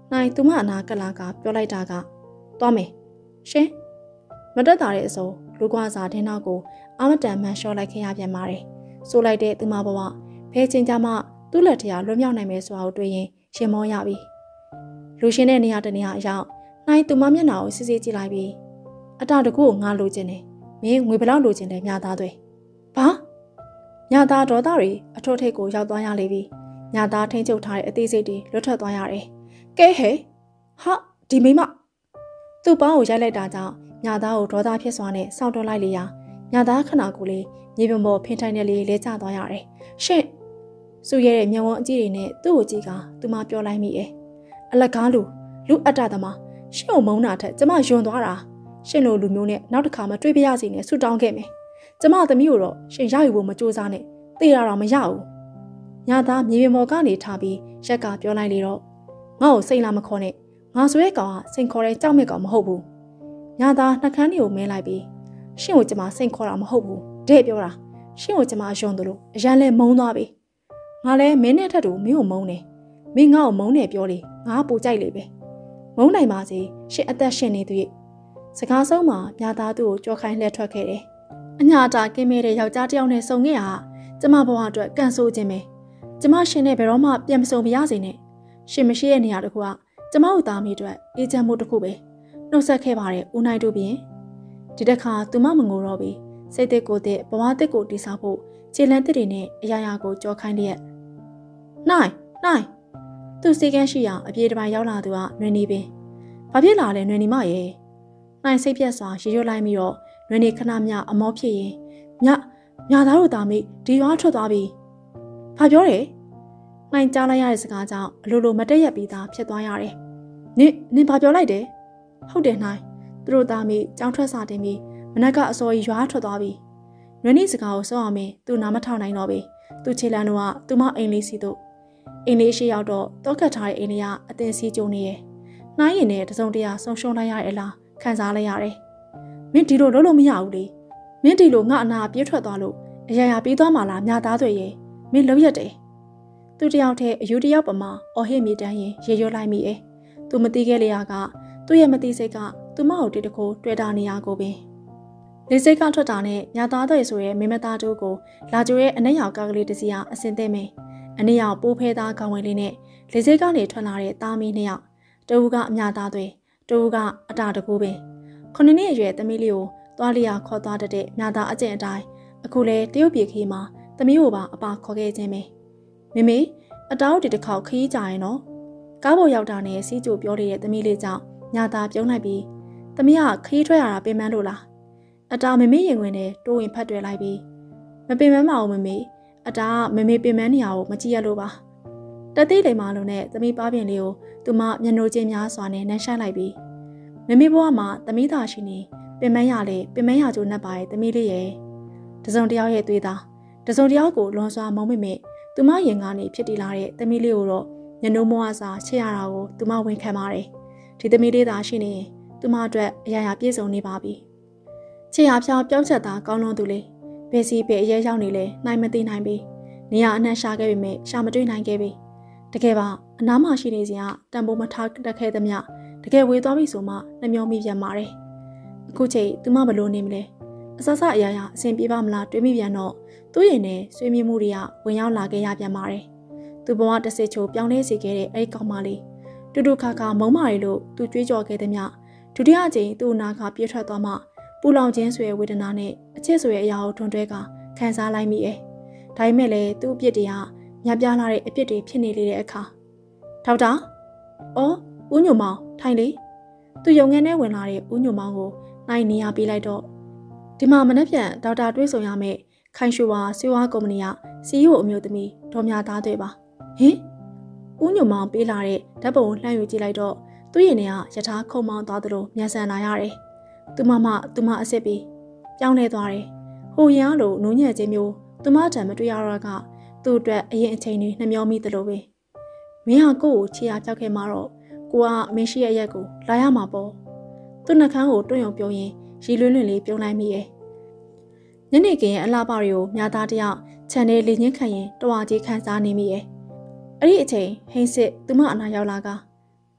နိုင်သူမအနာကလာကပြောလိုက်တာကသွားမယ်ရှင်မတက်တာတဲ့အစိုးလူကွာစာထင်းနောက်ကိုအမတန်မှန်လျှော့လိုက်ခဲ့ရပြန်ပါတယ်ဆိုလိုက်တဲ့သူမဘဝဖဲချင်းကြမှသူ့လက်ထရာလွတ်မြောက်နိုင်မယ်ဆိုတာကိုတွေ့ရင်ရှင်မောရပြီလူရှင်တဲ့နေရာတနေရာအရောက်နိုင်သူမမျက်နှာကိုစစ်စစ်ကြည့်လိုက်ပြီးအတားတကူကိုငါလိုချင်တယ်မင်းငွေဘလောက်လိုချင်တယ်မြသားတွေဘာညသားဒေါသတွေအထွတ်ထိပ်ကိုရောက်သွားရလေပြီညသားထိန်ချုပ်ထားတဲ့အသေးစိတ်တွေလွတ်ထွက်သွားရတယ်ကဲဟဲဟာဒီမိမသူ့ပေါင်းကိုရိုက်လိုက်တာကြောင့်ညသားကိုဒေါသဖြစ်စွာနဲ့စောင့်တွန်းလိုက်လေရာညသားခဏကိုလေးမြေပြင်ပေါ်ဖင်ထိုင်နေလေးလဲကျသွားရတယ်ရှင့်စုရဲတဲ့မျက်ဝန်းအကြည့်တွေနဲ့သူ့ကိုကြည့်ကသူမပြောလိုက်မိရဲ့အလကားလူလူအတ္တသမားရှင့်ကိုမုန်းတာထက်ကျမယွန်သွားတာရှင့်လိုလူမျိုးနဲ့နောက်တစ်ခါမှတွေ့ပြရစီနဲ့ဆူတောင်းခဲ့မယ်ကျမသမီးကိုတော့ရှင်ရယူဖို့မကြိုးစားနဲ့သိရတော့မရဘူးညသားမြေပြင်ပေါ်ကနေထားပြီးရက်ကပြောလိုက်လေတော့ငါ့ကိုစိတ်လာမခေါ်နဲ့ငါဆိုရဲကောင်ကစိန်ခေါ်တဲ့ကြောက်မဲ့ကောင်မဟုတ်ဘူးညသားနှကန်းတွေကိုမဲလိုက်ပြီးရှင့်ကိုကျမစိန်ခေါ်တာမဟုတ်ဘူးတဲ့ပြောတာရှင့်ကိုကျမယွန်တယ်လို့အရန်လဲမုန်းသွားပြီငါလဲမင်းနဲ့ထက်တူမင်းကိုမုန်းတယ်မင်းငါ့ကိုမုန်းတယ်ပြောလေငါပူကြိုက်လေပဲမုန်းနိုင်ပါစေရှင့်အသက်ရှင်နေသူရဲ့စကားဆုံးမှာညသားသူ့ကိုကြောခိုင်းလှည့်ထွက်ခဲ့တယ်အညာတာကင်းမဲတဲ့ယောက်ျားတစ်ယောက်နဲ့ဆုံခဲ့တာကျမဘဝအတွက်ကန်ဆိုးခြင်းပဲကျမရှင်နဲ့ဘယ်တော့မှပြန်မဆုံပြရစေနဲ့ရှင်မရှိတဲ့နေရာတခုကကျမတို့သားမိအတွက်အေးချမ်းမှုတစ်ခုပဲနှုတ်ဆက်ခဲ့ပါတယ်ဦးနိုင်တို့ပြင်ဒီတစ်ခါသူမမငိုတော့ပြီစိတ်သက်ကိုယ်သက်ဘဝသက်ကိုတိဆောက်ဖို့ခြေလမ်းတစ်တွေနဲ့အရာရာကိုကြောခိုင်းလျက်နိုင်နိုင်သူစီကန်းရှိအောင်အပြေးတစ်ပိုင်းရောက်လာသူကနွေနေပင်ဘာဖြစ်လာလဲနွေနေမရဲ့နိုင်စိတ်ပြက်စွာရေရွတ်လိုက်ပြီးတော့နွေနေခဏမြအမောဖြစ်ရင်ညညသားတို့သားမိဒီရွာထွက်သွားပြီဘာပြောတယ်နိုင်ကြားလိုက်ရတဲ့စကားကြောင့်အလိုလိုမတက်ရက်ပြီးသားဖြစ်သွားရတယ်နင်နင်ဘာပြောလိုက်တယ်ဟုတ်တယ်နိုင်သူတို့သားမိကြောင်းထွက်စာတင်ပြီးမနက်ကအစောကြီးရွာထွက်သွားပြီနွေနေစကားကိုစောအောင်မင်းသူနာမထောင်နိုင်တော့ပြီသူခြေလန်းတော့ကသူမအိမ်လေးစီတို့အိမ်လေးရှိရောက်တော့တောကတ်ထားတဲ့အိမ်လေးကအတင်းစီကျုံနေရဲ့နှိုင်းရင်နဲ့တစုံတရာဆုံရှုံလိုက်ရရဲ့လားခံစားလိုက်ရတယ်မင်းဒီလိုလုပ်လို့မရဘူးလေမင်းဒီလိုငါအနာပြေးထွက်သွားလို့အရာရာပြေးသွားမှလားမြသားတွေရဲ့မင်းလုံးရက်တယ်သူတယောက်တည်းအယူတယောက်ပမာအော်ဟစ်မြေတန်းရင်ရေရွတ်လိုက်မိရဲ့သူမသိခဲ့လေရာကသူ့ရဲ့မသိစိတ်ကသူမဟုတ်တီတကိုတွေ့တာနေရကိုပင်လေစိတ်ကထွက်တာနဲ့မြသားတွေဆိုရဲမင်းမသားတို့ကိုလာကြိုရဲ့အနက်ရောင်ကားကလေးတစ်စီးအဆင်သင့်မင်းအနက်ရောင်ပိုးဖဲသားကောင်းဝင်လေးနဲ့လေစိတ်ကနေထွက်လာတဲ့သားမီးနှစ်ယောက်တဦးကအမြသားတွေတဦးကအတာတကူပင်ခုနှစ်နှစ်အရွယ်သမီးလေးကိုသွားလျာခေါ်သွားတဲ့မြသားအကျင့်အတိုင်းအခုလဲတရုတ်ပြည်ခီးမှာသမီးကိုပါအပါခေါ်ခဲ့ခြင်းပဲမိမိအတောက်ဒီတစ်ခေါက်ခီးကြရင်တော့ကားပေါ်ရောက်တာနဲ့စီးကြိုပြောနေတဲ့သမီးလေးကြောင့်ညသားပြုံးလိုက်ပြီးသမီးကခီးထွက်ရတာပင်ပန်းလို့လားအတာမမေရင်ဝင်နဲ့တိုးဝင်ဖတ်တွယ်လိုက်ပြီးမပင်ပန်းမအောင်မမေအတာမမေပင်ပန်းနေရကိုမကြည့်ရလို့ပါတသိလိမ်မလုံးနဲ့သမီးပါပြင်လေးကိုသူမမျက်နှာချင်းများစွာနဲ့နှမ်းဆိုင်လိုက်ပြီးမမေဘွားမှာသမီးသားရှိနေပင်ပန်းရလေပင်ပန်းရကျိုးနှက်ပါရဲ့သမီးလေးရဲ့တစုံတယောက်ရဲ့သွေးသားတစုံတယောက်ကိုလွန်စွာမုံမိမိသူမရင်ကနေဖြစ်တည်လာတဲ့သမီးလေးကိုတော့ညနိုးမွားစာချစ်ရတာကိုသူမဝန်ခံပါတယ်ဒီသမီးလေးသားရှိနေရင်သူမအတွက်အရာရာပြည့်စုံနေပါပြီချစ်ရဖြောင်းပြောင်းချက်သားကောင်းလွန်သူလေးဘယ်စီဘယ်အရဲရောက်နေလဲနိုင်မသိနိုင်ပြီနေရအနှံ့ရှာခဲ့ပေမဲ့ရှာမတွေ့နိုင်ခဲ့ပြီတကယ်ပါအနားမှာရှိနေစဉ်ကတန်ဖိုးမထားတက်ခဲ့သမျှတကယ်ဝေသွားပြီဆိုမှနှမျောမိပြန်ပါတယ်အခုချိန်သူမဘလို့နေမလဲအဆဆအရာရာအဆင်ပြေပါမလားတွေးမိပြန်တော့သူ့ရင်နဲ့ဆွေးမြေ့မှုတွေကဝင်ရောက်လာခဲ့ရပြန်ပါတယ်သူဘဝတစ်စစ်ချိုပြောင်းလဲစေခဲ့တဲ့အဲ့ဒီကောင်မလေးတူတူခါခါမုံမာရီလို့သူကြွေးကြော်ခဲ့သမျှဒုတိယကြိမ်သူ့နာကပြေးထွက်သွားမှပူလောင်ခြင်းဆိုရဲ့ဝေဒနာနဲ့အချစ်ဆိုရဲ့အရာကိုထွန်းတွဲကခံစားလိုက်မိရဲ့ဒါပေမဲ့လည်းသူ့အပြစ်တွေကညပြလာတဲ့အပြစ်တွေဖြစ်နေလေတဲ့အခါထောက်တာအော်ဦးညိုမောင်ထိုင်လေသူရုံငန်းထဲဝင်လာတဲ့ဦးညိုမောင်ကိုနိုင်နေရပေးလိုက်တော့ဒီမှာမနေ့ပြန်ဒေါက်တာတွေးဆုံရမယ်ခိုင်ရွှေဝါဆေးဝါးကုမ္ပဏီကစီအီအိုအမျိုးသမီးဒေါ်မြသားတွေပါဟင်ဦးညိုမောင်ပေးလာတဲ့ဓာတ်ပုံကိုလှမ်းယူကြည့်လိုက်တော့သူ့ရင်ထဲကယထာခုံမောင်းသွားသလိုမြန်ဆန်လာရတယ်သူမမသူမအစ်စ်ပြီးပြောင်းလဲသွားတယ်ဟိုရန်လိုနူးညံ့ခြင်းမျိုးသူမတံမတွေ့ရတော့ကသူ့အတွက်အရင်အချိန်တွေနှမျောမိသလိုပဲမင်းဟာကိုယ့်ကိုချီရပြောက်ခဲ့မှတော့ကိုကမင်းရှိရဲ့ရက်ကိုလာရမှာပေါ့သူ့နှကန်းကိုတွန့်ယုံပြုံးရင်ရီလွန်းလွန်းလေးပြုံးလိုက်မိရဲ့ညနေခင်းရဲ့အလားပါတွေကိုမြသားတယောက်ခြံထဲလေညင်းခံရင်တဝါကြီးခန်းစားနေမိရဲ့အဲ့ဒီအချိန်ဟိန်းစစ်သူမအနာရောက်လာက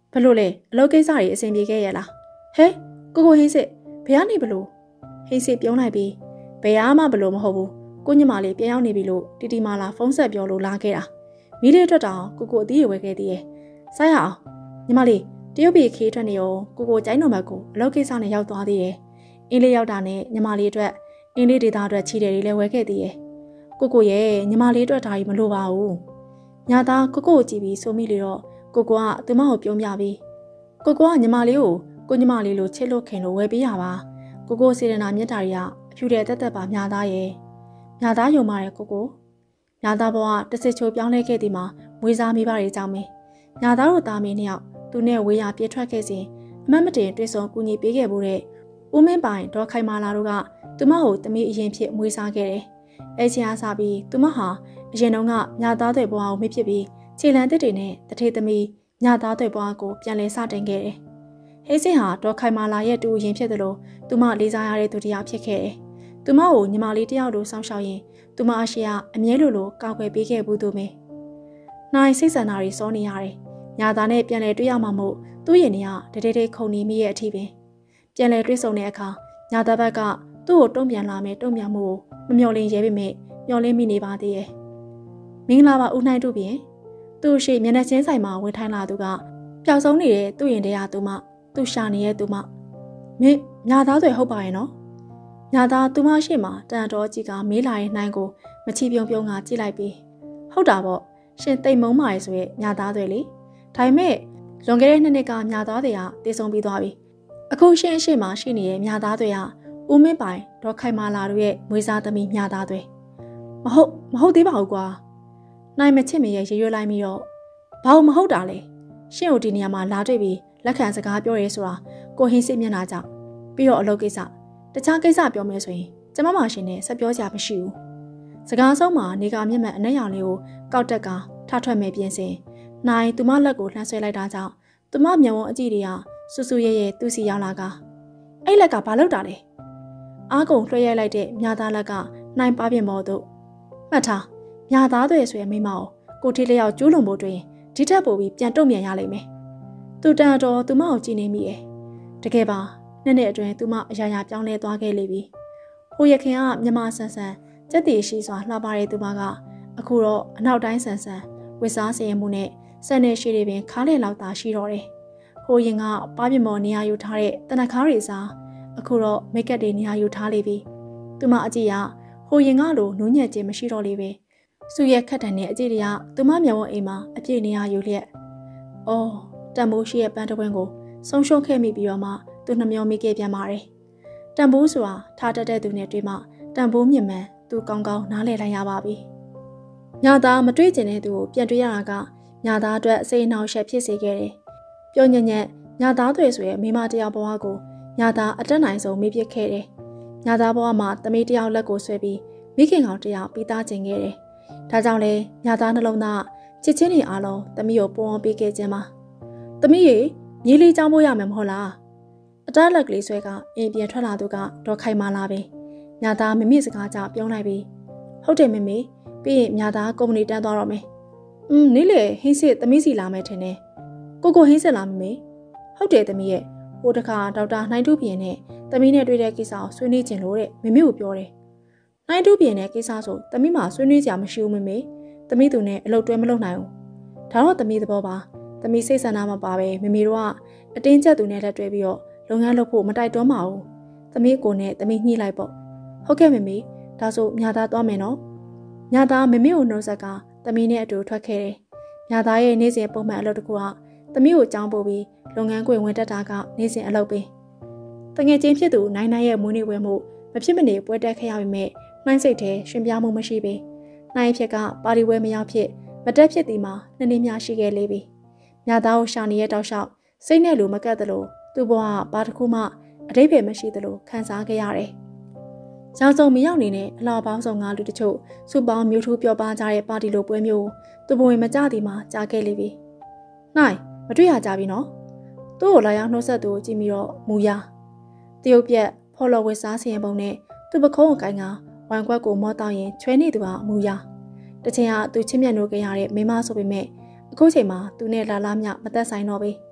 ဘလို့လေအလုပ်ကိစ္စတွေအဆင်ပြေခဲ့ရလားဟဲကိုကိုဟင်းစစ်ဘယ်ကနေဘလို့ဟင်းစစ်ပြောလိုက်ပြီးဘယ်အားမှဘလို့မဟုတ်ဘူးကိုညီမလေးပြန်ရောက်နေပြီလို့တီတီမာလာဖုန်းဆက်ပြောလို့လာခဲ့တာမီးလေးထွက်တောင်ကိုကိုအသီးရွယ်ခဲ့သေးရဲ့ဆိုင်ရအောင်ညီမလေးတရုတ်ပြည်ခေးထွက်နေရောကိုကိုကျိုင်းတော်ဘက်ကိုအလုပ်ကိစ္စနဲ့ရောက်သွားသေးရဲ့အင်းလေးရောက်တာနဲ့ညီမလေးအတွက်အင်းလေးဒေတာအတွက်ချီတယ်တွေလည်းဝယ်ခဲ့သေးရဲ့ကိုကိုရဲ့ညီမလေးအတွက်ဒါကြီးမလိုပါဘူးညာသားကိုကိုကိုကြည့်ပြီးဆိုမိလေတော့ကိုကိုကသူမကိုပြုံးပြပြီးကိုကိုကညီမလေးကိုကိုညီမလေးလိုချစ်လို့ခင်လို့ဝယ်ပေးရပါကိုကိုစေရနာမြတ်တာတွေကအဖြူတဲ့တက်တက်ပါညာသားရဲ့ညာသားယုံပါတယ်ကိုကိုညာသားဘဝတစစ်ချိုးပြောင်းလဲခဲ့သည်မှာမွေးစားမိပါရဲ့ကြောင့်မင်းညာသားတို့သားမင်းနှစ်ယောက်သူနဲ့ဝေးရပြေးထွက်ခဲ့စဉ်အမတ်မတင်တွေ့ဆုံကူညီပေးခဲ့ဖို့တဲ့ဦးမင်းပိုင်ဒေါ်ခိုင်မာလာတို့ကသူမကိုတမီးအရင်ဖြစ်မွေးစားခဲ့တယ်အဲချင်းအားစားပြီးသူမဟာအရင်တုန်းကညာသားတွေဘဝကိုမေ့ဖြစ်ပြီးခြေလံတစ်တွေနဲ့တထေသမီးညာသားတွေဘဝကိုပြန်လည်စတင်ခဲ့တယ်ဟေးစင်ဟာဒေါ်ခိုင်မာလာရဲ့တူရင်ဖြစ်တယ်လို့သူမလေးစားရတဲ့သူတရားဖြစ်ခဲ့တယ်သူမကိုညီမလေးတယောက်လိုစောင့်ရှောက်ရင်သူမအရှိအမြဲလိုလိုကောက်ွယ်ပေးခဲ့ဘူးသူမင်းနိုင်စိတ်ဆန္ဒတွေစောနေရတယ်ညာသားနဲ့ပြန်လည်တွေ့ရမှာမို့သူ့ရင်ထဲကတတဲတဲခုန်နေမိရဲ့အထိပင်ပြန်လည်တွေ့ဆုံတဲ့အခါညာသားဘက်ကသူ့ကိုတုံ့ပြန်လာမယ်တုံ့ပြန်မှုကိုမမျှော်လင့်ရဲပေမဲ့မျှော်လင့်မိနေပါသေးရဲ့မင်္ဂလာပါဦးနိုင်တို့ပြင်သူ့ရှိမျက်နှာချင်းဆိုင်မှာဝင်ထိုင်လာသူကပျောက်ဆုံးနေတဲ့သူ့ရင်ထဲကသူမသူ့ရှာနေတဲ့သူမမင်းညာသားတွေဟုတ်ပါရဲ့နော်ညာသားသူမရှိမှတန်တော်ကြီးကမေးလာတဲ့နှိုင်းကိုမချီပြုံပြုံကကြည့်လိုက်ပြီးဟုတ်တာပေါ့ရှင်တိတ်မုံမာရဲ့ဆိုရဲ့ညာသားတွေလေဒါပေမဲ့လွန်ခဲ့တဲ့နှစ်နှစ်ကညာသားတွေကတည်ဆုံပြီးသွားပြီအခုရှင်အရှိမှရှိနေတဲ့ညာသားတွေကဦးမင်းပိုင်ဒေါ်ခိုင်မာလာတို့ရဲ့မွေးစားသမီးညာသားတွေမဟုတ်မဟုတ်သေးပါဘူးကွာနိုင်မချစ်မရဲ့ရေရွလိုက်ပြီးတော့ဘာလို့မဟုတ်တာလဲရှင့်ကိုဒီနေရာမှာလာတွေ့ပြီးလက်ခံစကားပြောရဲဆိုတာကိုဟင်းစစ်မျက်နှာကြောင့်ပြီးတော့အလုပ်ကိစ္စတခြားကိစ္စပြောမယ်ဆိုရင်ကျမမရှင်နဲ့ဆက်ပြောကြမရှိဘူးစကားဆုံးမှာနေကမျက်မှန်အနက်ရောင်လေးကိုကောက်တက်ကထထွက်မဲ့ပြင်စင်နိုင်သူမလက်ကိုလှမ်းဆွဲလိုက်တာကြောင့်သူမမျက်ဝန်းအကြည့်တွေကဆူဆူရဲရဲသူ့စီရောက်လာကအဲ့လက်ကဘာလုပ်တာလဲအားကုန်လွှဲရိုက်လိုက်တဲ့မြာသားလက်ကနိုင်ပါပြင်ပေါ်သို့မှတ်ထားမြာသားတွေဆိုရင်မိမကိုကိုထေးလျောက်ကျူးလွန်ဖို့တွင်ဒီထက်ပိုပြီးပြန်တုံ့ပြန်ရလိမ့်မယ်သူတန်တော်သူမကိုကြည့်နေမိရဲ့တကယ်ပါနှစ်နှစ်အတွင်းသူမအရာရာပြောင်းလဲသွားခဲ့လေပြီဟိုရခင်ကမြမဆန်ဆန်စက်တီရှိစွာလှပတဲ့သူမကအခုတော့အနောက်တိုင်းဆန်ဆန်ဝစ်စားစရင်မှုနဲ့စက်နေရှိတွေပင်ခါးလေလောက်သာရှိတော့တယ်ဟိုရင်ကပါပြမော်နေရာယူထားတဲ့တနခါးတွေစားအခုတော့မိတ်ကပ်တွေနေရာယူထားလေပြီသူမအကြည့်ရဟိုရင်ကလိုနူးညံ့ခြင်းမရှိတော့လေပဲစုရဲ့ခက်တန်တဲ့အကြည့်တွေကသူမမျက်ဝန်းအိမ်မှာအပြည့်နေရာယူလျက်အော်တန်ဖိုးရှိရဲ့ပန်းတဝင်းကိုဆုံးရှုံးခဲ့မိပြီးတော့မှသူနှမျောမိခဲ့ပြန်ပါတယ်တန်ဖိုးဆိုတာထားတတ်တဲ့သူနဲ့တွေ့မှတန်ဖိုးမြင့်မှန်သူကောင်းကောင်းနားလည်လိုက်ရပါပြီညာသားမတွေ့ကျင်တဲ့သူကိုပြန်တွေ့ရတာကညာသားအတွက်အစိမ်းအနှောက်အယှက်ဖြစ်စေခဲ့တယ်ပြောညံ့ညံ့ညာသားတွေဆိုရဲ့မိမတယောက်ဘဝကိုညာသားအတက်နိုင်ဆုံးမေ့ပစ်ခဲ့တယ်ညာသားဘဝမှာသမီးတယောက်လက်ကိုဆွဲပြီးမိခင်ကောင်တယောက်ပြီးသားကျင်ခဲ့တယ်ဒါကြောင့်လဲညာသားနှလုံးသားချစ်ချင်းတွေအားလုံးသမီးကိုပုံအောင်ပေးခဲ့ခြင်းပါသမီးရေမြေးလေးကြောင်းဖို့ရမယ်မဟုတ်လားအတားလက်ကလေးဆွဲကအင်းပြန်ထွက်လာသူကဒေါ်ခိုင်မာလာပဲညာသားမမေ့စကားကြောင့်ပြောလိုက်ပြီးဟုတ်တယ်မမေပြီးရင်ညာသားကုမ္ပဏီတန်းသွားတော့မယ်อืมနေ့လေဟင်းစစ်သမီးစီလာမယ်ထင်တယ်ကိုကိုဟင်းစစ်လာမမေဟုတ်တယ်သမီးရဲ့ဟိုတခါဒေါက်တာနှိုင်းတူးပြင်နဲ့သမီးနဲ့တွေ့တဲ့ကိစ္စကိုဆွေးနွေးခြင်းလို့တဲ့မမေကိုပြောတယ်နှိုင်းတူးပြင်နဲ့ကိစ္စဆိုသမီးမှဆွေးနွေးကြမရှိဘူးမမေသမီးသူနဲ့အလုပ်တွဲမလုပ်နိုင်ဘူးဒါတော့သမီးသဘောပါသမီးစိတ်ဆန္ဒမပါပဲမမေတို့ကအတင်းကျပ်သူနဲ့လက်တွဲပြီးတော့လုပ်ငန်းလုပ်ဖို့မတိုက်တွန်းပါဘူးသမီးကိုနဲ့သမီးညှိလိုက်ပေါ့ဟုတ်ကဲ့မမေဒါဆိုညာသားသွားမယ်နော်ညာသားမမေကိုနှုတ်ဆက်ကသမီးနဲ့အတူထွက်ခဲ့တယ်ညာသားရဲ့နေ့စဉ်ပုံမှန်အလုပ်တစ်ခုကသမီးကိုကြောင်းပို့ပြီးလုပ်ငန်းခွင်ဝင်တက်တာကနေ့စဉ်အလုပ်ပဲတငယ်ချင်းဖြစ်သူနိုင်နိုင်ရဲ့မွေးနေ့ပွဲမှုမဖြစ်မနေပွဲတက်ခဲ့ရပေမဲ့နှိုင်းစိတ်ထဲရှင်ပြမှုမရှိပေနိုင်ဖြစ်ကပါတီပွဲမရောက်ဖြစ်မတက်ဖြစ်ဒီမှာနှစ်နှစ်များရှိခဲ့လေပြီညာသားကိုရှာနေတဲ့တောက်လျှောက်စိတ်နဲ့လိုမကတ်သလိုသူ့ဘဝဘာတစ်ခုမှအတိတ်ပဲမရှိသလိုခံစားခဲ့ရတယ်။ရောင်စုံမရောက်နေတဲ့အလှပေါင်းစုံငါလူတချို့စုပေါင်းမျိုးထူးပြောပါကြတဲ့ပါတီလိုပွဲမျိုးသူ့ဘဝင်မကြသည်မှာကြားခဲ့လေပြီ။နိုင်မတွေ့ရကြပြီနော်။သူ့ကိုလာရောက်နှုတ်ဆက်သူကိုကြည့်ပြီးတော့မူရတရုတ်ပြက်ဖော်လော်ဝစ်စားစီရင်ပုံနဲ့သူ့ပခုံးကိုကိုင်းကဝိုင်ခွက်ကိုမော့တောင်းရင်ချွဲနေသူကမူရတချင်ကသူချင်းမြတ်နိုးခဲ့ရတဲ့မိမဆိုပေမဲ့အခုချိန်မှာသူနဲ့လာလာမြမသက်ဆိုင်တော့ပဲ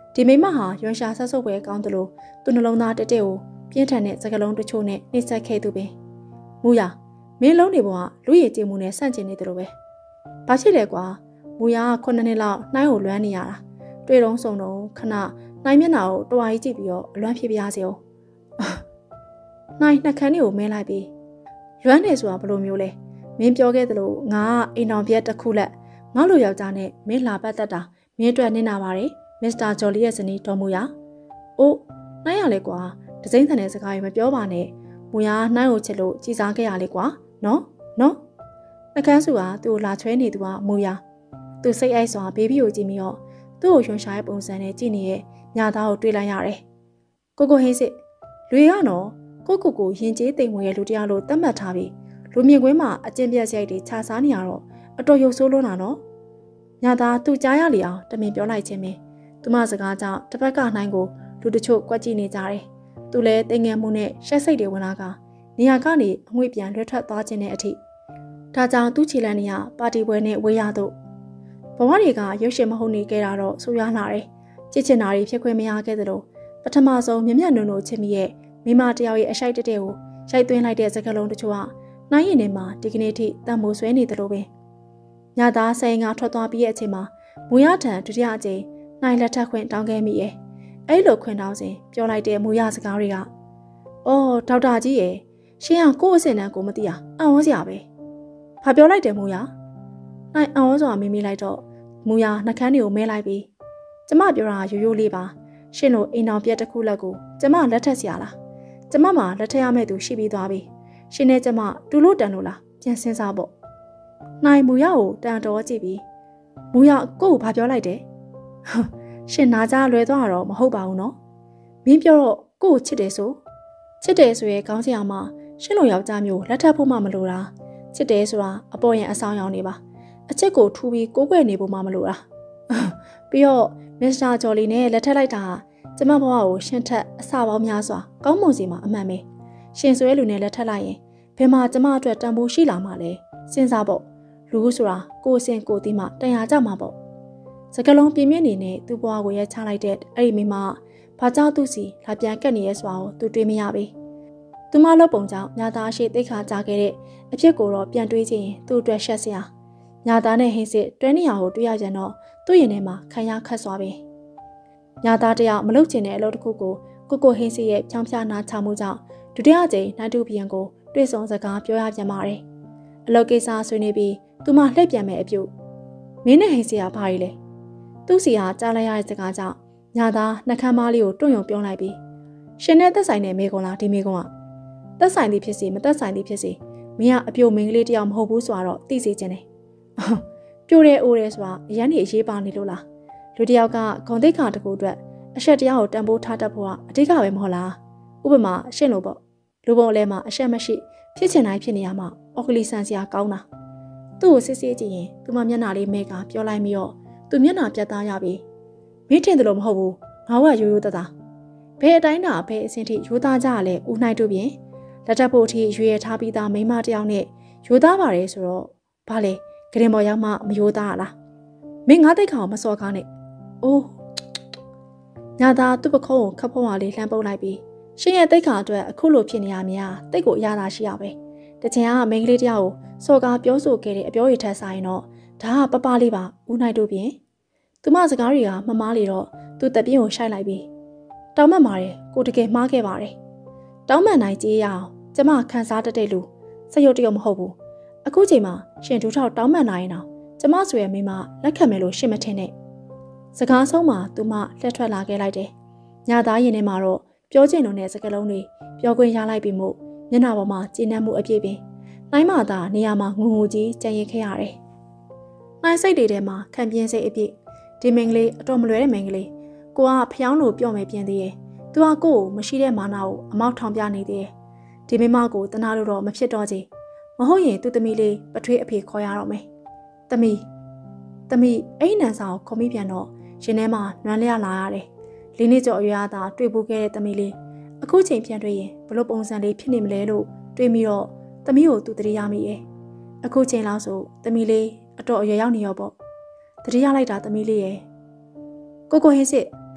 ဒီမိမဟာရွှန်ရှာဆက်ဆုပ်ပွဲကောင်းတယ်လို့သူနှလုံးသားတက်တက်ကိုပြင်းထန်တဲ့စကားလုံးတချို့နဲ့နှိမ့်ဆက်ခဲ့သူပဲမူရမင်းလုံးနေပေါ်ကလူရည်ကြည်မှုနဲ့ဆန့်ကျင်နေတယ်လို့ပဲဘာဖြစ်လဲကွာမူရကခုနှစ်နှစ်လောက်နှိုင်းကိုလွမ်းနေရတာတွေ့တော့ဆုံတော့ခဏနှိုင်းမျက်နှာကိုတွားကြီးကြည့်ပြီးတော့အလွမ်းဖြစ်ပြားစေအောင်နှိုင်းနှက်ခမ်းတွေကိုမဲလိုက်ပြီးလွမ်းနေဆိုတာဘလို့မျိုးလဲမင်းပြောခဲ့သလိုငါကအိမ်တော်ပြက်တစ်ခုလက်ငါ့လိုယောက်ျားနဲ့မင်းလာပတ်သက်တာမင်းအတွက်နင်းနာပါတယ်မစ္စတာဂျော်လီရဲ့ဇနီးတော်မူရအိုးနှိုင်းရလေကွာတစိမ့်ဆန်တဲ့စကားတွေမပြောပါနဲ့မူရနှိုင်းကိုချစ်လို့ကြည်စားခဲ့ရလေကွာနော်နော်နှကန်းစုကသူ့ကိုလာချွဲနေသူကမူရသူစိတ်အိုက်စွာဘေဘီကိုကြည့်ပြီးတော့သူ့ကိုရွှန်ရှားရဲ့ပုံစံနဲ့ကြည့်နေတဲ့ညသားကိုတွေ့လိုက်ရတယ်ကိုကိုဟင်းစစ်လူရကတော့ကိုကိုကိုရင်ကျေးတိမ်ဝင်ရဲ့လူတရားလို့သတ်မှတ်ထားပြီးလူမြင့်ကွင်းမှာအကျင့်ပြတ်စရိုက်တွေခြာစားနေရတော့အတော်ရုပ်ဆိုးလွန်းတာနော်ညသားသူကြားရလေအောင်တမင်ပြောလိုက်ခြင်းပဲသူမစကားကြောင့်တစ်ဖက်ကနှိုင်းကိုလူတချို့ကွက်ကြည့်နေကြတယ်သူလည်းတိမ်ငယ်မှုနဲ့ရှက်စိတ်တွေဝင်လာကနေရာကနေအငွေ့ပြန်လွှတ်ထွက်သွားခြင်းနဲ့အထိဒါကြောင့်သူ့ခြေလမ်းတွေကပါတီပွဲနဲ့ဝေးရတော့ဘဝတွေကရုပ်ရှင်မဟုတ်နေခဲ့တာတော့ဆိုရလာတယ်ကြစ်ချင်တာတွေဖြစ်ခွင့်မရခဲ့သလိုပထမဆုံးမြမျက်နုံနုံချစ်မိရဲ့မိမတယောက်ရဲ့အရှိုက်တက်တဲ့ကိုရိုက်သွင်းလိုက်တဲ့စကားလုံးတချို့ကနှိုင်းရင်ထဲမှာဒီကနေ့ထိတန်မိုးဆွဲနေသလိုပဲညသားဆိုင်ကထွက်သွားပြီးရဲ့အချိန်မှာမူရထံဒုတိယအကြိမ်နှိုင်းလက်ထပ်ခွင့်တောင်းခဲ့မိရဲ့အဲ့လိုခွင့်တောင်းစဉ်ပြောလိုက်တဲ့မူရစကားတွေကအော်ဒေါက်တာကြီးရဲ့ရှင်ကကိုယ့်အစင်တန်းကိုမသိအောင်အံ့ဩစရာပဲ။ဘာပြောလိုက်တယ်မူရ။နိုင်အံ့ဩစွာမိမိလိုက်တော့မူရနှကန်းတွေကိုမဲလိုက်ပြီးကျမပြောတာရိုးရိုးလေးပါရှင်တို့အိမ်တော်ပြက်တစ်ခုလက်ကိုကျမလက်ထက်စရာလား။ကျမမှလက်ထက်ရမယ့်သူရှိပြီးသွားပြီ။ရှင်နဲ့ကျမတူလို့တန်လို့လားပြန်စဉ်းစားပေါ့။နိုင်မူရကိုတန်တော်ကြည့်ပြီးမူရကို့ကိုဘာပြောလိုက်တယ်။ရှင်နာကြလွယ်သွားတော့မဟုတ်ပါဘူးနော်။မင်းပြောတော့ကို့ကိုချစ်တယ်ဆိုချစ်တယ်ဆိုရဲခေါင်းစဉ်အောင်မှာရှင်လိုယောက်ျားမျိုးလက်ထပ်ဖို့မှမလိုတာချစ်တယ်ဆိုတာအပေါ်ရင်အဆောင်ရောင်နေပါအချစ်ကိုထူပြီးကိုးကွယ်နေဖို့မှမလိုတာပြီးတော့မစ္စတာဂျော်လီနဲ့လက်ထပ်လိုက်တာကျမဘဝကိုရှင်ထက်အစာပေါင်းများစွာကောင်းမွန်စီမှာအမှန်ပဲရှင်ဆွဲလူနဲ့လက်ထပ်လိုက်ရင်ဘယ်မှာကျမအတွက်တန်ဖိုးရှိလာမှာလဲစဉ်းစားပေါ့လူဆိုတာကိုယ်စင်ကိုယ်သိမှတန်ရာကြမှာပေါ့စကလုံးပြင်းပြင်းနေနဲ့သူ့ဘဝကိုရဲချလိုက်တဲ့အဲ့ဒီမိမဘာကြောင့်သူ့စီလာပြန်ကတ်နေရဲဆိုတာကိုသူတွေးမရပြီသူမလုပ်ပုံကြောင့်ညာသားရှိသိခါကြခဲ့တဲ့အဖြစ်ကိုတော့ပြန်တွေးကြည့်ရင်သူ့အတွက်ရှက်စရာညာသားနဲ့ဟင်းစစ်တွဲနေရကိုတွေ့ရကြတော့သူ့ရင်ထဲမှာခံရခတ်သွားပြီညာသားတယောက်မလုပ်ချင်တဲ့အလုပ်တစ်ခုကိုကိုကိုဟင်းစစ်ရဲ့ဖြောင်းဖြားနာချမှုကြောင့်ဒုတိယကြိမ်နိုင်တူပြန်ကိုတွေ့ဆုံစကားပြောရပြန်ပါတယ်အလုပ်ကိစ္စဆွေးနွေးပြီးသူမလှည့်ပြန်မဲ့အပြုတ်မင်းနဲ့ဟင်းစစ်ကဘာကြီးလဲသူ့စီဟာကြားလိုက်ရတဲ့စကားကြောင့်ညာသားနှကမ်းမလေးကိုတွန့်ယုံပြောလိုက်ပြီးရှင်နဲ့သက်ဆိုင်တဲ့မိကုံလားဒီမိကုံကသက်ဆိုင်သည်ဖြစ်စီမသက်ဆိုင်သည်ဖြစ်စီမင်းကအပြိုမင်းကလေးတယောက်မဟုတ်ဘူးဆိုတော့သိစေချင်တယ်ပြိုတဲ့အိုးတဲ့ဆိုတာအရန်နေအရေးပါနေလို့လားလူတယောက်ကဂုံတိတ်ခါတကူအတွက်အရှက်တရားကိုတန်ဖိုးထားတတ်ဖို့ကအဓိကပဲမဟုတ်လားဥပမာအရှင်းလို့ပေါ့လူပုံလဲမှာအရှက်မရှိဖြစ်ချင်တိုင်းဖြစ်နေရမှာအော်ကလီဆန်စရာကောင်းတာသူ့ကိုစစ်စစ်ကြည့်ရင်သူမမျက်နှာလေးမဲကပြောလိုက်ပြီးတော့သူမျက်နှာပြတ်သားရပြီမင်းထင်တယ်လို့မဟုတ်ဘူးငါကရိုးရိုးသားသားဘယ်အတိုင်းတာဘယ်အဆင့်ထိရိုးသားကြရလဲဦးနိုင်တို့ပြင်လက်ထပ်ဖို့အထိရွေရထားပြီးသားမိန်းမတယောက်နဲ့ရိုးသားပါတယ်ဆိုတော့ဘာလဲဂရင်ပေါ်ရောက်မှမရိုးသားလားမင်းငါတိတ်ခါမစော်ကားနဲ့အိုးညာသားသူ့ပခုံးကိုခပ်ဖွားလေးလှမ်းပုတ်လိုက်ပြီးရှင်ရဲ့တိတ်ခါအတွက်အခုလိုဖြစ်နေရမြာတိတ်ကိုအရသာရှိရပဲတချင်ကမိန်းကလေးတယောက်ကိုစော်ကားပြောဆိုခဲ့တဲ့အပြောရထက်ဆိုင်တော့ဒါကပပလေးပါဦးနိုင်တို့ပြင်သူမစကားတွေကမမားလေတော့သူတပြင်းကိုရှိုက်လိုက်ပြီးတောင်းမှန်ပါတယ်ကိုတကယ်မှားခဲ့ပါတယ်တောင်းမှန်နိုင်ကြေးရအောင်ကျမခန်းစားတတ်တဲ့လူစရုပ်တရုပ်မဟုတ်ဘူးအခုချိန်မှာရှင်ဒူထောက်တောင်းမှန်နိုင်ရင်တော့ကျမဆိုရဲ့မိမလက်ခံမယ်လို့ရှင်းမထင်နဲ့စကားဆုံးမှာသူမလက်ထွက်လာခဲ့လိုက်တယ်ညသားရင်ထဲမှာတော့ပြောချင်လို့တဲ့စကားလုံးတွေပြောခွင့်ရလိုက်ပြီးမို့မျက်နှာပေါ်မှာကျဉ်းနှံ့မှုအပြည့်ပင်နိုင်မသာနေရာမှာငုံငူကြီးကြံရခဲ့ရတယ်နိုင်စိတ်တွေထဲမှာခံပြင်းစိတ်အပြည့်ဒီမင်းကလေးအတော်မလွယ်တဲ့မင်းကလေးကိုကဖျောင်းလို့ပြော့မယ်ပြန်သေးရဲ့သူကကိုကိုမရှိတဲ့မာနာကိုအမောက်ထောင်ပြနေသေးတယ်ဒီမိမကိုတနာလို့တော့မဖြစ်တော့ချေမဟုတ်ရင်သူ့သမီးလေးပထွေးအဖေခေါ်ရတော့မယ်သမီးသမီးအဲ့နန်စာကိုခေါ်မိပြန်တော့ရင်ထဲမှာနွမ်းလျလာရတယ်လေးနှစ်ကျော်အရွယ်အသားတွေ့ဖို့ခဲ့တဲ့သမီးလေးအခုချိန်ပြန်တွေ့ရင်ဘလို့ပုံစံလေးဖြစ်နေမလဲလို့တွေးပြီးတော့သမီးကိုသူတတိယမိရဲ့အခုချိန်လောက်ဆိုသမီးလေးအတော်အရွယ်ရောက်နေရောပေါ့တတိယလိုက်တာသမီးလေးရဲ့ကိုကိုဟင်းစစ်ဘာ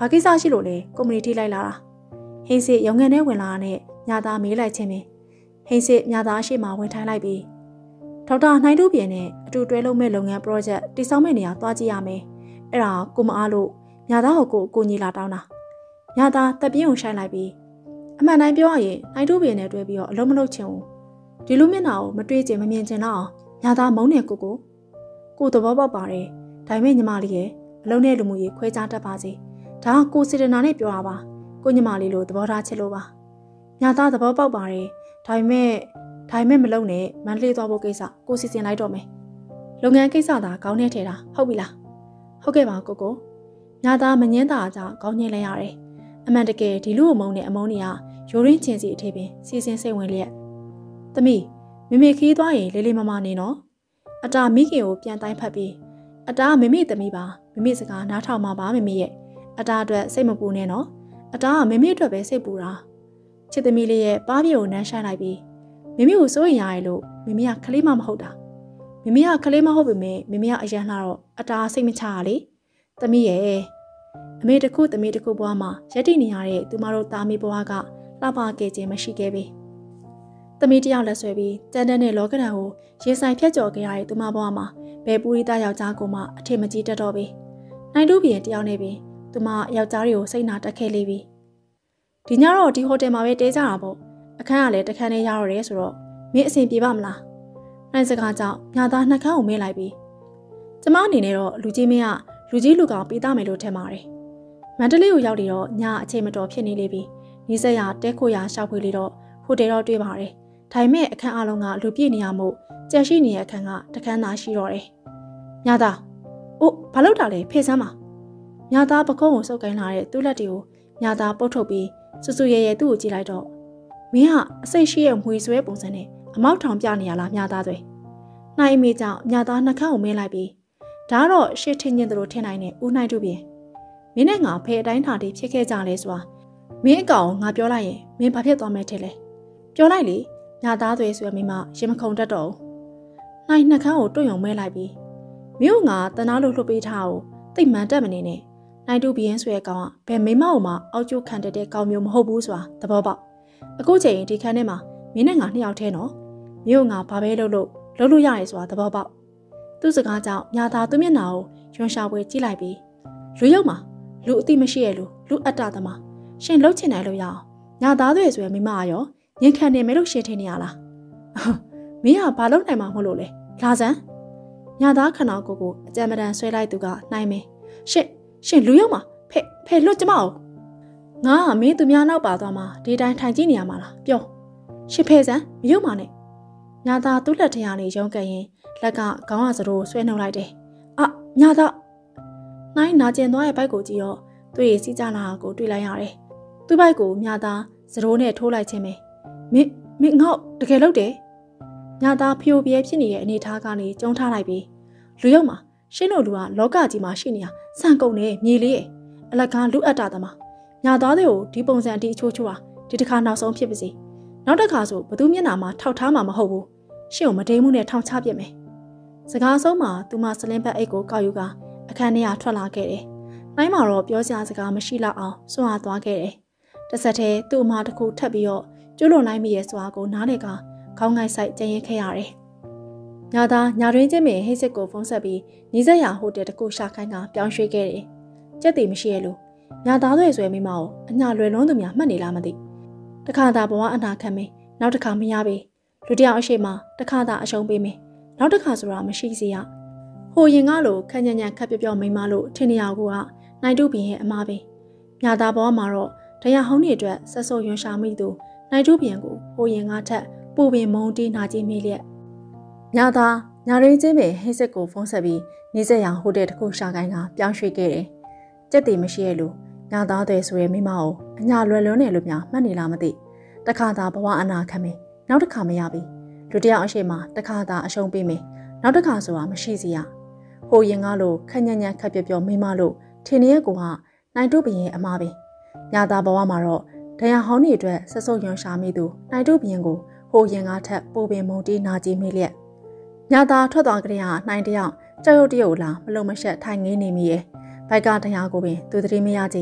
ဘာကိစ္စရှိလို့လဲကုမ္ပဏီထိလိုက်လာတာဟိန်းစစ်ရုံငန်းထဲဝင်လာတဲ့ညာသားမေးလိုက်ချင်းပဲဟိန်းစစ်ညာသားရှိမှဝင်ထိုင်လိုက်ပြီးဒေါက်တာနှိုင်းတူပြင်နဲ့အတူတွဲလုပ်မဲ့လုပ်ငန်း project တိစောက်မဲ့နေရာသွားကြည့်ရမယ်အဲ့ဒါကိုမအားလို့ညာသားကိုကိုကိုညီလာတောင်းတာညာသားတက်ပြင်းကိုရှိုင်းလိုက်ပြီးအမှန်တိုင်းပြောရရင်နှိုင်းတူပြင်နဲ့တွဲပြီးတော့အလုံးမလုံးချင်ဘူးဒီလိုမျက်နှာကိုမတွေးချင်မမြင်ချင်တော့အောင်ညာသားမုန်းနေကိုကိုကိုသဘောပေါက်ပါတယ်ဒါပေမဲ့ညီမလေးရဲ့အလုံးနဲ့လူမှုရေးခွဲခြားတတ်ပါစေဒါကကိုစေတနာနဲ့ပြောတာပါကိုညီမလေးလိုသဘောထားချစ်လို့ပါညာသားသဘောပေါက်ပါတယ်ဒါပေမဲ့ဒါပေမဲ့မလုံးနဲ့မန်လေးသွားဖို့ကိစ္စကိုစီစဉ်လိုက်တော့မယ်လုပ်ငန်းကိစ္စသာခေါင်းထဲထည့်တာဟုတ်ပြီလားဟုတ်ကဲ့ပါကိုကိုညာသားမငင်းတာကြောင့်ခေါင်းညင်းလိုက်ရတယ်အမှန်တကယ်ဒီလူအမုန်းနဲ့အမုန်းတွေကရိုးရင်းချင်းစီအထေးပင်စီစဉ်စိတ်ဝင်လျက်သမီးမိမိခီးသွားရင်လေးလေးမမနေနော်အတာမိခင်ကိုပြန်တိုင်းဖတ်ပြီးအတာမိမိသမီးပါမိမိစကားနားထောင်မှာပါမိမိရဲ့အတာအတွက်စိတ်မပူနဲ့နော်အတာကမိမိအတွက်ပဲစိတ်ပူတာချစ်သမီးလေးရဲ့ပါးပြေကိုနမ်းဆိုင်လိုက်ပြီးမိမိကိုစိုးရင်ရရလို့မိမိကခလေးမမဟုတ်တာမိမိကခလေးမဟုတ်ပေမဲ့မိမိကအရန်လာတော့အတာစိတ်မချရလေသမီးရဲ့အမေတခုသမီးတခုဘွားမှာရက်တိနေရတဲ့သူမတို့သားမီးဘွားကလှပခဲ့ခြင်းမရှိခဲ့ပြီသမီးတယောက်လက်ဆွဲပြီးတန်တန်နဲ့လောကဓာတ်ကိုရေဆိုင်ဖြတ်ကျော်ခဲ့ရတဲ့သူမဘွားမှာဘယ်ပူရီသားယောက်ျားကိုမှအထင်မကြီးတတ်တော့ပြီနိုင်တူပြင်တယောက်နဲ့ပြင်သူမယောက်ျားတွေကိုစိတ်နာတက်ခဲ့လေပြီဒီညတော့ဒီဟိုတယ်မှာပဲတဲကြတာပေါ့အခန်းကလည်းတစ်ခန်းနဲ့ရတော့တယ်ဆိုတော့မင်းအဆင်ပြေပါမလားနိုင်စကားကြောင့်ညာသားနှစ်ခန်းကိုမေးလိုက်ပြီးကျမအနေနဲ့တော့လူကြီးမင်းကလူကြီးလူကောင်ပေးသားမယ်လို့ထင်ပါတယ်မန္တလေးကိုရောက်နေတော့ညအချိန်မတော်ဖြစ်နေလေပြီနီးစက်ရတဲခိုရရှောက်ဖွေလေးတော့ဟိုတယ်တော့တွေ့ပါတယ်ဒါပေမဲ့အခန်းအလုံးကလူပြည့်နေရမို့ကြက်ရှိနေတဲ့အခန်းကတခန်းသာရှိတော့တယ်ညာသားအိုးဘာလုပ်တာလဲဖေးစမ်းပါညာသားပကုံးကိုစုပ်ကိုင်းလာတဲ့သူ့လက်တွေကိုညာသားပုတ်ထုတ်ပြီးစူစူရဲရဲသူ့ကိုကြည့်လိုက်တော့မင်းကအစိတ်ရှိရဲ့မွေဆွဲပုံစံနဲ့အမောက်ထောင်ပြနေရလားညာသားတွေနိုင်အမေကြောင့်ညာသားနှခမ်းကိုမင်းလိုက်ပြီးဒါတော့ရှစ်ထင်းချင်းတို့ထင်နိုင်တဲ့ဦးနိုင်တူပြင်မင်းနဲ့ငါဖေအတိုင်းထားတိဖြစ်ခဲ့ကြလဲဆိုတာမင်းအကောင်ငါပြောလိုက်ရင်မင်းဘာဖြစ်သွားမယ်ထင်လဲပြောလိုက်လေညာသားတွေဆိုရမိမရင်မခုန်တတ်တော့ဘူးနိုင်နှခမ်းကိုတွန့်ယုံမဲလိုက်ပြီးမြို့ငါတနာလို့လှုပ်ပေးထားကိုတိတ်မှန်တက်မနေနဲ့နိုင်တူပြင်ဆိုရကောင်ကဘယ်မိမအောင်မှအောက်ကျိုးခံတဲ့ကောင်မျိုးမဟုတ်ဘူးဆိုတာသဘောပေါက်အခုချိန်ဒီခန်းထဲမှာမင်းနဲ့ငါနှစ်ယောက်ထဲနော်မြို့ငါဘာပဲလုပ်လို့လုပ်လို့ရတယ်ဆိုတာသဘောပေါက်သူ့စကားကြောင့်ညာသားသူ့မျက်နှာကိုယွန်ရှာပွဲကြည့်လိုက်ပြီးလူရုပ်မှာလူအတိမရှိရလို့လူအတ္တသမားရှင်လှုပ်ချင်တယ်လို့ရအောင်ညာသားတွေဆိုရမိမရောရင်ခံနေမယ်လို့ရှင်ထင်နေရလားမင်းကဘာလုပ်နိုင်မှာမဟုတ်လို့လဲလာစမ်းညာသားခဏကိုကိုအကြံမတန်ဆွဲလိုက်သူကနိုင်မယ်ရှင်ရှင်လူရုပ်မှာဖဲဖဲလွတ်ကြမအောင်ငါကမင်းသူများနောက်ပါသွားမှာဒီတိုင်းထိုင်ကြည့်နေရမှာလားပြောရှင်ဖဲစမ်းမရုပ်မှာနဲ့ညာသားသူ့လက်ထရနေရုံးကန်ရင်လက်ကခေါင်းကစရိုးဆွဲနှုတ်လိုက်တယ်အညာသားနိုင်နာကျင်သွားရဲ့ဘိုက်ကိုကြည့်တော့သူ့ရဲ့စီးကြလာကိုတွေ့လိုက်ရတယ်သူ့ဘိုက်ကိုညာသားစရိုးနဲ့ထိုးလိုက်ခြင်းပဲမင်းမင်းငေါ့တကယ်လုပ်တယ်ညာသားဖြိုပြဲဖြစ်နေတဲ့အနေထားကနေကျုံထားလိုက်ပြီးလူရုပ်မှာရှင်းတို့လူကလောကကြီးမှာရှိနေတာစံကုန်နေမြေလေးရဲ့အလကားလူအပ်တာသမားညာသားတွေကိုဒီပုံစံအတီးအချိုးချိုးတာဒီတစ်ခါနောက်ဆုံးဖြစ်ပါစေနောက်တစ်ခါဆိုဘသူမျက်နှာမှာထောက်ထားမှာမဟုတ်ဘူးရှင့်ကိုမတိမ်မှုနဲ့ထောင်ချပြစ်မယ်စကားဆုံးမှာသူမစလင်းဘက်အိတ်ကိုကောက်ယူကအခန်းထဲကထွက်လာခဲ့တယ်နိုင်မှာတော့ပြောစရာစကားမရှိတော့အောင်စွန့်အားသွားခဲ့တယ်တစ်ဆက်တည်းသူ့အမတစ်ခုထပ်ပြီးတော့ကျွလွန်နိုင်မိရဲ့စွာကိုနားလေကခေါင်းငိုက်ဆိုင်ကျင်းရဲခဲ့ရတယ်ညာသားညာတွင်ချင်းပင်ဟိတ်စစ်ကိုဖုံးဆက်ပြီးနီးစက်ရဟိုတယ်တစ်ခုရှာခိုင်းကပြောင်းရွှေ့ခဲ့တယ်ကြက်တီမရှိရလို့ညာသားတွေဆွဲမိမအောင်အညာလွယ်လုံးသူများမှတ်နေလားမသိတခါသာဘဝအနာခံမင်းနောက်တစ်ခါမရပေလူတယောက်အရှိမတခါသာအရှုံးပေးမင်းနောက်တစ်ခါဆိုတာမရှိစေရဟိုရင်ကလိုခက်ညံ့ညံ့ခက်ပြော့ပြော့မိမလို့ထင်နေရကူကနိုင်တူပြင်ရဲ့အမားပဲညာသားဘဝမှာတော့တရားဟောင်းတွေအတွက်ဆက်ဆုပ်ရွံရှာမိသူနိုင်တူပြင်ကိုဟိုရင်ကထက်ပူပင်မုံတီးနာကြည့်မိလျက်ညာသားညာရင်းချင်းပင်ဟိတ်စစ်ကိုဖုံးဆက်ပြီးနေဆက်ရဟိုတယ်တစ်ခုရှာခိုင်းကပြောင်းရွှေ့ခဲ့တယ်ကြက်တီမရှိရလို့ညာသားတွေဆိုရဲမိမအောင်အညာလွယ်လွန်းနေလို့များမှတ်နေလားမသိတခါသာဘဝအနာခံမင်းနောက်တစ်ခါမရပြီလူတယောက်အရှိမတခါသာအရှုံးပေးမင်းနောက်တစ်ခါဆိုတာမရှိစီရဟိုရင်ကလိုခက်ညံ့ညံ့ခက်ပြော့ပြော့မိမလို့ထင်နေတဲ့ကိုကနိုင်တူပင်ရဲ့အမားပဲညာသားဘဝမှာတော့တရားဟောင်းတွေအတွက်ဆက်ဆုပ်ရွံရှာမိသူနိုင်တူပင်ကိုဟိုရင်ကထက်ပူပင်မုံတီးနာကြည့်မိလျက်ညာသားထွက်သွားကြတဲ့ဟာနိုင်တယောက်ကြောက်ရွံ့တရုတ်လာမလုံမရှက်ထိုင်ငင်းနေမိရဲ့ဘိုက်ကတရားကိုပင်သူတတိမရကြ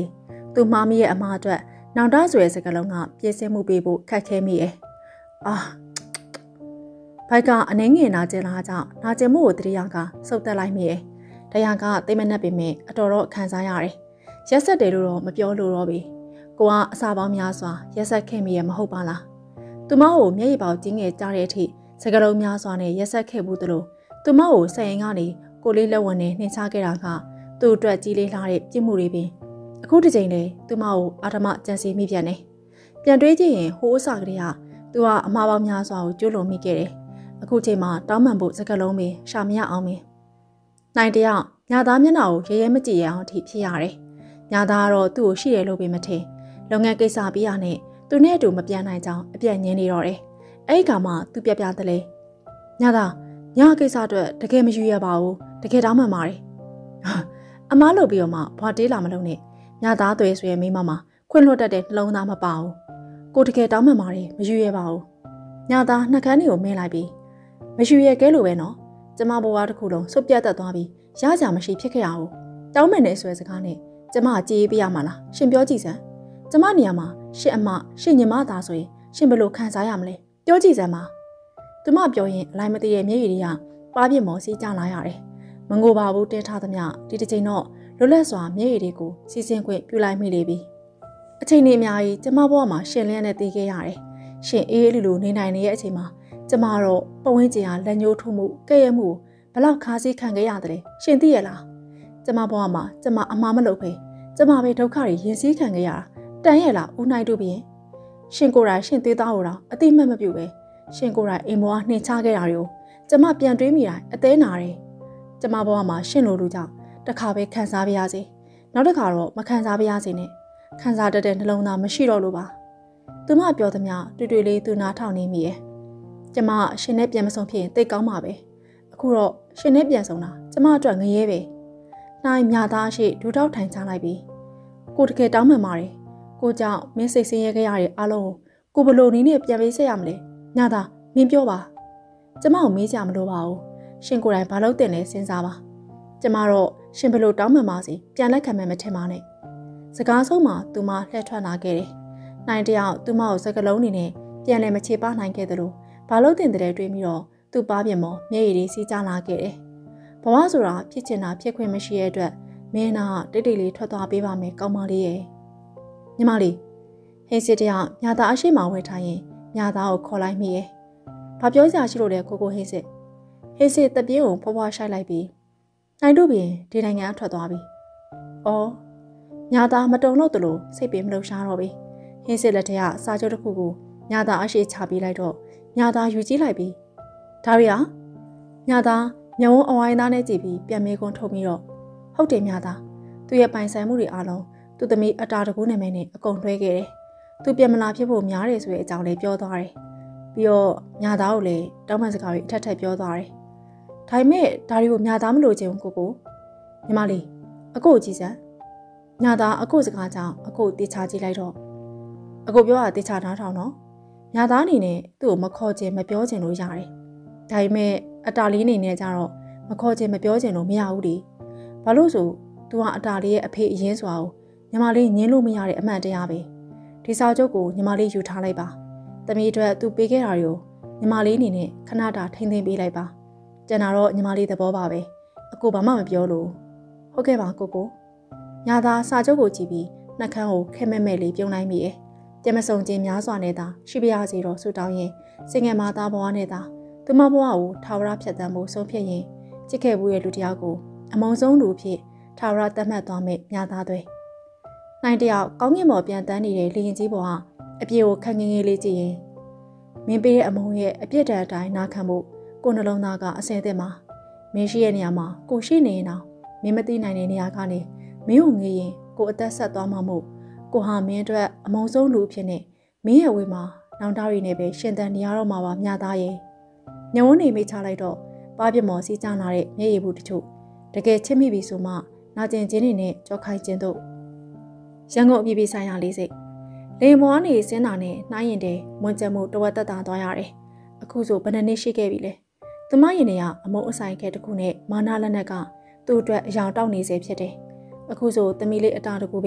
သူမာမီရဲ့အမားအတွက်နောင်တဆိုတဲ့စကားလုံးကပြည့်စင်မှုပေးဖို့ခက်ခဲမိရဲ့အာဘိုက်ကအနှင်းငယ်နာကျင်လာကြောင့်နာကျင်မှုကိုတတိယကစုပ်တက်လိုက်မိရဲ့တရားကသိမနှက်ပေမဲ့အတော်တော့ခံစားရတယ်ရက်ဆက်တယ်လို့တော့မပြောလို့တော့ပြီကိုကအစာပေါင်းများစွာရက်ဆက်ခဲ့မိရဲ့မဟုတ်ပါလားသူမကိုမျက်ရည်ပေါက်ကြီးငယ်ကြားတဲ့အထိစကားလုံးများစွာနဲ့ရက်ဆက်ခဲ့ဘူးသလိုသူမကိုဆက်ရင်ကနေကိုလေးလက်ဝင်နဲ့နှင်ချခဲ့တာကသူ့အတွက်ကြီးလေးလှတဲ့ပြစ်မှုတွေပင်အခုတစ်ချိန်လေသူမကိုအာထမကြံစီမိပြန်တယ်ပြန်တွေးကြည့်ရင်ဟိုးအစကလေးကသူကအမှားပေါင်းများစွာကိုကျူးလွန်မိခဲ့တယ်အခုချိန်မှာတောင်းပန်ဖို့စကားလုံးပင်ရှာမရအောင်ပင်နိုင်တယောက်ညာသားမျက်နှာကိုရဲရဲမကြည့်ရအောင်ထိဖြစ်ရတယ်ညာသားကတော့သူ့ကိုရှိတယ်လို့ပင်မထင်လုပ်ငန်းကိစ္စပြီးရနဲ့သူနဲ့အတူမပြန်နိုင်ကြောင်းအပြတ်ညင်းနေတော့တယ်အဲ့ဒီကမှသူပြပြတယ်လေညာသားညာကိစ္စအတွက်တကယ်မယူရပါဘူးတကယ်တောင်းပန်ပါတယ်အမားလို့ပြီးတော့မှဘွာတေးလာမလို့နဲ့ညာသားသွေးဆွေမိမမခွင့်လွှတ်တတ်တဲ့နှလုံးသားမပါဘူးကိုတကယ်တောင်းပန်ပါတယ်မယူရပါဘူးညာသားနှကန်းတွေကိုမင်းလိုက်ပြီးမယူရကဲလို့ပဲနော်ကျမဘဝတစ်ခုလုံးစုပ်ပြတ်တက်သွားပြီးရကြမရှိဖြစ်ခဲ့ရအောင်တောင်းပန်နေဆွဲစကားနဲ့ကျမကြည်ပေးရမှာလားရှင်ပြောကြည့်စမ်းကျမနေရာမှာရှင်အမရှင်ညီမသားဆိုရင်ရှင်ဘယ်လိုခံစားရမလဲပြောကြည့်စမ်းပါသူမပြောရင်အလိုက်မသိရဲ့မျက်ရည်တွေကပါပြစ်မော်စီးကြလာရတယ်မငိုပါဘူးတဲထားသမျှဒီတစ်ချိန်တော့လွတ်လပ်စွာမျက်ရည်တွေကိုစီစဉ်ခွင့်ပြုလိုက်မိလေပြီအချိန်နေအများကြီးကျမဘဝမှာရှင်လျက်နဲ့တည်ခဲ့ရတယ်ရှင်အေးအေးလူလူနေနိုင်နေတဲ့အချိန်မှာကျမတော့ပဝင်းကျင်ဟာလက်ညှိုးထိုးမှုကဲ့ရဲ့မှုဘလောက်ခါးစည်းခံခဲ့ရတယ်ရှင်သိရလားကျမဘဝမှာကျမအမှားမလုပ်ပဲကျမပဲဒုက္ခတွေရင်စည်းခံခဲ့ရတာတန်ရဲ့လားဦးနိုင်တို့ပြင်ရှင်ကိုယ်တိုင်ရှင်သေးသားကိုတော့အတိမတ်မပြုတ်ပဲရှင်ကိုယ်တိုင်အိမ်ပေါ်နှင်ချခဲ့တာတွေကိုကျမပြန်တွေးမိတိုင်းအသေးနာတယ်ကျမဘဝမှာရှင်လိုလူကြောင့်တစ်ခါပဲခံစားပါရစေနောက်တစ်ခါတော့မခံစားပါရစေနဲ့ခံစားတတ်တဲ့နှလုံးသားမရှိတော့လို့ပါသူမပြောသမျှတွေ့တွေ့လေးသူနာထောင်နေမိရဲ့ကျမရှင်နဲ့ပြန်မဆုံးဖြစ်ရင်တိတ်ကောင်းပါပဲအခုတော့ရှင်နဲ့ပြန်ဆုံးတာကျမအတွက်ငရဲပဲနိုင်မြသားရှိဒူတောက်ထိုင်ချလိုက်ပြီကိုတကယ်တောင်းပန်ပါတယ်ကိုကြောင့်မင်းစိတ်ဆင်းရဲခဲ့ရတဲ့အားလုံးကိုဘလို့နည်းနဲ့ပြန်ပေးဆက်ရမလဲညာသာမင်းပြောပါကျမကိုမေးကြမလို့ပါဘူးရှင်ကိုယ်တိုင်ဘာလို့တင်လဲစဉ်းစားပါကျမတော့ရှင်ဘလို့တောင်းပန်ပါစီပြန်လက်ခံမယ်မထင်ပါနဲ့စကားဆုံးမှာသူမလှည့်ထွက်လာခဲ့တယ်နိုင်တယောက်သူမကိုစကလုံးနေနဲ့ပြန်လဲမချေပနိုင်ခဲ့သလိုဘာလို့တင်တဲ့တွေးပြီးတော့သူ့ပါပြင်မောမျက်ရည်တွေစီးကျလာခဲ့တယ်ဘဝဆိုတာဖြစ်ချင်တာဖြစ်ခွင့်မရှိတဲ့အတွက်မင်းနာတိတ်တိတ်လေးထွက်သွားပေးပါမယ်ကောင်းမလေးရဲ့ညီမလေးဟင်းစစ်တယောက်ညာသားအရှိမဝယ်ထားရင်ညာသားကိုခေါ်လိုက်မိရဲ့ဘာပြောစရာရှိလို့လဲကိုကိုဟင်းစစ်ဟင်းစစ်တပြေးကိုဖွားဖွားရှိုက်လိုက်ပြီးနိုင်တို့ပြင်ဒီနိုင်ငံအထွက်သွားပြီအော်ညာသားမတုံလို့တလို့စိတ်ပင်မလှရှားတော့ပြီဟင်းစစ်လက်ထက်ကစာချုပ်တစ်ခုကိုညာသားအရှိချပေးလိုက်တော့ညာသားယူကြည့်လိုက်ပြီးဒါရီယာညာသားညဝန်းအဝိုင်းသားနဲ့ကြည့်ပြီးပြန်မေးခွန်းထုတ်ပြီးတော့ဟုတ်တယ်ညာသားသူရဲ့ပိုင်ဆိုင်မှုတွေအားလုံးသူသမီးအတာတကူနာမည်နဲ့အကုန်လွှဲခဲ့တယ်သူပြန်မလာဖြစ်ဖို့များတယ်ဆိုတဲ့အကြောင်းလေးပြောသွားတယ်ပြီးတော့ညာသားကိုလည်းတောင်းပန်စကားတွေအထက်ထက်ပြောသွားတယ်ဒါပေမဲ့ဒါတွေကိုညာသားမလို့ချင်ဘူးကိုကိုညီမလေးအကိုကြည့်စမ်းညာသားအကိုစကားကြောင့်အကိုတေချာကြည့်လိုက်တော့အကိုပြောတာတေချာနားထောင်တော့ညာသားအနေနဲ့သူ့ကိုမခေါ်ချင်မပြောချင်လို့ရတယ်ဒါပေမဲ့အတာလေးအနေနဲ့ကျတော့မခေါ်ချင်မပြောချင်လို့မရဘူးလေဘာလို့ဆိုသူကအတာလေးရဲ့အဖေအရင်စွာကိုညီမလေးညင်းလို့မရတဲ့အမှန်တရားပဲဒီစာချုပ်ကိုညီမလေးယူထားလိုက်ပါတမီးအတွက်သူပေးခဲ့တာတွေကိုညီမလေးအနေနဲ့ခဏတာထိမ့်သိမ့်ပေးလိုက်ပါကျန်တာတော့ညီမလေးသဘောပါပဲအကိုဘာမှမပြောလို့ဟုတ်ကဲ့ပါကိုကိုညာသာစာချုပ်ကိုကြည့်ပြီးနှက်ခမ်းကိုခဲမဲ့မဲ့လေးပြုံးလိုက်မိရဲ့ကြမစုံခြင်းများစွာနဲ့သာရှိပါရစေတော့ဆူတောင်းရင်စင်ငယ်မာသားဘဝနဲ့သာသူမဘဝကိုထာဝရဖြတ်သန်းဖို့ဆုံးဖြတ်ရင်ချစ်ခဲ့မှုရဲ့လူတစ်ယောက်ကိုအမုံဆုံးလူဖြစ်ထာဝရသတ်မှတ်သွားမယ့်ညာသားတွေနိုင်တယောက်ကောင်းကင်ဘော်ပြန်တန်းနေတဲ့လေရင်ကြီးပေါ်ဟာအပြေကိုခက်ငင်းငယ်လေးကြည့်ရင်မင်းပေးတဲ့အမုံရဲ့အပြစ်ဒဏ်အတိုင်းနာခံဖို့ကိုယ်နှလုံးသားကအစဲအသစ်မှာမင်းရှိရဲ့နေရာမှာကိုရှိနေရင်တော့မင်းမသိနိုင်တဲ့နေရာကနေမင်းကိုငေးရင်ကိုအသက်ဆက်သွားမှာမို့ကိုဟာမင်းအတွက်အမုံဆုံးလူဖြစ်နေမင်းရဲ့ဝေးမှာနောင်တရီနဲ့ပဲရှင်သန်နေရတော့မှာပါမြသားရဲ့ညဝန်းနေမိချလိုက်တော့ပါပြမော်စီးကြလာတဲ့မျက်ရည်ဘူးတချို့တကယ်ချစ်မိပြီဆိုမှနာကျင်ခြင်းတွေနဲ့ကြောက်ခိုင်းခြင်းတို့ရန်ကုန်အပြည်ပြည်ဆိုင်ရာလေးစိတ်လေမောကနေစင်းတာနဲ့နှိုင်းရင်တဲ့မွန်ကျမှုတဝက်တက်တာသွားရတယ်အခုဆိုဘယ်နှစ်နှစ်ရှိခဲ့ပြီလဲသူမရင်တွေကအမုံအဆိုင်ခဲတစ်ခုနဲ့မာနာလက်နက်ကသူ့အတွက်အယောင်တောက်နေစေဖြစ်တယ်အခုဆိုသမီးလေးအတာတကူပင်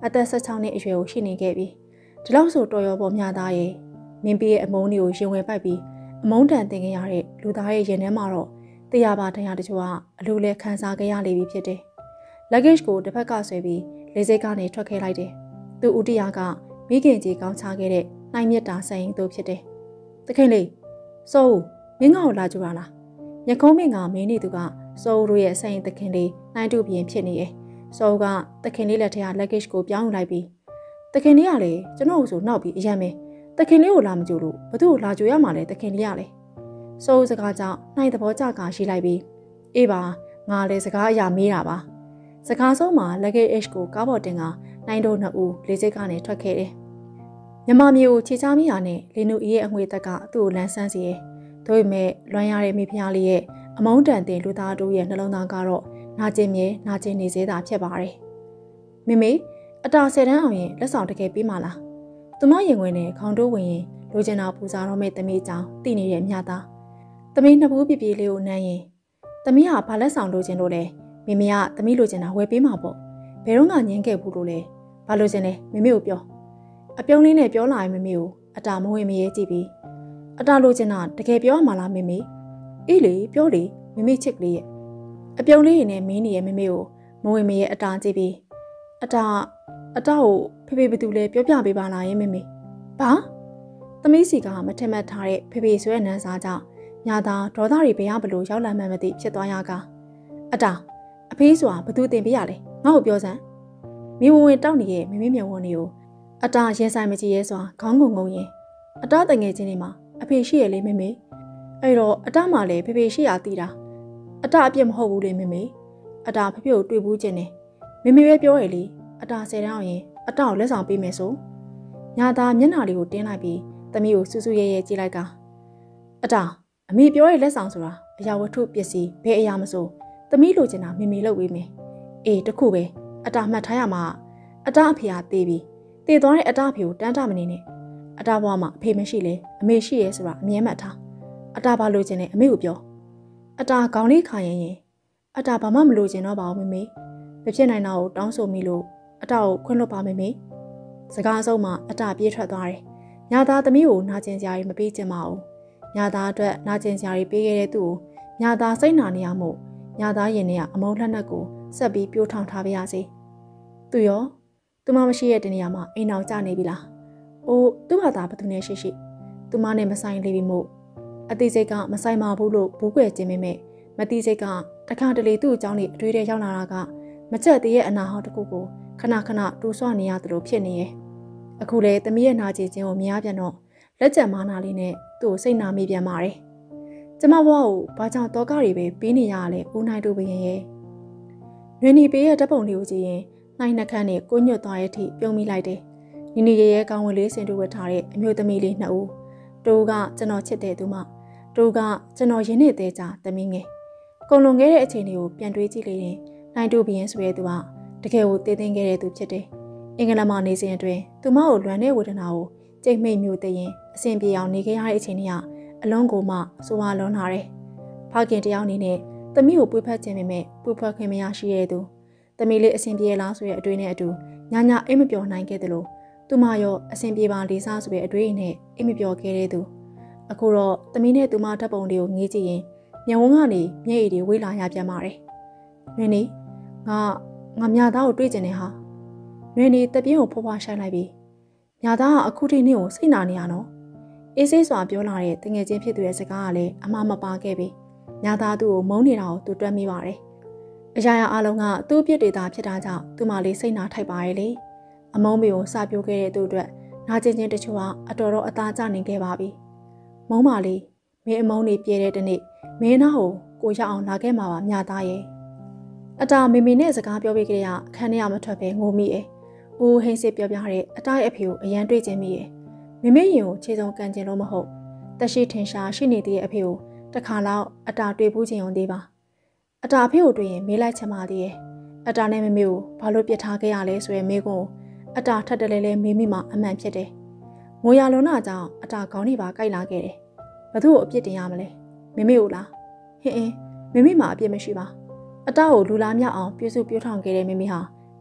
အသက်၁၆နှစ်အရွယ်ကိုရှိနေခဲ့ပြီဒီလောက်ဆိုတော်ရောပေါ်မြသားရဲ့မင်းပြရဲ့အမုန်းတွေကိုရင်ဝင်ပိုက်ပြီးအမုန်းတန်တင်ခဲ့ရတဲ့လူသားရဲ့ရင်ထဲမှာတော့တရားပါတရားတချို့ကအလိုလဲခံစားခဲ့ရလေပြီဖြစ်တယ်။ luggage ကိုတစ်ဖက်ကဆွဲပြီးလေစိတ်ကနေထွက်ခဲ့လိုက်တယ်။သူဦးတရားကမိခင်ကြီးကောင်းချခဲ့တဲ့နိုင်မြတ်တာဆိုင်ရင်သူဖြစ်တယ်။တခင်လေးစိုးမင်းငါ့ကိုလာကြတာလား။ညခုံးမင်းကမင်းနေသူကစိုးတို့ရဲ့ဆိုင်ရင်တခင်လေးနိုင်တူပြင်ဖြစ်နေရဲ့။စိုးကတခင်လေးလက်ထက်က luggage ကိုပြောင်းယူလိုက်ပြီးတခင်လေးကလည်းကျွန်တော့်ကိုဆိုနောက်ပြီးအယံပဲတခင်လေးကိုလာမကြိုလို့ဘသူ့ကိုလာကြိုရမှာလဲတခင်လေးကလည်းစိုးစကားကြောင့်နိုင်သဘောကျကရှိလိုက်ပြီးအေးပါငါလည်းစကားအရာမေးတာပါစကားဆုံးမှာ luggage ကိုကားပေါ်တင်ကနိုင်တို့နှစ်ဦးလေစိတ်ကနေထွက်ခဲ့တယ်မြမမျိုးကိုခြေချမိတာနဲ့လင်းနူအီရဲ့အငွေတက်ကသူ့ကိုလန်းဆန်းစီရဲ့ဒါပေမဲ့လွမ်းရတဲ့မိဖုရားလေးရဲ့အမုန်းတန်တင်လူသားတို့ရဲ့နှလုံးသားကတော့နာကျင်မြဲနာကျင်နေသေးတာဖြစ်ပါတယ်မိမိအတာဆယ်တန်းအောင်ရင်လက်ဆောင်တကယ်ပြီးမှလားသူမရင်ဝင်နဲ့ခေါင်းတိုးဝင်ရင်လိုချင်တာပူစားတော့မဲ့သမီးအကြောင်းသိနေတဲ့မြသားသမီးနှစ်ဘူးပြပြလေးကိုနမ်းရင်သမီးကဘာလက်ဆောင်လိုချင်လို့လဲမိမိကသမီးလိုချင်တာဝယ်ပေးမှာပေါ့ဘယ်တော့မှငင်းခဲ့ဘူးလို့လဲဘာလိုချင်လဲမိမိကိုပြောအပြုံးလေးနဲ့ပြောလာရင်မိမိကိုအတာမဝင်မရဲကြည့်ပြီးအတာလိုချင်တာတကယ်ပြောရမှာလားမိမိအေးလေပြောလေမိမိချစ်ကလေးရဲ့အပြုံးလေးနဲ့မင်းနေရဲ့မိမိကိုမဝင်မရဲအတာကြည့်ပြီးအတာအတာကိုဖေဖေဘသူလဲပြောပြပေးပါလားယင်မိမိဘာသမီးစီကမထင်မှတ်ထားတဲ့ဖေဖေဆွဲနန်းစားကြောင့်ညာသာဒေါသတွေဘယ်ရဘလို့ရောက်လာမှန်းမသိဖြစ်သွားရကအတာအဖေးဆိုတာဘသူတင်ပေးရလဲငါ့ကိုပြောစမ်းမိဝင်ဝင်တောက်နေရဲ့မိမိမျက်ဝန်းတွေကိုအတာရဲဆိုင်မကြည့်ရဲစွာခေါင်းငုံငုံရင်အတာတငယ်ချင်းတွေမှာအဖေရှိရလေမိမိအဲ့တော့အတာမှလည်းဖေဖေရှိရသိတာအတာအပြစ်မဟုတ်ဘူးလေမိမိအတာဖေဖေကိုတွေ့ဘူးခြင်းနဲ့မိမိပဲပြောရလေအတာဆယ်တန်းအောင်ရင်အတာကိုလက်ဆောင်ပေးမယ်ဆိုညာသာမျက်နှာလေးကိုတင်းလိုက်ပြီးသမီးကိုစူးစူးရဲရဲကြည့်လိုက်ကအတာအမေပြောရဲ့လက်ဆောင်ဆိုတာအရာဝတ္ထုပစ္စည်းဘယ်အရာမဆိုသမီးလိုချင်တာမိမိလုပ်ပေးမယ်အေးတခုပဲအတာမှတ်ထားရမှာအတာအဖေကတေးပြီးတေးသွားတဲ့အတာအဖေကိုတန်းတမနေနဲ့အတာဘွားမှာအဖေမရှိလေအမေရှိရဲဆိုတာအမြဲမှတ်ထားအတာဘာလိုချင်လဲအမေကိုပြောအတာခေါင်းလေးခါရင်ရင်အတာဘာမှမလိုချင်တော့ပါဘူးမိမေမဖြစ်နိုင်တာကိုတောင်းဆိုမိလို့အတာကိုခွင့်လွှတ်ပါမိမေစကားအဆုံးမှာအတာပြေးထွက်သွားတယ်ညာသားသမီးကိုနာကျင်စရာကြီးမပေးချင်ပါဘူးညာသားအတွက်နာကျင်စရာကြီးပေးခဲ့တဲ့သူ့ကိုညာသားစိတ်နာနေရမို့ညာသားရင်ထဲကအမုန်းလှက်နှက်ကိုဆက်ပြီးပြိုးထောင်ထားပါရစေသူရောသူမမရှိတဲ့တနေရာမှာအိမ်အောင်ကျနေပြီလားအိုးသူ့ဘာသာဘသူနဲ့ရှိရှိသူမနဲ့မဆိုင်လေပြီမို့အသေးစိတ်ကမဆိုင်ပါဘူးလို့ဘူးကွယ်ခြင်းမိမဲ့မတိစိတ်ကတခါတလေသူ့အကြောင်းလေးအတွေ့အကြုံရောက်လာတာကမချက်သေးရဲ့အနာဟောင်းတစ်ခုကိုခဏခဏတူဆွနေရသလိုဖြစ်နေရဲ့အခုလေသမီးရဲ့နာကျင်ခြင်းကိုမြင်ရပြန်တော့လက်ကျန်မာနာလေးနဲ့သူ့ကိုစိတ်နာမိပြန်ပါတယ်ကျမဘွားကိုဘာကြောင့်တောကတွေပဲပေးနေရလဲဦးနိုင်တို့ဘရင်ရဲ့နွေနီပေးရဲ့ဓာတ်ပုံလေးကိုကြည့်ရင်နိုင်နှက်ခမ်းနဲ့ကိုညွတ်သွားတဲ့အထိပြုံးမိလိုက်တယ်နီနီရဲရဲကောင်းဝင်လေးစင်တူဝတ်ထားတဲ့အမျိုးသမီးလေးနှစ်ဦးတူကကျွန်တော်ချစ်တဲ့သူမတူကကျွန်တော်ရင်းနေတဲ့ကြသမီးငယ်ကုံလွန်ခဲ့တဲ့အချိန်တွေကိုပြန်တွေးကြည့်လေရင်နိုင်တို့ဘရင်ဆိုတဲ့သူကတကယ်ကိုတည်တင်းခဲ့တဲ့သူဖြစ်တယ်အင်္ဂလန်မှာနေစဉ်အတွင်းသူမကိုလွမ်းတဲ့ဝေဒနာကိုကြိတ်မိတ်မျိုးတည်ရင်အဆင်ပြေအောင်နေခဲ့ရတဲ့အချိန်တွေကအလုံးကိုမှစိုးဝါလွန်လာတယ်။ဖခင်တယောက်အနေနဲ့သမီးကိုပွေးဖက်ခြင်းပေမဲ့ပွေးဖက်ခင်မရရှိရတဲ့သူသမီးလေးအဆင်ပြေလားဆိုတဲ့အတွေ့နဲ့အတူညာညာအိမ်မပြောနိုင်ခဲ့တယ်လို့သူမရောအဆင်ပြေပါလေးစားဆိုတဲ့အတွေ့အနဲ့အိမ်မပြောခဲ့တဲ့သူအခုတော့သမီးနဲ့သူမဓာတ်ပုံတွေကိုငေးကြည့်ရင်မျက်ဝန်းကနေမျက်ရည်တွေဝေးလာရပြန်ပါတယ်။နွေနီငါငါမြသားကိုတွေ့ကျင်နေဟာနွေနီတပြင်းကိုဖွားဖွားရှိုင်းလိုက်ပြီးမြသားကအခုထိနေ့ကိုစိတ်နာနေရနော်အေးဆေးစွာပြောလာတဲ့တငယ်ချင်းဖြစ်သူရဲ့စကားကလည်းအမှားမပါခဲ့ပြီ။ညာသားသူ့ကိုမုန်းနေတာကိုသူတွက်မိပါတယ်။အရာရာအလုံးကသူ့ပြစ်ဒေတာဖြစ်တာကြောင့်သူ့မလေးစိတ်နာထိုက်ပါရဲ့လေ။အမုန်းမေကိုစပြိုးခဲ့တဲ့သူ့အတွက်နာကျင်ချင်းတချို့ကအတော်တော့အသားကျနေခဲ့ပါပြီ။မုန်းပါလေမင်းအမုန်းနေပြဲတဲ့တနေ့မင်းသားကိုကိုရအောင်လာခဲ့မှာပါညာသားရဲ့။အတာမေမေနဲ့စကားပြောပြီးကြရအခန်းထဲကမထွက်ပဲငိုမိရဲ့။ဦးဟိန်းစစ်ပြောပြတဲ့အတာရဲ့အဖေကိုအရန်တွေ့ကျင်မိရဲ့။မိမိရင်ကိုခြေစုံကန်ကျင်လို့မဟုတ်တက်ရှိထင်ရှားရှိနေတဲ့အဖေကိုတခါလောက်အတာတွေ့ဘူးခြင်းုံသေးပါအတာအဖေကိုတွေ့ရင်မေးလိုက်ချင်ပါသေးရဲ့အတာနဲ့မိမိကိုဘာလို့ပြစ်ထားခဲ့ရလဲဆိုရဲမေးခွန်းအတာထပ်တလဲလဲမေးမိမှအမှန်ဖြစ်တယ်ငိုရလုံးနာကြောင့်အတာခေါင်းနေပါကြိုက်လာခဲ့တယ်ဘသူ့ကိုအပြစ်တင်ရမလဲမိမိကိုလားဟင်းအင်းမိမိမှာအပြစ်မရှိပါအတာကိုလူလားမြောက်အောင်ပြုစုပြောထောင်ခဲ့တဲ့မိမိဟာ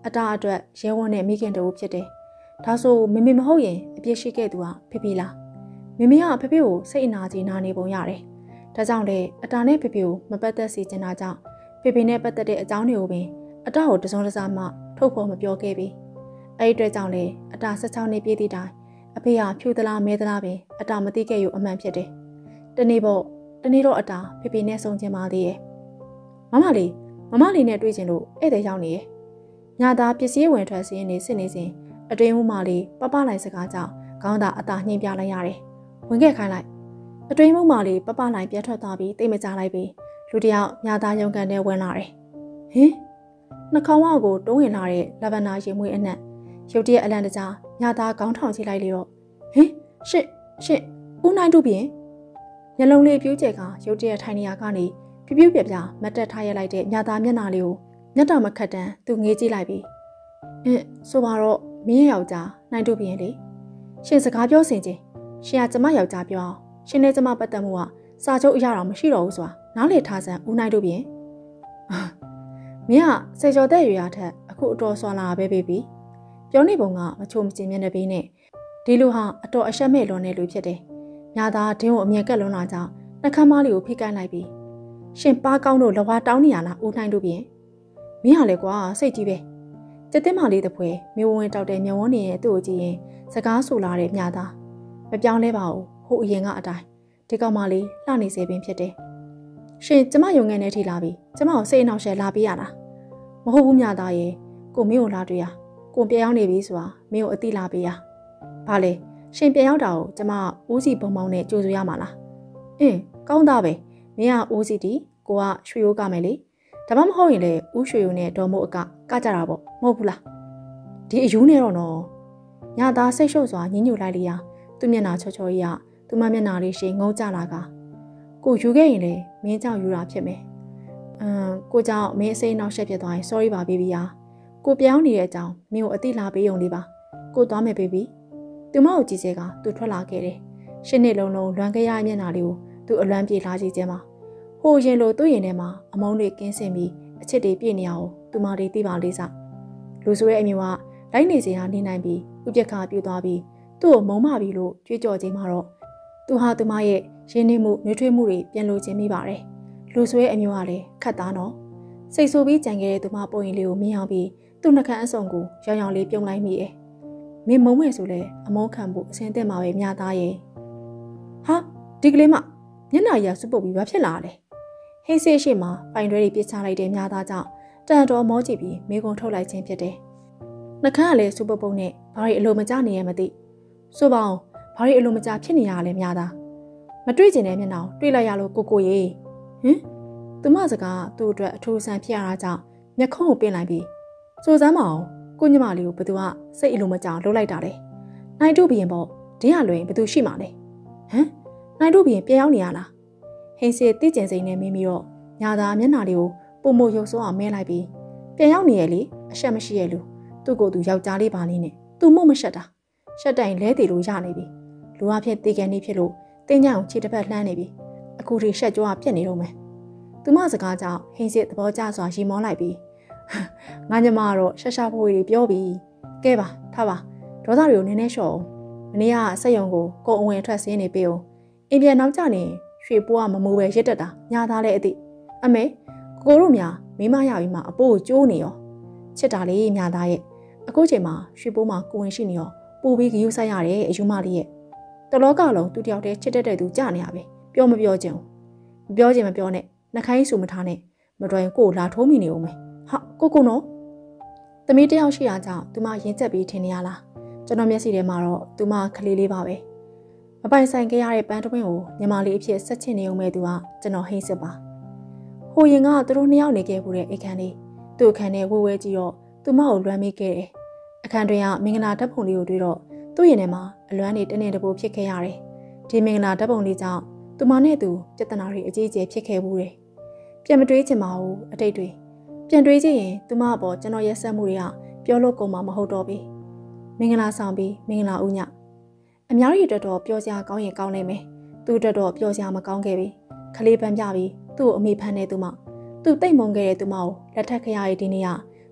အတားအတွက်ရဲဝန်းနဲ့မိခင်တူဖြစ်တယ်။ဒါဆိုမမေမဟုတ်ရင်အပြစ်ရှိခဲ့သူဟာဖေဖေလား။မမေကဖေဖေကိုစိတ်အနာကြီးနာနေပုံရတယ်။ဒါကြောင့်လေအတားနဲ့ဖေဖေကိုမပတ်သက်စေချင်တာကြောင့်ဖေဖေနဲ့ပတ်သက်တဲ့အကြောင်းတွေကိုပင်အတားကိုတစုံတစမှထုတ်ဖော်မပြောခဲ့ပြီ။အဲ့ဒီအတွက်ကြောင့်လေအတား၁၆နှစ်ပြည့်သည့်တိုင်အဖေဟာဖြူသလားမဲသလားပင်အတားမသိခဲ့ရအမှန်ဖြစ်တယ်။တနေ့ပေါ့တနေ့တော့အတားဖေဖေနဲ့ဆုံချင်ပါသေးရဲ့။မမလေးမမလေးနဲ့တွေ့ချင်လို့ဧည့်သည်ရောက်နေရဲ့။ညသားပစ္စည်းဝင်ထွက်စင်းနေစစ်နေစဉ်အတွင်းဦးမလေးပပလိုက်စကားကြောင့်ခေါင်းသာအတားညှိပြလိုက်ရတယ်။ဝင်ခဲ့ခိုင်းလိုက်အတွင်းဦးမလေးပပလိုက်ပြတ်ထွက်သွားပြီးတိတ်မကြလိုက်ပြီးလူတယောက်ညသားရုံကန်နဲ့ဝင်လာတယ်။ဟင်နှာခေါင်းဝါကိုတုံးဝင်လာတဲ့လဗန်နာရင်မွေးအနက်ရုတ်တရက်အလန့်တကြားညသားခေါင်းထောင်ချိလိုက်လေတော့ဟင်ရှစ်ရှစ်ဦးနိုင်တို့ပြင်မျက်လုံးလေးပြူးကျဲကရုတ်တရက်ထိုင်နေရကနေပြပြပြပြမတ်တက်ထားရလိုက်တဲ့ညသားမျက်နှာလေးကိုမျက်တော်မခတ်တန်းသူငေးကြည့်လိုက်ပြီးအင်းဆိုပါတော့မင်းယောက်ျားနိုင်တို့ပြင်လေရှင်စကားပြောစင်ချင်းရှင်ကကျမယောက်ျားပြောရှင်နဲ့ကျမပတ်သက်မှုကစာချုပ်အရာတော့မရှိတော့ဘူးဆိုတာနားလေထားစမ်းဦးနိုင်တို့ပြင်မင်းကစေကျော်တဲ့ရွေရထက်အခုအတော်ဆွာလာပဲပဲပြီပြောနေပုံကမချိုမချင်မျက်နှာပေးနဲ့ဒီလူဟာအတော်အရှက်မဲ့လွန်တဲ့လူဖြစ်တယ်။ညာသားဒင်းကိုအမြင်ကက်လွန်လာကြောင်းနှခမ်းမလေးကိုဖိကိုင်းလိုက်ပြီးရှင်ပါကောင်းတို့လဝါတောင်းနေရလားဦးနိုင်တို့ပြင်မင်းဟာလေကွာစိတ်ကြီးပဲကျက်တင်မလေးတစ်ဖွဲမျိုးဝင်တောက်တဲ့မျက်ဝန်းနေရဲ့သူ့ကိုကြည့်ရင်စကားဆူလာတဲ့ညာသားမပြောင်းလဲပါဘူးဟိုအရင်ကအတိုင်းဒီကောင်မလေးလှနေစေပင်ဖြစ်တယ်။ရှင်ကျမယုံငယ်နေထိလာပြီကျမကိုစိတ်အနှောက်အယှက်လာပေးရလားမဟုတ်ဘူးညာသားရဲ့ကိုမင်းကိုလာတွေ့ရကိုပြန်ရောက်နေပြီဆိုတာမင်းကိုအတိလာပေးရဘာလဲရှင်ပြန်ရောက်တာကိုကျမဦးစီဘုံမောင်းနဲ့ကြိုဆိုရမှာလားအင်းကောင်းသားပဲမင်းကဦးစီတီကိုကရွှေရိုးကမယ်လေဒါမှမဟုတ်ရင်လေဦးရွှေရိုးနဲ့ဒေါ်မို့အကကကြတာပေါ့မဟုတ်ဘူးလားဒီအယူနဲ့တော့နော်ညသားစိတ်ရှုပ်စွာညှဉ်းညူလိုက်လျာသူ့မျက်နှာချောချောကြီးကသူ့မမျက်နှာလေးရှိငုံကြလာကကိုယူခဲ့ရင်လေမင်းကြောင့်ယူတာဖြစ်မယ်အမ်ကိုကြောင့်မင်းအစိမ်းနောက်ရှက်ဖြစ်သွားရင် sorry ပါ baby ယာကိုပြောင်းနေတဲ့အကြောင်းမင်းကိုအတိလာပေးုံလေးပါကိုသွားမယ် baby သူမကိုကြည့်စေကသူထွက်လာခဲ့တယ်ရှင်းနှစ်လုံးလုံးလွမ်းခဲ့ရမျက်နှာလေးကိုသူအလွမ်းပြေလာကြည့်ခြင်းမှာဟိုရင်လိုသူ့ရင်ထဲမှာအမုန်းတွေကင်းစင်ပြီးအချစ်တွေပြည့်နေအောင်သူမလေးသိပါလေးစားလူဆိုရဲ့အမျိုးကလိုက်နေစေဟာနေနိုင်ပြီးဥပက္ခပြူသွားပြီးသူ့ကိုမုံမပြီလို့ကြွေးကြော်ခြင်းမှာတော့သူဟာသူမရဲ့ရင်းနှီးမှုနှွေးထွေးမှုတွေပြန်လိုခြင်းမိပါတယ်လူဆိုရဲ့အမျိုးကလည်းခတ်သားနော်စိတ်ဆိုးပြီးကြံခဲ့တဲ့သူမပုံရင်လေးကိုမြင်အောင်ပြီးသူ့နှကန်းအစုံကိုရောင်ရောင်လေးပြုံးလိုက်မိတယ်မင်းမုံမဲ့ဆိုလဲအမုန်းခံဖို့အစင်းတက်မှာပဲမြသားရဲ့ဟာဒီကလေးမမျက်နှာရစွပ်ပုတ်ပြီးဘာဖြစ်လာလဲဟိစေးရှိမှာပိုင်တွဲတွေပြစ်ချလိုက်တဲ့မြသားကြောင့်တန်တော်မောကြည့်ပြီးမိကုံထုတ်လိုက်ခြင်းဖြစ်တယ်နှကန်းကလည်းစွပ်ပုတ်ပုတ်နဲ့ဘာတွေအလိုမကျနေရမသိဆိုပါအောင်ဘာတွေအလိုမကျဖြစ်နေရလဲမြသားမတွေ့ကျင်တဲ့မျက်နှာကိုတွေ့လိုက်ရလို့ကိုကိုရေဟင်သူမစကားသူ့အတွက်အထူးဆန်းဖြစ်ရတာကြောင့်မျက်ခုံးကိုပင်လိုက်ပြီးစိုးစမ်းမအောင်ကိုညမလေးကိုဘသူကစိတ်အလိုမကြောင်လှုပ်လိုက်တာလေနိုင်တို့ဘရင်ပေါ့ဒင်းရလွင်ဘသူရှိမှလဲဟမ်နိုင်တို့ဘရင်ပြန်ရောက်နေရလားဟင်းစေတိကျင်စိန်နဲ့မင်းပြီးတော့ညာသာမျက်နှာလေးကိုပုံမရုပ်ဆိုးအောင်မဲလိုက်ပြီးပြန်ရောက်နေရလေအရှက်မရှိရလူသူ့ကိုယ်သူယောက်ျားလေးပါလေးနဲ့သူ့မို့မရှက်တာရှက်တိုင်လဲတည်လို့ရနေပြီလူအဖြစ်တေကန်နေဖြစ်လို့တင်းကြအောင်ခြေတစ်ဖက်လှမ်းနေပြီအခုထိရှက်ကြောပြက်နေတော့မယ်သူမစကားကြောင့်ဟင်းစေသဘောကျစွာရီမောလိုက်ပြီးငါညမကတော့ရှက်ရှာဖို့တွေပြောပြီးကဲပါထားပါဒေါသတွေကိုနည်းနည်းလျှော့အောင်မနေ့ကစက်ယုံကိုကိုအဝင်ထွက်ဆင်းနေပေးအောင်အင်ပြန်နောက်ကျနေရွှေပိုးကမမိုးပဲရစ်တက်တာညာသားလည်းအသိအမေကိုကိုတို့များမိမရပြီးမှအပိုးကိုကျိုးနေရောချစ်တာလေးညာသားရဲ့အခုချိန်မှာရွှေပိုးမှာကိုဝင်ရှိနေရောပို့ပြီးဂရုစိုက်ရတယ်အယူမလေးရဲ့တလောကလုံးသူတယောက်တည်းချစ်တတ်တဲ့သူကြနေရပဲပြောမပြောချင်မပြောချင်မပြောနဲ့နှခိုင်းဆူမထားနဲ့မတော်ရင်ကိုလာထိုးမိနေဦးမယ်ဟာကိုကိုနော်သမီးတယောက်ရှိရကြောင့်သူမရင်ကျက်ပြီးထင်နေရလားကျွန်တော်မျက်စိထဲမှာတော့သူမကလေးလေးပါပဲမပိုင်ဆိုင်ခဲ့ရတဲ့ပန်းတွင်းကိုညီမလေးအဖြစ်ဆက်ချင်နေုံမဲ့သူကကျွန်တော်ဟိတ်စစ်ပါဟိုရင်ကသူတို့နှစ်ယောက်နေခဲ့ဘူးတဲ့အခန်းလေးသူ့အခန်းထဲဝဲဝဲကြည့်တော့သူမကိုလွမ်းမိခဲ့တယ်အခန်းတွင်ကမင်္ဂလာဓာတ်ပုံလေးကိုတွေ့တော့သူ့ရင်ထဲမှာအလွမ်းနေတနေ့တပိုးဖြစ်ခဲ့ရတယ်ဒီမင်္ဂလာဓာတ်ပုံလေးကြောင့်သူမနဲ့သူပြဿနာတွေအကြီးအကျယ်ဖြစ်ခဲ့ဘူးတယ်ပြန်မတွေးချင်ပါဘူးအတိတ်တွေပြန်တွေးကြည့်ရင်သူမအပေါ်ကျွန်တော်ရက်ဆက်မှုတွေကပြောလို့ကုန်မှာမဟုတ်တော့ဘူးမင်္ဂလာဆောင်ပြီးမင်္ဂလာဦးညအများကြီးအတွက်တော့ပြောစရာကောင်းရင်ကောင်းနိုင်မယ်သူ့အတွက်တော့ပြောစရာမကောင်းခဲ့ပြီခလေးပန်းပြပြီးသူ့ကိုအမိဖမ်းနေသူမသူ့တိတ်မုံခဲ့တဲ့သူမကိုလက်ထပ်ခရရဲ့ဒီနေ့က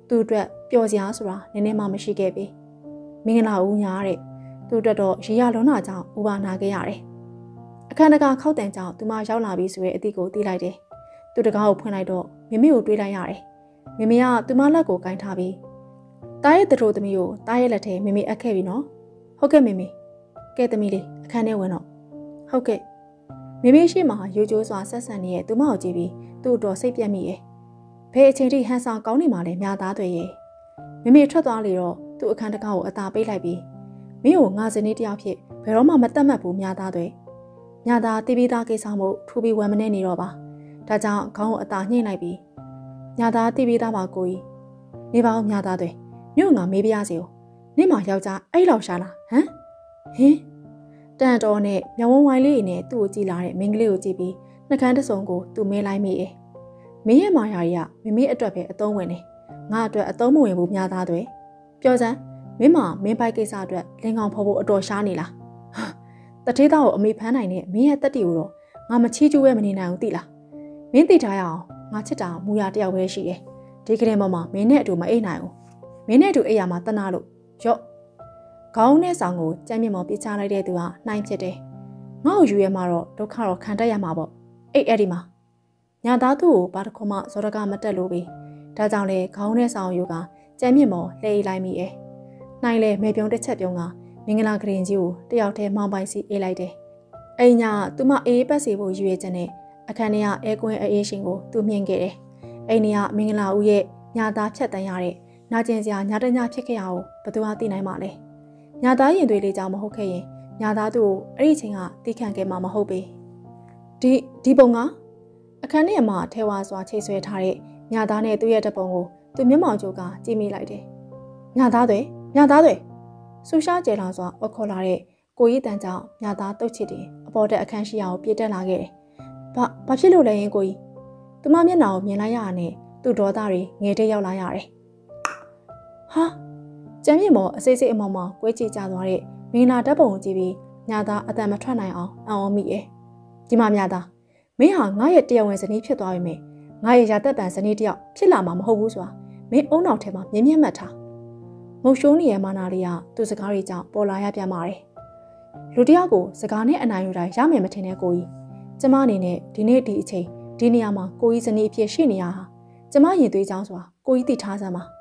သူ့အတွက်ပျော်စရာဆိုတာနည်းနည်းမှမရှိခဲ့ပြီမင်္ဂလာဦးညာတဲ့သူ့အတွက်တော့ရေရလွန်တာကြောင့်ဥပါနာခဲ့ရတယ်အခန်းတကာခောက်တန်ကြောင့်သူမရောက်လာပြီဆိုတဲ့အသည့်ကိုသိလိုက်တယ်သူတကားကိုဖွင့်လိုက်တော့မမေကိုတွေးလိုက်ရတယ်မမေကသူမလက်ကိုကင်ထားပြီးတားရဲ့တထိုးသမီးကိုတားရဲ့လက်ထဲမမေအပ်ခဲ့ပြီနော်ဟုတ်ကဲ့မမေကဲသမီးလေးအခန်းထဲဝင်တော့ဟုတ်ကဲ့မမေရှိမှရိုးချိုးစွာဆက်ဆံနေတဲ့သူမကိုကြည့်ပြီးသူ့တော့စိတ်ပြတ်မိရဲ့ဘယ်အချိန်ထိဟန်ဆောင်ကောင်းနေမှလဲမြာသားတွေရဲ့မမေထွက်သွားလေတော့သူ့အခန်းတကားကိုအသာပေးလိုက်ပြီးမင်းကိုငါစနေတယောက်ဖြစ်ဘယ်တော့မှမတတ်မှတ်ဘူးမြာသားတွေမြာသားတိပိသားကိစ္စမို့ထူပြီးဝမ်းမနေနေတော့ပါဒါကြောင့်ခေါင်းကိုအသာညှိလိုက်ပြီးမြာသားတိပိသားပါကိုကြီးနေပါဦးမြာသားတွေမြို့ငါမေးပြရစီကိုနေ့မှယောက်ျားအဲ့လောက်ရှာလားဟမ်ဟင်းတန်တော်နဲ့မျက်ဝန်းဝိုင်းလေးနဲ့သူ့ကိုကြည့်လာတဲ့မိန်းကလေးကိုကြည့်ပြီးနှကန်းတစ်စုံကိုသူမဲလိုက်မိတယ်မင်းရဲ့မာယာကြီးကမမေအတွက်ပဲအသုံးဝင်တယ်ငါအတွက်အသုံးမဝင်ဘူးမြာသားတွေပြောစမ်းမင်းမမင်းပိုက်ကိစ္စအတွက်လင်ကောင်ဖော်ဖို့အတော်ရှားနေလားတထေးသားကိုအမေဖမ်းနိုင်တဲ့မင်းရဲ့တက်တီကိုတော့ငါမချီးကျူးပဲမနေနိုင်ဘူးသိလားမင်းသိထားရအောင်ငါချစ်တာမူရတယောက်ပဲရှိတယ်ဒီကလေးမမမင်းနဲ့အတူမအိပ်နိုင်ဘူးမင်းနဲ့အတူအိပ်ရမှာတနာလို့ရော့ခေါင်းနဲ့ဆောင်ကိုကြမ်းမြင့်မော်ပြချလိုက်တဲ့သူဟာနှိုင်းဖြစ်တယ်ငါ့ကိုယူရမှာတော့ဒုက္ခတော့ခံတတ်ရမှာပေါ့အိတ်အဲ့ဒီမှာညာသားသူ့ကိုဘာတစ်ခုမှဇောရကမတက်လို့ပဲဒါကြောင့်လေခေါင်းနဲ့ဆောင်ယူကကြမ်းမြင့်မော်လှည့်လိုက်မိရဲ့နှိုင်းလေမေပြုံးတစ်ချက်ပြုံးကမင်္ဂလာကရင်ကြီးကိုတယောက်တည်းမောင်းပိုင်စီအေးလိုက်တယ်အိမ်ညာသူမအေးပတ်စီဖို့ယူရချက်နဲ့အခန်းထဲကအဲကွင်းအေးရှင်ကိုသူမြင်ခဲ့တယ်အိမ်ထဲကမင်္ဂလာဦးရဲ့ညာသားဖြတ်တန်းရတဲ့နာကျင်စရာညာတညာဖြစ်ခဲ့ရအောင်ဘသူမှသိနိုင်မှာလဲညာသားရင်သွေးလေးကြောင့်မဟုတ်ခဲ့ရင်ညာသားသူ့ကိုအဲ့ဒီချိန်ကသိခံခဲ့မှာမဟုတ်ပေဒီဒီပုံကအခန်းထဲမှာထဲဝါစွာချိတ်ဆွဲထားတဲ့ညာသားနဲ့သူ့ရဲ့တပုံကိုသူမျက်မှောင်ကျိုးကကြည့်မိလိုက်တယ်ညာသားတွေညာသားတွေဆူရှားကျဲလာစွာအခေါ်လာတဲ့ကိုကြီးတန်ကြောင့်ညာသားတုတ်ချစ်တယ်အပေါ်တက်အခန်းရှိရာကိုပြေးတက်လာခဲ့တယ်ဘာဘာဖြစ်လို့လဲရင်ကိုကြီးသူမမျက်နှာကိုမြင်လိုက်ရတာနဲ့သူ့ဒေါသတွေငယ်တဲ့ရောက်လာရတယ်ဟာကျမ်းမြင့်မော်အစိစိအမောင်မောင်ကွဲကြည့်ကြသွားတဲ့မင်္ဂလာတပ်ပုံကိုကြည့်ပြီးညာသားအတန်မထွက်နိုင်အောင်အံ့ဩမိရဲ့ဒီမှာညာသားမင်းဟာငါရဲ့တရားဝင်ဇနီးဖြစ်သွားပြီမေငါရဲ့ရာသက်ပံဇနီးတယောက်ဖြစ်လာမှာမဟုတ်ဘူးဆိုတာမင်းအုံနောက်ထဲမှာမြင်မြင်မှတ်ထားမုတ်ရှိုးနေရဲ့မာနာလေးကသူ့စကားတွေကြောင့်ပေါ်လာရပြန်ပါတယ်လူတယောက်ကိုစကားနဲ့အနိုင်ယူတိုင်းရမယ်မထင်တဲ့ကိုကြီးကျမအနေနဲ့ဒီနေ့ဒီအချိန်ဒီနေရာမှာကိုကြီးဇနီးအဖြစ်ရှိနေရဟာကျမရင်သွေးချောင်းဆိုတာကိုကြီးသိထားစမ်းပါ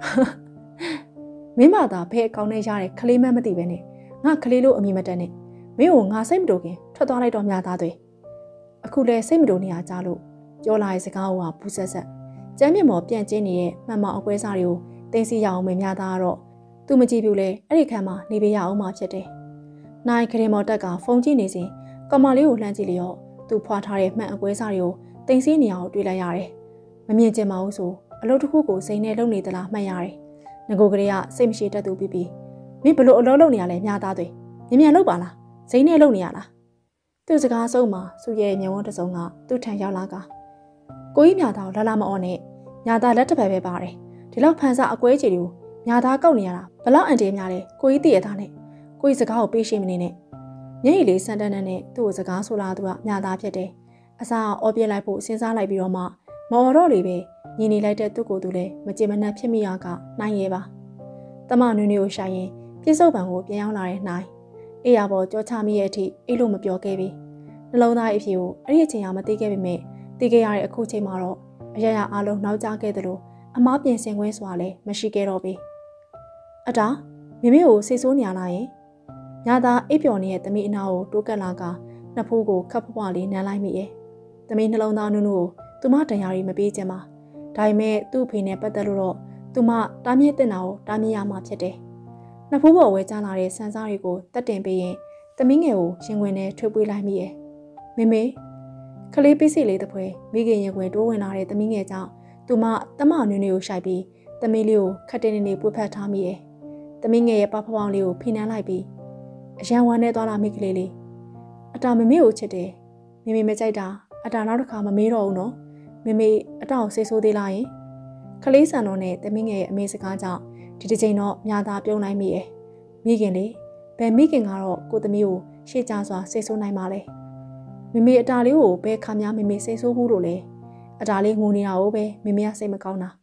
မင်းမသာဘယ်အကောင့်နဲ့ရတဲ့ခလေးမမသိပဲနဲ့ငါခလေးလို့အမိမတက်နဲ့မင်းကိုငါစိတ်မတိုခင်ထွက်သွားလိုက်တော့မြသားတွေအခုလဲစိတ်မတိုနေရကြလို့ပြောလာတဲ့စကားကဘူးဆက်ဆက်ကျမ်းမြင့်မော်ပြန့်ကျင်းနေတဲ့မှန်မောင်အကွဲစားတွေကိုတင်းစီရအောင်မများသားကတော့သူမကြည့်ဘူးလေအဲ့ဒီခန်းမှာနေပေးရအောင်မှဖြစ်တယ်။နိုင်ခရင်မော်တက်ကဖုန်းကြည့်နေစဉ်ကမလေးကိုလှမ်းကြည့်လျော့သူဖွာထားတဲ့မှန်အကွဲစားတွေကိုတင်းစီနေအောင်တွေ့လိုက်ရတယ်။မမြင်ချင်ပါဘူးဆိုအလုပ်တစ်ခုကိုစိန်နဲ့လုပ်နေသလားမှတ်ရတယ်။ငကိုကလေးကစိတ်မရှိတတ်သူပြီးပြီးမင်းဘလို့အလုပ်လုပ်နေရလဲများသားတွေမြင်မြန်လုပ်ပါလားစိန်နဲ့လုပ်နေရလားသူ့စကားဆုံးမှာစုရဲ့မျက်ဝန်းတစ်စုံကသူ့ထံရောက်လာကကိုကြီးမြသားကိုလာလာမအော်နဲ့ညာသားလက်တစ်ဖက်ပဲပါတယ်ဒီလောက်ဖန်ဆအကွဲကြီးတွေကိုညာသားကောက်နေရတာဘလောက်အန်တေးများလဲကိုကြီးတည်ရသားနဲ့ကိုကြီးစကားကိုပေးရှိမနေနဲ့မျက်ရည်လေးစမ်းတန်းနဲ့သူ့ကိုစကားဆိုလာသူကညာသားဖြစ်တယ်အစားအော်ပြလိုက်ဖို့စဉ်းစားလိုက်ပြီးတော့မှမော်တော့လေပဲညီနေလိုက်တဲ့သူ့ကိုယ်သူလည်းမကြင်မနှက်ဖြစ်မိရကနိုင်ရဲပါတမနွေးနွေးကိုရှာရင်ပြစ္ဆုတ်ပံကိုပြန်ရောက်လာတဲ့နိုင်အေးရပေါ်ကြောချမိရဲ့အထိအိတ်လို့မပြောခဲ့ပြီနှလုံးသားအဖြစ်ကိုအဲ့ဒီအချိန်ကမသိခဲ့ပေမဲ့သိခဲ့ရတဲ့အခုချိန်မှာတော့အရာရာအလုံးနောက်ကျခဲ့သလိုအမားပြင်ဆင်ခွင့်ဆိုတာလည်းမရှိခဲ့တော့ပြီအတားမိမိကိုစိတ်ဆိုးနေရလားယင်ညာသာအိပ်ပျော်နေတဲ့သမီးအနာကိုတိုးကပ်လာကနှစ်ဖူးကိုခပ်ဖွားလေးနမ်းလိုက်မိရဲ့သမီးနှလုံးသားနုနုကိုသူမတန်ရာရီမပေးချင်ပါဒါပေမဲ့သူ့အဖေနဲ့ပတ်သက်လို့တော့သူမတားမြစ်တင်တာကိုတားမြစ်ရမှာဖြစ်တယ်နှစ်ဖူးပေါ်ဝဲကျလာတဲ့ဆန်းစားတွေကိုတက်တင်ပေးရင်သမီးငယ်ကိုရင်ခွင်နဲ့ထွေးပွေးလိုက်မိရဲ့မေမေခလေးပစ္စည်းလေးတစ်ဖွဲမိခင်ရင်ခွင်တိုးဝင်လာတဲ့သမီးငယ်ကြောင့်သူမတမနွေးနွေးကိုရှိုက်ပြီးသမီးလေးကိုခက်တင်းနေနေပွေဖက်ထားမိရဲ့သမီးငယ်ရဲ့ပပပေါင်းလေးကိုဖိနှမ်းလိုက်ပြီးအရန်ဝမ်းနဲ့သွားလာမိကလေးလေးအတာမမေကိုချစ်တယ်မေမေမကြိုက်တာအတာနောက်တစ်ခါမမေးတော့ဘူးနော်မေမေအတာကိုစိတ်ဆိုးသေးလားယင်ခလေးဆန်တော်နဲ့သမီးငယ်ရဲ့အမေစကားကြောင့်ဒီတစ်ချိန်တော့မြာသားပြုံးနိုင်မိရဲ့မိခင်လေးဘယ်မိခင်ကတော့ကိုသမီးကိုရှေ့ကျစွာစိတ်ဆိုးနိုင်ပါလဲမေမေအတာလေးကိုဘယ်ခါများမေမေစိတ်ဆိုးဘူးလို့လဲအတာလေးငိုနေတာကိုပဲမေမေကစိတ်မကောင်းတာ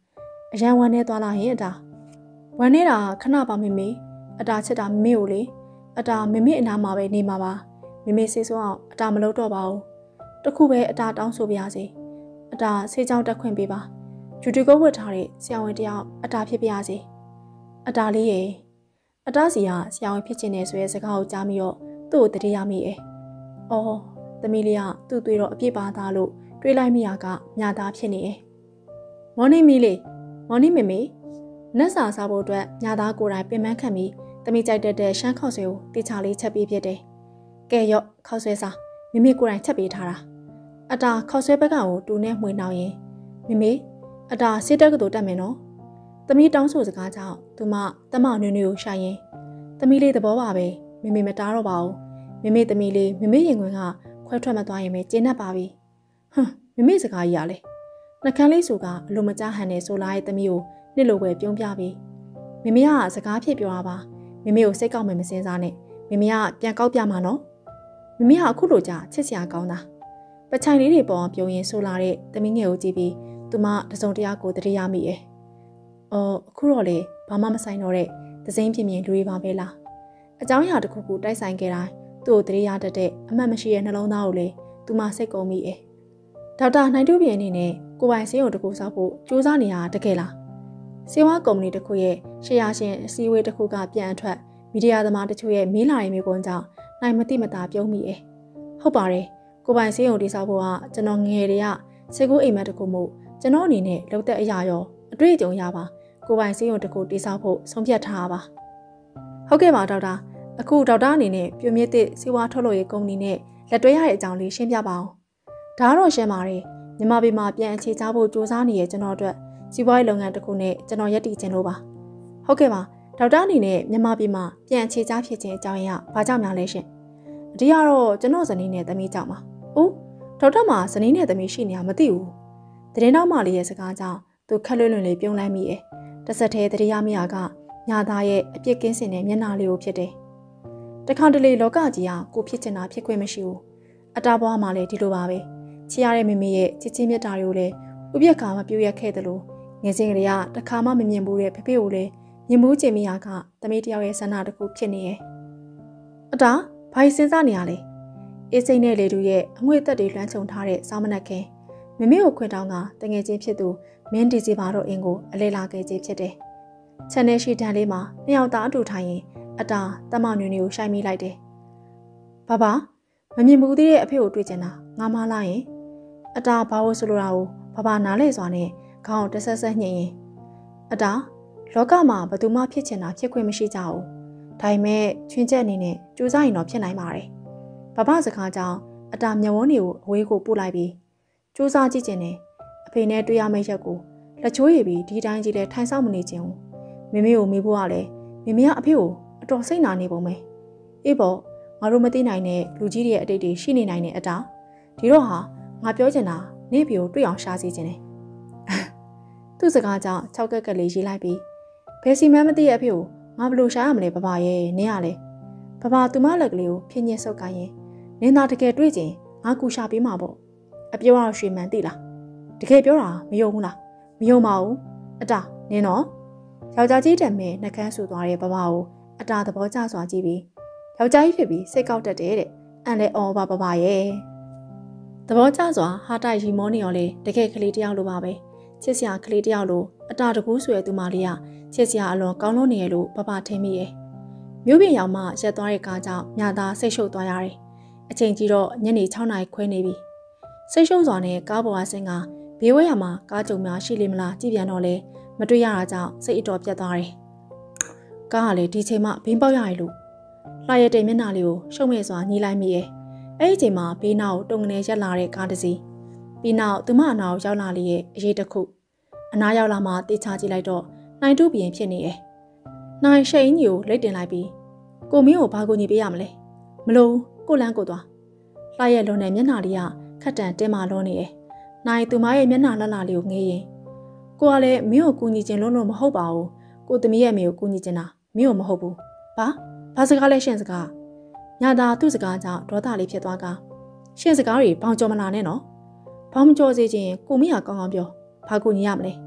အရန်ဝမ်းနေသွားလာရင်အတာဝမ်းနေတာခဏပါမေမေအတာချစ်တာမမေကိုလေအတာမမေအနာမှာပဲနေမှာပါမမေဆေးဆိုးအောင်အတာမလုပ်တော့ပါဘူးတခုပဲအတာတောင်းဆိုပါရစေအတာဆေးချောင်းတက်ခွင့်ပေးပါဂျူတီကိုဝတ်ထားတဲ့ဆရာဝန်တယောက်အတာဖြစ်ပါရစေအတာလေးရေအတာစီကဆရာဝန်ဖြစ်ချင်တယ်ဆိုရဲစကားကိုကြားပြီးတော့သူ့ကိုတတိယမိရဲ့အော်သမီးလေးကသူ့သွေးတော့အပြစ်ပါသားလို့တွေးလိုက်မိရကမြာသားဖြစ်နေရဲ့မော်နီမီလေးမော်နီမေမေနတ်စာစားဖို့အတွက်ညာသားကိုယ်တိုင်ပင်ပန်းခံပြီးတမိကြိုက်တဲ့ရှမ်းခောက်ဆွဲကိုတေချာလေးချက်ပေးဖြစ်တယ်။ကဲရော့ခောက်ဆွဲစားမိမိကိုယ်တိုင်ချက်ပေးထားတာ။အတာခောက်ဆွဲဘက်ကကိုတူနဲ့မှွေနှောင်းရင်မိမိအတာစစ်တက်ကတူတက်မယ်နော်။တမိတောင်းဆိုစကားကြောင့်သူမတမနွေနွေကိုရှာရင်တမိလေးသဘောပါပဲမိမိမတားတော့ပါဘူး။မိမိတမိလေးမိမိရင်ခွင်ကခွဲထွက်မသွားရင်ပဲကျင်းတတ်ပါပြီ။ဟွန်းမိမိစကားကြီးရလေ။နှကန်းလေးဆိုကအလိုမကျဟန်နေဆိုလာရဲ့တမိကိုနှစ်လိုပဲပြုံးပြပြီးမိမိကစကားဖြစ်ပြောတာပါမိမိကိုစိတ်ကောက်မယ်မစင်စားနဲ့မိမိကပြန်ကောက်ပြမှာနော်မိမိကအခုလိုကြာချစ်စရာကောင်းတာပချိုင်လေးတွေပေါ်ပြုံးရင်ဆိုလာတဲ့တမီးငယ်ကိုကြည့်ပြီးသူမတစုံတရာကိုတတိယမိရဲ့အော်အခုတော့လေဘာမှမဆိုင်တော့တဲ့သစိမ်းပြင်းပြင်းလူတွေပါပဲလားအเจ้าရာတစ်ခုခုတိုက်ဆိုင်ခဲ့တိုင်းသူ့ကိုတတိယတတ်တဲ့အမှတ်မရှိတဲ့နှလုံးသားကိုလေသူမစိတ်ကုန်မိရဲ့ဒေါက်တာနိုင်တူပြင်းအနေနဲ့ကိုပိုင်စင်းကိုတကူဆောက်ဖို့စူးစမ်းနေတာတကယ်လားစေဝါကုမ္ပဏီတစ်ခုရဲ့ရှယ်ယာရှင်အစည်းအဝေးတစ်ခုကပြန်အထွက်မီဒီယာသမားတချို့ရဲ့မေးလာတဲ့မျိုးကွန်းကြောင့်နိုင်မတိမတာပြုံးမိရဲ့ဟုတ်ပါတယ်ကိုပိုင်စင်းကိုတိဆောက်ဖို့ကကျွန်တော်ငယ်တွေကစေကူအိမ်မက်တစ်ခုမို့ကျွန်တော်အနေနဲ့လုံသက်အရာရောအတွေ့အကြုံရပါကိုပိုင်စင်းကိုတစ်ခုတိဆောက်ဖို့ဆုံးဖြတ်ထားပါဟုတ်ကဲ့ပါဒေါက်တာအခုဒေါက်တာအနေနဲ့ပြိုမြစ်တဲ့စေဝါထုတ်လုပ်ရေးကုမ္ပဏီနဲ့လက်တွဲရတဲ့အကြောင်းလေးရှင်းပြပါအောင်ဒါကတော့ရှင်းပါတယ်မြန်မာပြည်မှာပြန်အခြေချဖို့စူးစမ်းနေတဲ့ကျွန်တော်အတွက်စီးပွားရေးလုပ်ငန်းတစ်ခုနဲ့ကျွန်တော်ရည်တည်ခြင်းလို့ပါဟုတ်ကဲ့ပါဒေါက်တာအနေနဲ့မြန်မာပြည်မှာပြန်အခြေချဖြစ်ခြင်းအကြောင်းရင်းကဘာကြောင့်များလဲရှင်အဓိကတော့ကျွန်တော်ဇနီးနဲ့သမီးကြောင့်ပါအိုးဒေါက်တာမှာဇနီးနဲ့သမီးရှိနေရမသိဘူးတရင်တော့မလေးရဲ့စကားကြောင့်သူခက်လွန်းလွန်းလေးပြုံးလိုက်မိရဲ့တစ်ဆက်တည်းတတိယမိယာကညာသားရဲ့အပြစ်ကင်းစင်တဲ့မျက်နှာလေးကိုဖြစ်တယ်တခါတလေလောကကြီးကကိုဖြစ်ချင်တာဖြစ်ခွင့်မရှိဘူးအတားဘွားမှလည်းဒီလိုပါပဲချီရတဲ့မိမိရဲ့ချစ်ချင်းမြတ်တာတွေကိုလည်းဥပြက်ကမပြည့်ရခဲ့တယ်လို့ငယ်စဉ်ကလေးကတခါမှမမြင်ဘူးတဲ့ဖေဖေကိုလည်းမြင်မှုကျင်မိယာကသမီးတယောက်ရဲ့ဆန္ဒတစ်ခုဖြစ်နေရဲ့အတာဘာကြီးစဉ်းစားနေရလဲအေးစိမ့်တဲ့လေတူရဲ့အငွေ့သက်တွေလွှမ်းခြုံထားတဲ့စောင်းမနက်ခင်းမမေကိုခွင်တောင်းကတငယ်ချင်းဖြစ်သူမင်းဒီစီပါတို့အင်းကိုအလဲလာခဲ့ခြင်းဖြစ်တယ်ချန်နယ်ရှိတန်လေးမှာနှစ်ယောက်သားအတူထိုင်ရင်အတာတမနွေနေကိုရှိုင်းမိလိုက်တယ်ဘာဘာမမြင်ဘူးသေးတဲ့အဖေကိုတွေ့ချင်တာငါမလာရင်အတာဘာလို့ဆိုလိုတာကိုဘာဘာနားလဲစွာနဲ့ခေါင်းတဆက်ဆက်ညှိရင်အတာလောကမှာဘယ်သူမှဖြစ်ချင်တာဖြစ်ခွင့်မရှိကြဘူးဒါပေမဲ့ချွင်းချက်အနေနဲ့ကြိုးစားရင်တော့ဖြစ်နိုင်ပါတယ်ဘဘစကားကြောင့်အတာမျက်ဝန်းတွေကိုအဝေးကိုပို့လိုက်ပြီးကြိုးစားကြည့်ချင်တယ်အဖေနဲ့တွေ့ရမယ့်ရက်ကိုလက်ချိုးရည်ပြီးဒီတိုင်းကြီးလဲထိုင်ဆောင်မနေချင်ဘူးမိမိကိုမိဖို့ကလည်းမိမိကအဖေကိုအတော်စိတ်နာနေပုံပဲအေးပေါ့ငါတို့မသိနိုင်တဲ့လူကြီးတွေရဲ့အတိတ်တွေရှိနေနိုင်တဲ့အတာဒီတော့ဟာငါပြောချင်တာနေဖေကိုတွေ့အောင်ရှာစီခြင်းတယ်သူ့စကားကြောင့်၆ကက်ကလေးရေးလိုက်ပြီးဘယ်စီမန်းမသိရဲ့အဖေကိုငါဘလို့ရှာရမလဲဘဘရဲ့နင်းရလဲဘဘသူမလက်ကလေးကိုဖြင်းညစ်ဆုပ်ကိုင်းရင်နင်းသာတကယ်တွေ့ချင်းငါကူရှာပေးမှာပေါ့အပြောတော့ရွှေမှန်သိလားတကယ်ပြောတာမယုံဘူးလားမယုံပါဘူးအတာနင်းတော့ယောက်ျားကြီးတံမဲ့နှကန်းဆူသွားတဲ့ဘဘကိုအတာသဘောကျစွာကြည့်ပြီးယောက်ျားကြီးဖြစ်ပြီးစိတ်ကောက်တတ်တယ်တဲ့အန်လဲအော်ပါဘဘရဲ့သဘောကျစွာဟာတိုက်ရီမောနေရောလေတကယ်ကလေးတယောက်လိုပါပဲချစ်စရာကလေးတယောက်လိုအတာတကူးဆွဲသူမလေးကချစ်စရာအလွန်ကောင်းလို့နေရလို့ဘဘထင်မိရဲ့မြို့ပြင်ရောက်မှရက်သွားတဲ့ကားကြောင့်ညသားစိတ်ရှုပ်သွားရတယ်အချိန်ကြီးတော့ညနေ၆နာရီခွဲနေပြီစိတ်ရှုပ်စွာနဲ့ကားပေါ်ကဆင်းကဘေးဝဲရမှာကားကြုံများရှိလိမ့်မလားကြည့်ပြန်တော့လေမတွေ့ရတာကြောင့်စိတ်အတော်ပြတ်သွားတယ်ကားကလည်းဒီချိန်မှဘင်းပေါက်ရရလို့လှရတဲ့မျက်နှာလေးကိုရှုံမဲ့စွာညှိလိုက်မိရဲ့အဲ့ဒီချိန်မှာဘေးနောက်တုံငနေရက်လာတဲ့ကားတစ်စီးပြီးနောက်သူမအနာကိုရောက်လာလေရဲ့အရေးတစ်ခုအနာရောက်လာမှတေချာကြည့်လိုက်တော့နိုင်တူပြင်ဖြစ်နေရဲ့နိုင်ရှိန်ကြီးကိုလိတ်တင်လိုက်ပြီးကိုမင်းကိုဘာကိုညီပေးရမလဲမလို့ကိုလန်းကိုသွားလှရဲ့လွန်တဲ့မျက်နှာလေးကခက်တန်တင်းမာလွန်နေရဲ့နိုင်သူမရဲ့မျက်နှာလှလှလေးကိုငေးရင်ကိုကလည်းမင်းကိုကူညီခြင်းလုံးလုံးမဟုတ်ပါဘူးကိုသမီးရဲ့မေကိုကူညီခြင်းတာမင်းကိုမဟုတ်ဘူးဘာဘာစကားလဲရှင့်စကားညသာသူ့စကားကြောင့်ဒေါသလေးဖြစ်သွားကရှင့်စကားတွေဘောင်ကျော်မလာနဲ့နော်ဘောင်မကျော်စေခြင်းကိုမင်းကကောင်းကောင်းပြောဘာကူညီရမလဲမ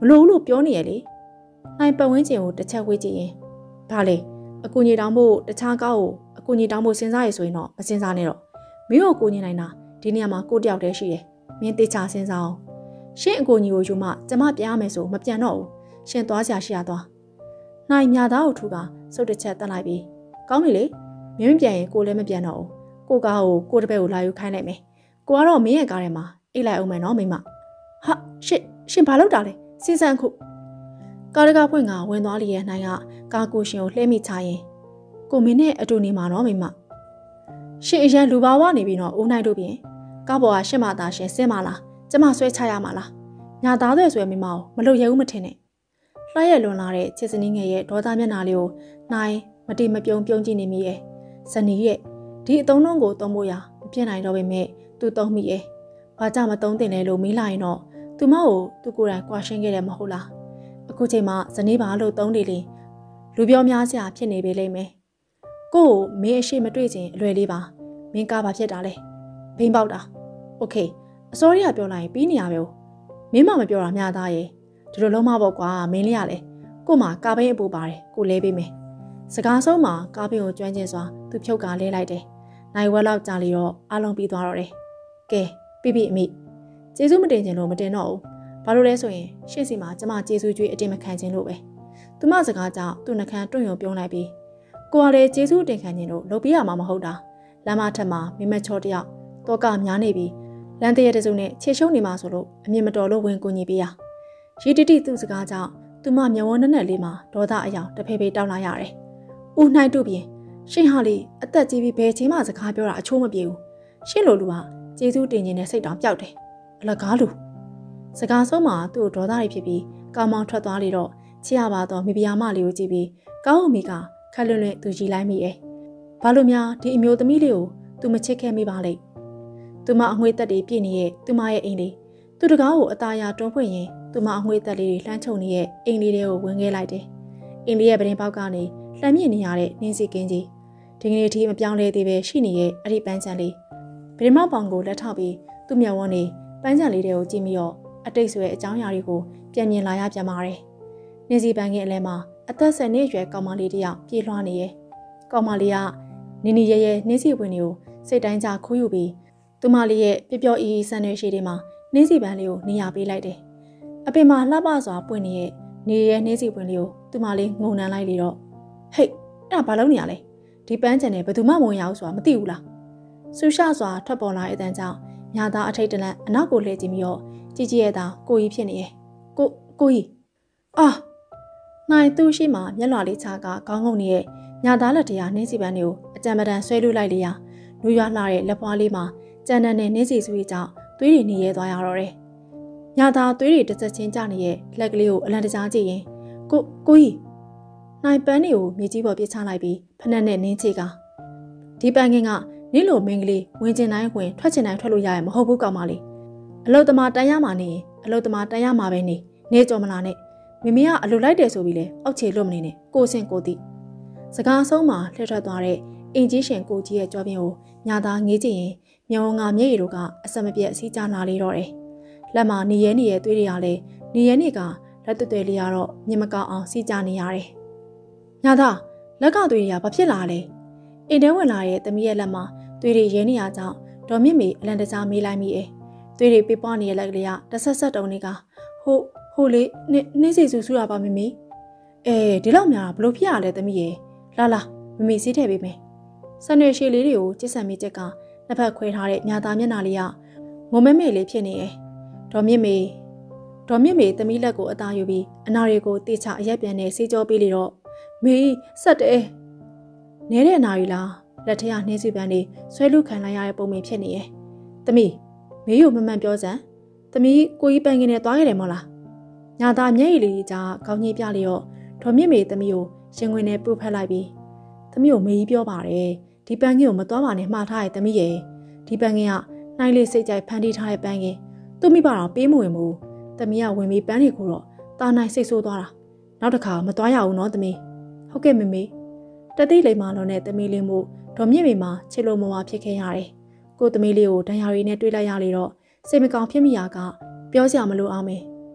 လို့လို့ပြောနေရလေနိုင်ပတ်ဝန်းကျင်ကိုတစ်ချက်ဝေးကြည့်ရင်ဘာလဲအကူကြီးတောင်းဖို့တခြားကောက်ကိုအကူကြီးတောင်းဖို့စဉ်းစားရဆိုရင်တော့မစဉ်းစားနဲ့တော့မင်းတို့ကိုကူညီနိုင်တာဒီနေရာမှာကိုတယောက်တည်းရှိတယ်မင်းတေချာစဉ်းစားအောင်ရှင့်အကူကြီးကိုယူမှကျမပြန်ရမယ်ဆိုမပြန်တော့ဘူးရှင်သွားစရာရှိရသွားနိုင်မြသားကိုထူကစုတ်တစ်ချက်တက်လိုက်ပြီးကောင်းပြီလေမင်းမပြန်ရင်ကိုလည်းမပြန်တော့ဘူးကိုကားကိုကိုတပည့်ကိုလာယူခိုင်းလိုက်မယ်ကိုကတော့မင်းရဲ့ကားထဲမှာအိတ်လိုက်အောင်မယ်နော်မိမဟာရှင့်ရှင်ဘာလုပ်တာလဲစဉ်းစားခုကားတကားဖွင့်ကဝင်သွားလျက်နိုင်ကကားကိုရှင်ကိုလှဲမိချရင်ကိုမင်းနဲ့အတူနေမှာနော်မိမရှင်အရန်လူပါဝနေပြီးတော့ဦးနိုင်တို့ပြင်ကားပေါ်ကရှင့်မသားရှင်ဆင်းမလားကျမဆွဲချရမှာလားညာသားတွေဆွဲမိမအောင်မလုပ်ရဘူးမထင်နဲ့လှရဲလွန်လာတဲ့ချစ်စနီးငယ်ရဲ့ဒေါသမျက်နှာလေးကိုနိုင်မတိမပြုံပြုံးကြည့်နေမိရဲ့ဇနီးရဲ့ဒီအသုံးလုံးကိုသုံးဖို့ရမပြည့်နိုင်တော့ပေမဲ့သူသုံးမိရဲ့ဘာကြောင့်မသုံးတင်လဲလို့မေးလိုက်ရင်တော့သူမကိုသူကိုယ်တိုင်ကွာရှင်းခဲ့တယ်မဟုတ်လားအခုချိန်မှာဇနီးပါလို့သုံးတယ်လေလူပြောများစရာဖြစ်နေပေလိမ့်မယ်ကို့ကိုမင်းအရှိမတွေ့ချင်းအလွယ်လေးပါမင်းကားပါဖြစ်တာလဲဘိန်းပေါက်တာโอเคအစောကြီးကပြောလိုက်ရင်ပြီးနေရပဲမင်းမမပြောတာများသားရဲ့ဒီလိုလုံးမပေါ့ကွာမင်းလေးရလဲကို့မှာကားဘိန်းအပူပါတယ်ကိုလဲပေးမယ်စကားဆုံးမှာကားဘိန်းကိုကျွမ်းကျင်စွာသူဖြုတ်ကားလဲလိုက်တယ်နိုင်ဝက်လောက်ကြာလီတော့အားလုံးပြီးသွားတော့တယ်ကဲပြပြအမိကျေးဇူးမတင်ချင်လို့မတင်တော့ဘူးဘာလို့လဲဆိုရင်ရှေ့စီမှာကျမကျေးဇူးကြွေးအတင်မခံခြင်းလို့ပဲသူမစကားကြောင့်သူ့နှကန်းတွန့်ရုံပြုံးလိုက်ပြီးကိုကလည်းကျေးဇူးတင်ခံခြင်းလို့လုပ်ပြရမှာမဟုတ်တာလမ်းမထက်မှာမိမချောတယောက်တော့ကများနေပြီးလမ်းတရတစုနဲ့ခြေရှုံးနေမှာဆိုလို့အမြင်မတော်လို့ဝင်ကူညီပေးရရီတီတီသူ့စကားကြောင့်သူမမျက်ဝန်းနဲ့နဲ့လေးမှာဒေါသအယောင်တစ်ဖေဖေတောက်လာရတယ်ဦးနှိုက်တို့ပြင်ရှင်ဟာလေးအသက်ကြီးပြီးဘယ်ချိန်မှစကားပြောတာအချိုးမပြေဘူးရှင့်လိုလူကကျေးဇူးတင်ခြင်းနဲ့စိတ်တောင်ပျောက်တယ်အလကားလူစကားဆုံးမှာသူ့ဒေါသတွေဖြစ်ပြီးကောင်းမောင်းထွက်သွားလေတော့ချစ်ရပါတော့မိဖုရားမလေးကိုကြည့်ပြီးကောင်းဦးမီကခက်လွန်းလွန်းသူကြည်လိုက်မိရဲ့ဘာလို့များဒီအမျိုးသမီးလေးကိုသူမချစ်ခဲ့မိပါလိမ့်သူမအငွေသက်တွေပြည့်နေရဲ့သူမရဲ့အိမ်လေးသူတကားကိုအသားရတွန်းဖွင့်ရင်သူမအငွေသက်လေးတွေလှမ်းချုံနေရဲ့အိမ်လေးတွေကိုဝင်ခဲ့လိုက်တယ်အိမ်လေးရဲ့ပရင်ပေါက်ကနေလှမ်းမြင့်နေရတဲ့နှင်းစီကင်းကြီးဒီကနေ့ထိမပြောင်းလဲသေးပဲရှိနေရဲ့အဲ့ဒီပန်းချံလေးပရင်မောက်ပေါင်ကိုလက်ထောက်ပြီးသူ့မျက်ဝန်းနေပန်းချံလေးတွေကိုကြည့်ပြီးတော့အတိတ်ဆွဲအကြောင်းအရာတွေကိုပြန်မြင်လာရပြန်ပါတယ်နှင်းစီပန်းကင်းအလဲမှာအသက်ဆယ်နှစ်အရွယ်ကောင်မလေးတစ်ယောက်ပြေးလွှားနေရဲ့ကောင်မလေးကနင်းနီရဲရဲနှင်းစီဝင်တွေကိုစိတ်တိုင်းကြခိုးယူပြီးသူမလေးရဲ့ပျော်ပျော်အီအီဆန်ရွှေရှိတွေမှာနှင်းစီပန်းလေးကိုနေရာပေးလိုက်တယ်အပင်မှာလှပစွာပွင့်နေတဲ့နေရဲနှင်းစီပွင့်လေးကိုသူမလေးငုံနှမ်းလိုက်လေတော့ဟိတ်အဲ့ဒါဘာလုပ်နေရလဲဒီပန်းချန်နဲ့ဘယ်သူမှမဝင်ရဘူးဆိုတာမသိဘူးလားဆူရှစွာထွက်ပေါ်လာတဲ့အတန်းကြောင့်ညာသားအထိတ်တလန့်အနောက်ကိုလှည့်ကြည့်ပြီးတော့ကြည်ကြည်ရဲ့သားကိုကြီးဖြစ်နေရဲ့ကိုကိုကြီးအာနိုင်သူ့ရှိမှမျက်လွှာလေးချကခေါင်းငုံနေတဲ့ညာသားလက်တရားနှင်းစီပန်းတွေကိုအကြံမတန်ဆွဲလွှတ်လိုက်လေရာလူရွာလှတဲ့လက်ပွားလေးမှာကြမ်းတမ်းတဲ့နှင်းစီစွေးကြောင့်သွေးတွေနေရဲသွားရတော့တယ်ညာသားသွေးတွေတစ်ချက်ချင်းကျနေတဲ့လက်ကလေးကိုအလံတကြားကြည့်ရင်ကိုကိုကြီးနိုင်ပန်းတွေကိုမြေကြီးပေါ်ပြစ်ချလိုက်ပြီးဖက်နဲ့နဲ့နင်းချေကဒီပန်းကင်းကနင်းလိုမင်းကလေးဝင်ကျင်တိုင်းဝင်ထွက်ကျင်တိုင်းထွက်လို့ရရမဟုတ်ဘူးကောင်မလေးအလုတ်သမားတန်းရမှာနေရင်အလုတ်သမားတန်းရမှာပဲနေနေကြော်မလားနဲ့မိမိကအလိုလိုက်တယ်ဆိုပြီးလဲအောက်ခြေလွတ်မနေနဲ့ကိုစင်ကိုတိစကားဆုံးမှာလှည့်ထွက်သွားတဲ့အင်ကြီးရှင်ကိုကြီးရဲ့ကြောပြင်းကိုညာသားငေးကြည့်ရင်မြောင်းငါမျက်ရည်တို့ကအဆက်မပြတ်အစီးကျလာလေတော့တယ်လက်မှာနေရဲနေရဲသွေးတွေရလဲနေရဲနေကလက်တွေ့တွေ့လေးရတော့မြင်မကောင်းအောင်စီးကျနေရတယ်ညာသားလက်ကသွေးတွေကဘာဖြစ်လာလဲအိမ်ထဲဝင်လာတဲ့သမီးရဲ့လက်မှာသွေးတွေရဲနေရကြောင်းဒေါ်မြင့်မေအလန်တကြားမေးလိုက်မိရဲ့သွေးတွေပြပွားနေတဲ့လက်ကလေးကတဆက်ဆက်တုံးတွေကဟိုဟိုလေးနှင်းစီစုဆူတာပါမမေအဲဒီလောက်များဘလို့ဖြစ်ရလဲသမီးရဲ့လာလာမမေစီးထည့်ပေးမယ်ဆန်ရွှေရှည်လေးတွေကိုကျစ်ဆန်မိချက်ကနှစ်ဖက်ခွဲထားတဲ့ညာသားမျက်နှာလေးကငုံမဲမဲလေးဖြစ်နေရဲ့ဒေါ်မြင့်မေဒေါ်မြင့်မေသမီးလက်ကိုအသားယူပြီးအနာတွေကိုတေချအရက်ပြန်နဲ့စီးကြောပေးလေတော့မေဆက်တယ်နဲတဲ့အနာရီလားလက်ထက်ရနှင်းစီပန်းလေးဆွဲလူခံလိုက်ရတဲ့ပုံမြင်ဖြစ်နေရဲ့သမီးမေကိုမမှန်ပြောစမ်းသမီးကိုကြီးပန်းကင်းနဲ့သွားခဲ့တယ်မဟုတ်လားညာသားမျက်ရည်လေးကြားခေါင်းကြီးပြလျော့ဒေါ်မြင့်မေသမီးကိုရှင်ခွင်နဲ့ပုတ်ဖက်လိုက်ပြီးသမီးကိုမေကြီးပြောပါတယ်ဒီပန်းကင်းကိုမသွားပါနဲ့မှားထားရဲ့သမီးရဲ့ဒီပန်းကင်းကနှိုင်းလေးစိတ်ကြိုက်ဖန်တီးထားတဲ့ပန်းကင်းသူ့မိဘတော်ပေးမဝင်ဘူးသမီးကဝင်ပြီးပန်းတွေကိုတော့တာနိုင်စိတ်ဆိုးသွားတာနောက်တစ်ခါမသွားရဘူးနော်သမီးဟုတ်ကဲ့မေမေတတိလိမ္မာလုံးနဲ့သမီးလေးမို့ဒေါ်မြင့်မေမှာချစ်လို့မဝဖြစ်ခဲ့ရတယ်ကိုသမီးလေးကိုဒဏ်ရာရီနဲ့တွေးလိုက်ရလေတော့စိတ်မကောင်းဖြစ်မိရာကပြောစရာမလိုအောင်မေတ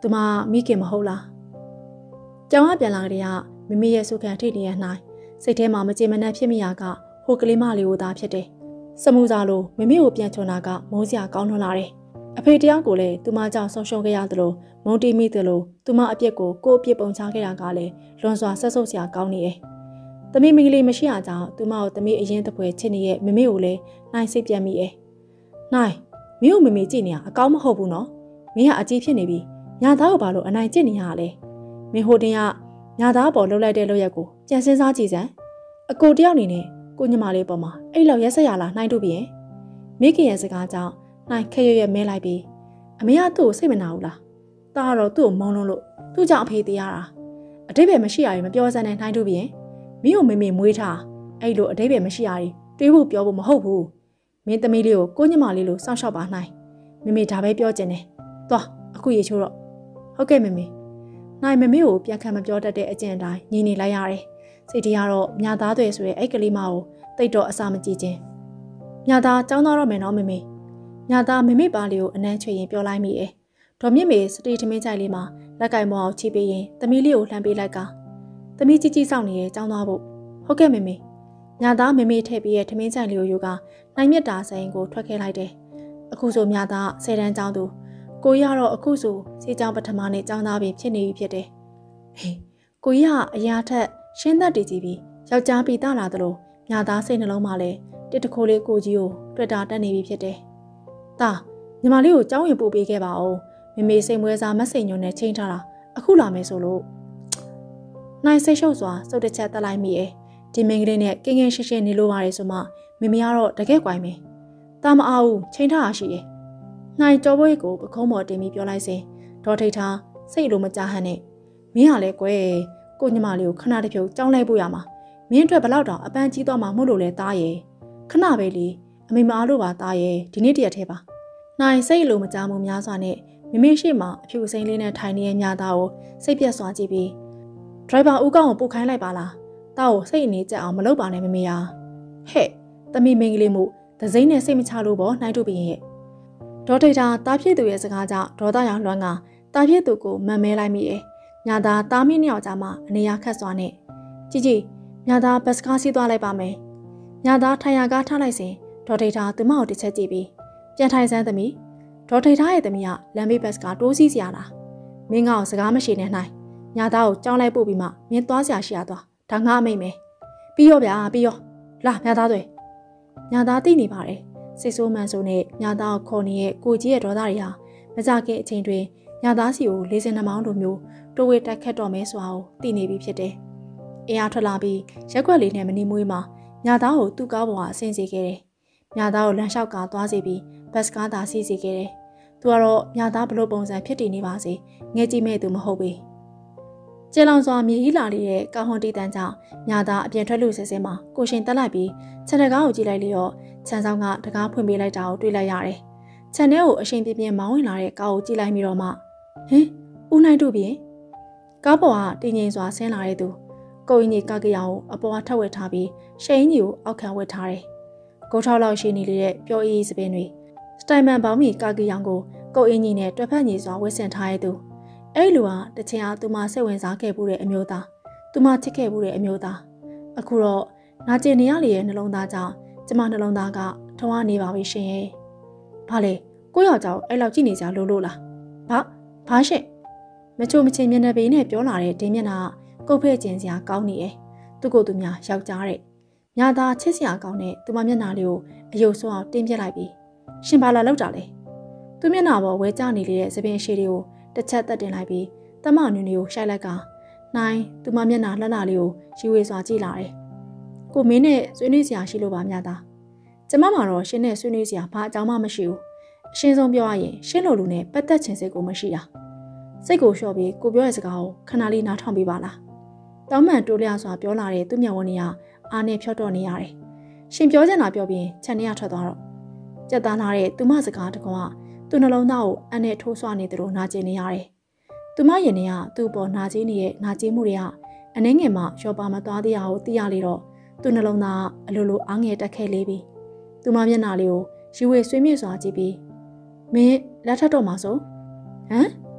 သူမမိခင်မဟုတ်လားကျောင်းကပြန်လာကြတဲ့မမေရဲ့စုခံထိနေရနိုင်စိတ်ထဲမှာမကြေမနက်ဖြစ်မိရကဟိုကလေးမလေးကိုသာဖြစ်တယ်စမှုစားလို့မမေကိုပြန်ချွန်တာကမုန်းစရာကောင်းလွန်းလာတယ်အဖေတယောက်ကိုလည်းသူမကြောင့်ဆုံးရှုံးခဲ့ရသလိုမုန်းတီးမိသလိုသူမအပြစ်ကိုကိုယ့်အပြစ်ပုံချခဲ့တာကလည်းလွန်စွာဆက်ဆုပ်စရာကောင်းနေတယ်။သမီးမိန်းကလေးမရှိအောင်ကြောင့်သူမကိုသမီးအရင်တပွဲချစ်နေတဲ့မမေကိုလည်းနိုင်စိတ်ပြန်မိတယ်။နိုင်မင်းကိုမမေကြည့်နေရအကောင်းမဟုတ်ဘူးနော်။မင်းကအကြီးဖြစ်နေပြီ။ညာသားကိုဘာလို့အနိုင်ကျင့်နေရလဲ။မင်းဟိုတင်ကညာသားပေါ်လှုပ်လိုက်တဲ့လောက်ရက်ကိုကြံစင်းစားကြည့်စမ်း။အကိုတယောက်နေနဲ့ကိုညမလေးပေါ်မှာအဲ့လောက်ရက်ဆက်ရလားနိုင်တို့ပြင်။မိခင်ရဲ့စကားကြောင့်နိုင်ခက်ရရမဲလိုက်ပြီးအမေကသူ့ကိုစိတ်မနာဘူးလား။ဒါကတော့သူ့ကိုမုန်းလုံးလို့သူ့ကြောင့်အဖေသေးရတာ။အတိတ်ပဲမရှိရရင်မပြောစမ်းနဲ့နိုင်တို့ပြင်မင်းကိုမေမေမွေးထားအဲ့လိုအတိတ်ပဲမရှိရရင်တွေးဖို့ပြောဖို့မဟုတ်ဘူး။မင်းသမီးလေးကိုကိုညမလေးလိုစောင့်ရှောက်ပါနိုင်။မေမေဒါပဲပြောချင်တယ်။သွားအခုရေချိုးတော့ဟုတ်ကဲ့မေမေ။နိုင်မေမေကိုပြန်ခံမပြောတတ်တဲ့အကျင့်အတိုင်းညီနေလိုက်ရတယ်။စိတ်ကြီးကတော့မြာသားတွေဆိုရဲအဲ့ကလေးမကိုတိတ်တော့အစာမကြည့်ခြင်း။မြာသားចောင်းသားတော့မယ်နော်မေမေ။မြာသားမေမေပါလေးကိုအနမ်းချွေရင်ပြောလိုက်မိရဲ့။ဒေါ်မြင့်မေစတီထမင်းကြိုက်လေးမှာလက်ကင်မောအောင်ချိပေးရင်သမီးလေးကိုလှမ်းပေးလိုက်ကသမီးကြီးကြီးစောင့်နေရဲ့ចောင်းသားဖို့ဟုတ်ကဲ့မေမေ။မြာသားမေမေထည့်ပြီးရဲ့ထမင်းကြိုက်လေးကိုယူကနိုင်မြတ်တာဆိုင်ကိုထွက်ခဲ့လိုက်တယ်။အခုဆိုမြာသားဆယ်တန်းကျောင်းသူကိုရတော့အခုဆိုစီကျောင်းပထမနေ့ကျောင်းသားပင်ဖြစ်နေပြီဖြစ်တယ်။ဟေးကိုရအရာထက်ရှင်းသက်တည်ကြည့်ပြီးယောက်ျားပြီးတာလာသလိုမြာသားစိတ်နှလုံးမှာလည်းတစ်တခိုးလေးကိုကြီးကိုတွေ့တာတက်နေပြီဖြစ်တယ်။ဒါညီမလေးကိုကျောင်းဝင်ပို့ပေးခဲ့ပါဦး။မေမေစိတ်မွဲစားမက်ဆေ့ညွန်နဲ့ချိန်ထားတာအခုလာမယ်ဆိုလို့နိုင်စိတ်ရှုပ်စွာစုတ်တစ်ချက်တက်လိုက်မိရဲ့ဒီမင်းကလေးနဲ့ကင်းကင်းရှင်းရှင်းနေလို့ပါတယ်ဆိုမှမေမေကတော့တကယ်ကွိုင်းမယ်။တာမအားဘူးချိန်ထားတာရှိရဲ့။နိုင်ကြောပွဲကိုပခုံးပေါ်တင်ပြီးပြောလိုက်စဉ်ဒေါ်ထိတ်ထားစိတ်လိုမကြဟန်နဲ့မင်းဟာလဲကွယ်ကိုညီမလေးကိုခဏတစ်ဖြုတ်ကြောင်းလိုက်ဖို့ရမှာမင်းအတွက်ဘလောက်တောင်အပန်းကြီးသွားမှာမဟုတ်လို့လဲသားရဲ့ခဏပဲလေအမေမအားလို့ပါသားရဲ့ဒီနေ့တရက်ထဲပါနိုင်စိတ်လိုမကြမှုများစွာနဲ့မမေရှိမှအဖြူစိမ်းလေးနဲ့ထိုင်နေတဲ့မြာသားကိုစိတ်ပြက်စွာကြည့်ပြီးဒရိုက်ဘာဦးကောင်းကိုပို့ခိုင်းလိုက်ပါလားတောက်ကိုစိတ်အနေကျအောင်မလုပ်ပါနဲ့မမေယာဟဲ့သမီးမင်းကလေးမှုဒစိမ့်နဲ့စိတ်မချလို့ပေါ့နိုင်တို့ပြင်းရဲ့ဒေါ်ထိတ်တာတားပြည့်သူရဲ့စကားကြောင့်ဒေါသရောင်လွှမ်းကတားပြည့်သူကိုမန်မဲလိုက်မိရဲ့ညာသားတားမင်းနှစ်ယောက်ကြားမှာအနေရခတ်စွာနဲ့ကြည်ကြည်ညာသားဘတ်စကားစီးသွားလိုက်ပါမယ်ညာသားထိုင်ရကားထားလိုက်စဉ်ဒေါ်ထိတ်တာသူမကိုတစ်ချက်ကြည့်ပြီးပြန်ထိုင်စမ်းသမီးဒေါ်ထိတ်ထားရဲ့သမီးကလမ်းဘေးဘတ်စကားတိုးစီးစရာလားမင်းကောင်စကားမရှိနဲ့နိုင်ညာသားကိုကြောင်းလိုက်ပို့ပြီးမှမင်းသွားစရာရှိရသွားဒါငါအမိတ်မယ်ပြီးရောဗျာပြီးရောလာညာသားတွေညာသားသိနေပါတယ်စိတ်ဆိုးမှန်ဆိုနဲ့ညာသားကိုခေါ်နေတဲ့ကိုကြီးရဲ့ဒေါသတွေဟာမကြခင်အချိန်တွင်ညာသားစီကိုလေးစင်နှမောင်းလိုမျိုးတိုးဝေးတက်ခတ်တော်မဲဆိုတာကိုသိနေပြီဖြစ်တယ်။အင်အားထွက်လာပြီးရက်ွက်လေးနဲ့မနီမွေးမှာညာသားကိုသူ့ကားပေါ်ကအဆင်းစေခဲ့တယ်။ညာသားကိုလမ်းလျှောက်ကားသွားစေပြီးဘတ်စကားသာစီးစေခဲ့တယ်။သူကတော့ညာသားဘလို့ပုံစံဖြစ်တည်နေပါစေငဲကြည့်မဲ့သူမဟုတ်ပေ။ကျေလောင်စွာမြေကြီးလာလေးရဲ့ကာဟွန်တီတန်ကြောင့်ညာသားအပြင်ထွက်လို့ဆဲဆဲမှာကိုရှင်တက်လိုက်ပြီးခြံတကားကိုကြည့်လိုက်လျော့ခြံဆောင်ကတကားဖွင့်ပေးလိုက်တာကိုတွေ့လိုက်ရတယ်။ခြံထဲကိုအရှင်ပြင်းပြင်းမောင်းဝင်လာတဲ့ကားကိုကြည့်လိုက်ပြီးတော့မှဟင်ဦးနိုင်တို့ပြင်ကားပေါ်ကတင်းငိမ်စွာဆင်းလာတဲ့သူကိုအင်းကြီးကားကရောင်ကိုအပေါ်ကထပ်ဝက်ထားပြီးရှိန်ကြီးကိုအောက်ခံဝက်ထားတယ်။ကိုထောက်လောက်ရှိနေလေတဲ့ပျော်အေးစပင်းတွေစတိုင်မန်ပေါင်းမီကားကရောင်ကိုကိုအင်းကြီးနဲ့တွက်ဖက်ညီစွာဝက်ဆင်ထားတဲ့သူအဲ့လူဟာတချင်အားသူမစိတ်ဝင်စားခဲ့မှုတဲ့အမျိုးသားသူမချစ်ခဲ့မှုတဲ့အမျိုးသားအခုတော့နာကျင်နေရလေရဲ့နှလုံးသားကြောင့်ကျမနှလုံးသားကထုံးနေပါပြီရှင်ရဲ့။ဘာလဲကိုယောက်ျားအဲ့လောက်ကြည့်နေကြလို့လို့လား။ဘာဘာရှင့်မချိုမချင်းမျက်နှာပေနဲ့ပြောလာတဲ့ဒင်းမျက်နှာကုတ်ဖဲ့ကျင်စရာကောင်းနေရဲ့။သူ့ကိုယ်သူများယောက်ျားတဲ့။ညာသားချစ်စရာကောင်းတဲ့သူမမျက်နှာလေးကိုအယုတ်ဆိုးအောင်တင်းပြစ်လိုက်ပြီးရှင်ဘာလာလောက်တာလဲ။သူမျက်နှာပေါ်ဝဲကျနေလေတဲ့သပင်ရှည်တွေကိုတစ်ချက်တက်တင်လိုက်ပြီးတမနွေနေကိုရှိုက်လိုက်ကနိုင်သူမမျက်နှာလှလှလေးကိုရီဝေစွာကြည့်လာတယ်။ကိုမင်းနဲ့ဆွေးနွေးစရာရှိလို့ပါမြသား။ကျမမှာတော့ရှင်နဲ့ဆွေးနွေးစရာဘာအကြောင်းမှမရှိဘူး။အရှင်းဆုံးပြောရရင်ရှင်းလို့လူနဲ့ပတ်သက်ချင်စိတ်ကိုမရှိတာ။စိတ်ကိုလျှော့ပြီးကိုပြောရဲ့စကားကိုခဏလေးနားထောင်ပေးပါလား။တောင်းမှန်တိုးလျစွာပြောလာတဲ့သူ့မျက်ဝန်းတွေကအားနဲ့ဖြော့တော့နေရတယ်။ရှင်ပြောချင်တာပြောပြီးခြံထဲကထွက်သွားတော့ကြက်သားလာတဲ့သူမစကားတကွာသူ့နှလုံးသားကိုအနဲ့ထိုးဆွနေသလိုနာကျင်နေရတယ်။သူမရင်ထဲကသူ့ပေါ်နာကျင်နေတဲ့နာကျင်မှုတွေကအနှဲငယ်မှရောပါမသွားသေးအောင်သိရလေတော့သူ့နှလုံးသားအလိုလိုအားငယ်တက်ခဲ့လေးပြီ။သူမမျက်နှာလေးကိုရီဝေဆွေးမြေ့စွာကြည့်ပြီးမင်းလက်ထပ်တော့မှာဆိုဟမ်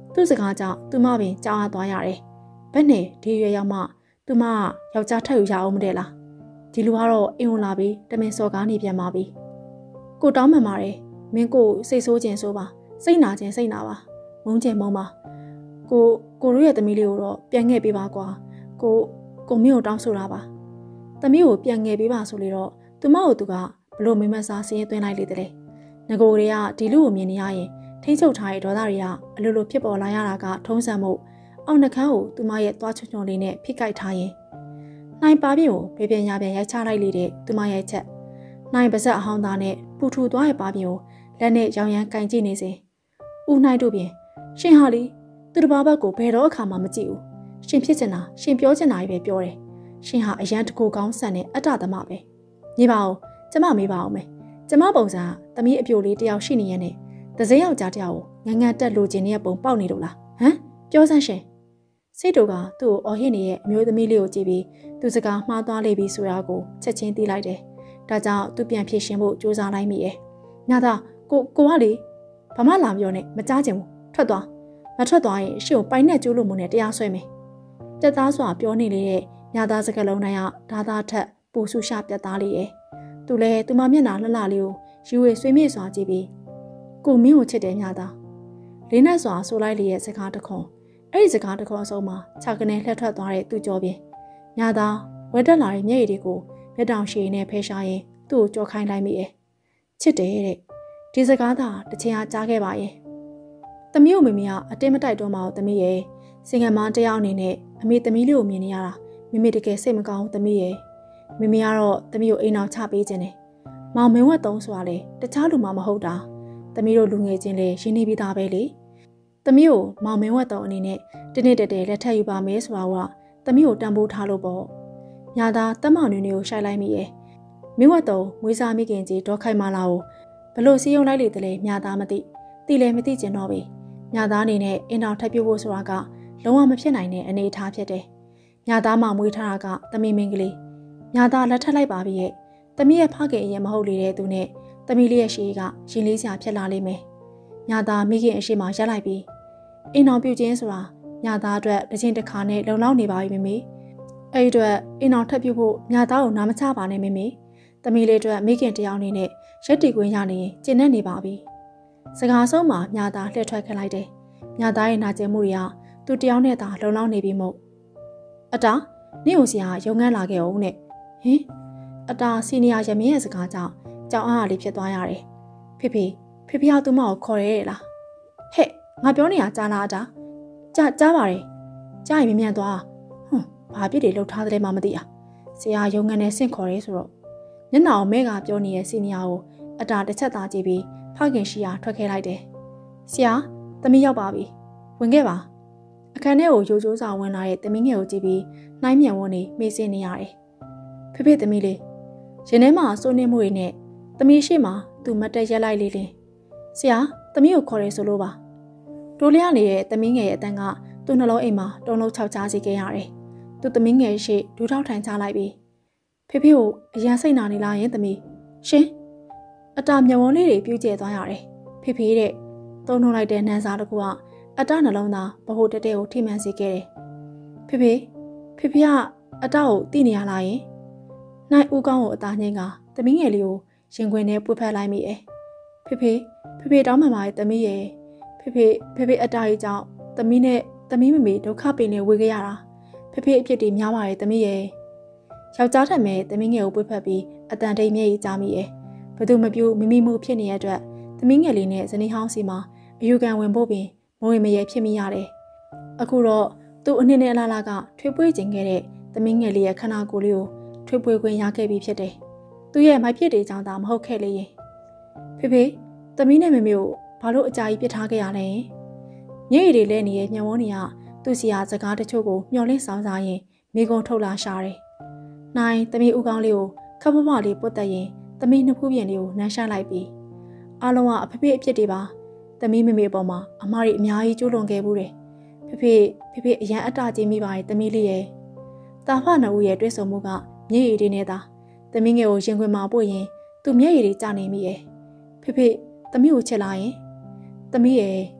သူ့စကားကြောင့်သူမပင်ကြောက်ရသွားရတယ်ဘယ်နဲ့ဒီရွယ်ရောက်မှသူမယောက်ျားထပ်ယူရအောင်မတဲ့လားဒီလူကတော့အင်ဝင်လာပြီးတမင်စော်ကားနေပြန်ပါပြီကိုတောင်းမှန်ပါတယ်မင်းကိုစိတ်ဆိုးခြင်းဆိုပါစိတ်နာခြင်းစိတ်နာပါမုန်းခြင်းမုန်းပါကိုကိုတို့ရဲ့သမီးလေးကိုတော့ပြန်ငှဲ့ပေးပါကွာကိုကိုမင်းကိုတောင်းဆိုတာပါသမီးကိုပြန်ငှဲ့ပေးပါဆိုလေတော့သူမကိုသူကဘလို့မိမဆာစင်းသွင်းလိုက်လေတဲ့ငကိုတွေကဒီလူကိုမြင်နေရရင်ထိချုပ်ထားတဲ့ဒေါသတွေကအလိုလိုဖြစ်ပေါ်လာရတာကထုံးစံမှုအောင်နှကန်းကိုသူမရဲ့သွားချွတ်ချွန်လေးနဲ့ဖိကိုက်ထားရင်နိုင်ပါပြင်းကိုဘေးပြန်ရပြန်ရိုက်ချလိုက်လေတဲ့သူမရဲ့ချက်နိုင်ပါဇက်အဟောင်းသားနဲ့ပူထူသွားရဲ့ပါပြင်းကိုလက်နဲ့ရောင်ရမ်းကင်ကြည့်နေစဉ်ဦးနိုင်တို့ပြင်ရှင်ဟာလီသူတစ်ပါးဘက်ကိုဘယ်တော့အခါမှမကြည့်ဘူးရှင်ဖြစ်ချင်တာရှင်ပြောချင်တာကြီးပဲပြောတယ်ရှင်ဟာအရန်တကူကောင်းဆန်တဲ့အတ္တသမပဲညီပါအောင်ကျမမေးပါအောင်မယ်ကျမပုံစံသမီးအပြိုလေးတယောက်ရှိနေရတဲ့ဒဇင်းယောက်ျားတယောက်ကိုငငတ်တက်လိုချင်တဲ့ပုံပေါက်နေလို့လားဟမ်ပြောစမ်းရှင်စိတ်တို့ကသူ့ကိုအော်ဟစ်နေရဲ့အမျိုးသမီးလေးကိုကြည့်ပြီးသူစကားမှားသွားလိမ့်ပြီဆိုတာကိုချက်ချင်းသိလိုက်တယ်ဒါကြောင့်သူပြန်ဖြေရှင်းဖို့ကြိုးစားလိုက်မိရဲ့ညသာကိုကိုကလေဘာမှလာပြောနဲ့မကြားချင်ဘူးထွက်သွားမထွက်သွားရင်ရှင့်ကိုပိုင်နဲ့ကျိုးလို့မနဲ့တရားဆွဲမယ်ပြတ်သားစွာပြောနေလေတဲ့ညသားစကလုံးတိုင်းကဓာသားထက်ပူဆူရှာပြတ်သားလေးရဲ့သူလဲသူမမျက်နှာလှလှလေးကိုယူဝေဆွေးမြေ့စွာကြည့်ပြီးကိုမင်းကိုချစ်တယ်ညသားလေးနဲ့စွာဆိုလိုက်လေရဲ့စကားတခွန်အဲ့ဒီစကားတခွန်အဆုံးမှာခြေကနေလှက်ထွက်သွားတဲ့သူ့ကြောပြင်ညသားဝက်တက်လာတဲ့မျက်ရည်တွေကိုမျက်တောင်ရှည်နဲ့ဖဲရှားရင်သူ့ကိုကြော်ခိုင်းလိုက်မိရဲ့ချစ်တယ်တဲ့ဒီစကားသာတစ်ချိန်အားကြားခဲ့ပါရဲ့သမီးကိုမိမိကအတင်းမတိုက်တော့မှအောင်သမီးရဲ့စင်ကမားတယောက်အနေနဲ့အမေသမီးလေးကိုမြင်နေရတာမိမိတကယ်စိတ်မကောင်းသမီးရဲ့မိမိကတော့သမီးကိုအိမ်အောင်ချပေးခြင်းနဲ့မောင်မင်းဝက်သုံးဆိုတာလေတခြားလူမှမဟုတ်တာသမီးတို့လူငယ်ချင်းလေရင်းနှီးပြီးသားပဲလေသမီးကိုမောင်မင်းဝက်သုံးအနေနဲ့တနေ့တည်းတည်းလက်ထပ်ယူပါမယ်ဆိုတာကသမီးကိုတန်ဖိုးထားလို့ပေါ့ညာသာတက်မောင်နွေတွေကိုရှိုက်လိုက်မိရဲ့မင်းဝက်သုံးမွေးစားမိခင်ကြီးဒေါ်ခိုင်မာလာကိုဘလို့စီးရုံလိုက်လေတလဲညာသားမသိသိလည်းမသိကျင်တော့ပြီညာသားအနေနဲ့အင်းတော်ထပ်ပြုတ်ဖို့ဆိုတာကလုံးဝမဖြစ်နိုင်တဲ့အနေအထားဖြစ်တယ်ညာသားမှမွေးထားတာကသမီးမင်းကလေးညာသားလက်ထပ်လိုက်ပါပြီရဲ့သမီးရဲ့ဖခင်အရင်မဟုတ်လေတဲ့သူနဲ့သမီးလေးရဲ့ရှေးကရင်လေးစရာဖြစ်လာလိမ့်မယ်ညာသားမိခင်အရှိမှရက်လိုက်ပြီးအင်းတော်ပြုတ်ခြင်းဆိုတာညာသားအတွက်တစ်ချိန်တစ်ခါနဲ့လုံလောက်နေပါပြီမမေအဲ့ဒီအတွက်အင်းတော်ထပ်ပြုတ်ဖို့ညာသားကိုနားမချပါနဲ့မမေသမီးလေးအတွက်မိခင်တယောက်အနေနဲ့ရက်တီကွင်းရနေရင်ကျဉ်နဲ့နေပါပြီစကားဆုံးမှာညာသားလှည့်ထွက်ခလိုက်တယ်ညာသားရဲ့နာကျင်မှုတွေကသူတယောက်နဲ့သာလုံလောက်နေပြီမို့အတားနေ့ကိုဆရာရုံငန်းလာခဲ့အောင်နဲ့ဟင်အတားစီနီယာရမင်းရဲ့စကားကြောင့်ကြောင်အားလေးဖြစ်သွားရတယ်ဖေဖေဖေဖေကသူမကိုခေါ်ရဲလားဟဲ့ငါပြောနေတာကြားလားအတားကြားကြားပါတယ်ကြားရင်မြင်မြန်သွားဟွန်းဘာဖြစ်တွေလှုပ်ထားတယ်မှမသိอ่ะဆရာရုံငန်းနဲ့ဆင့်ခေါ်ရဲဆိုတော့ညနာအောင်မဲကပြောနေတဲ့စီနီယာကိုအတားတစ်ချက်သားကြည့်ပြီးဖခင်ရှိရာထွက်ခဲ့လိုက်တယ်ဆရာသမီးရောက်ပါပြီဝင်ခဲ့ပါအခန်းထဲကိုရိုးရိုးစာဝင်လာတဲ့သမီးငယ်ကိုကြည့်ပြီးနှိုင်းမြန်ဝန်းနေမေးစင်းနေရတယ်ဖေဖေသမီးလေးရင်ထဲမှာစိုးနေမှုတွေနဲ့သမီးရှိမှသူမတက်ရက်လိုက်လေလင်းဆရာသမီးကိုခေါ်ရဲဆိုလို့ပါတိုးလျနေတဲ့သမီးငယ်ရဲ့အတန်းကသူ့နှလုံးအိမ်မှာတုံလုံးချောက်ချစေခဲ့ရတယ်သူသမီးငယ်ရှိဒူးထောက်ထိုင်ချလိုက်ပြီးဖေဖေကိုအရန်စိတ်နာနေလားယင်သမီးရှင်အတာမျက်ဝန်းလေးတွေပြူးကျဲသွားရတယ်ဖေဖေတဲ့သုံးနှုတ်လိုက်တဲ့နှမ်းစားတစ်ခုကအတာနှလုံးသားဘဟုတတဲကိုထိမှန်စေခဲ့တယ်ဖေဖေဖေဖေကအတာကိုတိနေရလားယင်နိုင်ဦးကောင်းကိုအတာညင်းကသမီးငယ်လေးကိုရင်ခွင်ထဲပွေဖက်လိုက်မိတယ်ဖေဖေဖေဖေတောင်းမှန်ပါရဲ့သမီးရဲ့ဖေဖေဖေဖေအတာကြီးကြောင့်သမီးနဲ့သမီးမမေဒုက္ခပင်နေဝေခဲ့ရတာဖေဖေအဖြစ်တွေများပါရဲ့သမီးရဲ့ယောက်ျားထက်မဲ့သမီးငယ်ကိုပွေဖက်ပြီးအတန်တိတ်မျက်ရည်ကြားမိရဲ့ဘသူမပြူမိမိမှုဖြစ်နေတဲ့အတွက်သမီးငယ်လေးနဲ့ဇနီးဟောင်းစီမှာအယူခံဝင်ဖို့ပင်မဝင်မရဲဖြစ်မိရတယ်အခုတော့သူ့အနှစ်နဲ့အလားလားကထွေးပွေးကျင်ခဲ့တဲ့သမီးငယ်လေးရဲ့ခန္ဓာကိုယ်လေးကိုထွေးပွေးခွင့်ရခဲ့ပြီးဖြစ်တယ်သူ့ရဲ့မိုက်ဖြစ်တွေကြောင့်သာမဟုတ်ခဲ့လေရင်ဖေဖေသမီးနဲ့မမေကိုဘာလို့အကြာကြီးပြစ်ထားခဲ့ရလဲညရည်တွေလဲနေတဲ့ညံဝန်းတွေကသူ့စီယာစကားတချို့ကိုမျောလင့်ဆောင်စားရင်မိကုံထုတ်လာရှာတယ်နိုင်သမီးဦးကောင်းလေးကိုခပ်ပပလေးပုတ်တက်ရင်သမီးနှစ်ဖူးပြင်လေးကိုနမ်းရှာလိုက်ပြီးအားလုံးကအဖေဖေအဖြစ်တွေပါသမီးမမေပေါ်မှာအမားကြီးအများကြီးကျိုးလွန်ခဲ့ဘူးတယ်ဖေဖေဖေဖေအရန်အတကြီးမိပါရဲ့သမီးလေးရဲ့တာဖနှစ်ဦးရဲ့တွေ့ဆုံမှုကမျက်ရည်တွေနဲ့သာသမီးငယ်ကိုရင်ခွင်မှာပို့ရင်သူ့မျက်ရည်တွေကျနေမိရဲ့ဖေဖေသမီးကိုချစ်လာရင်သမီးရဲ့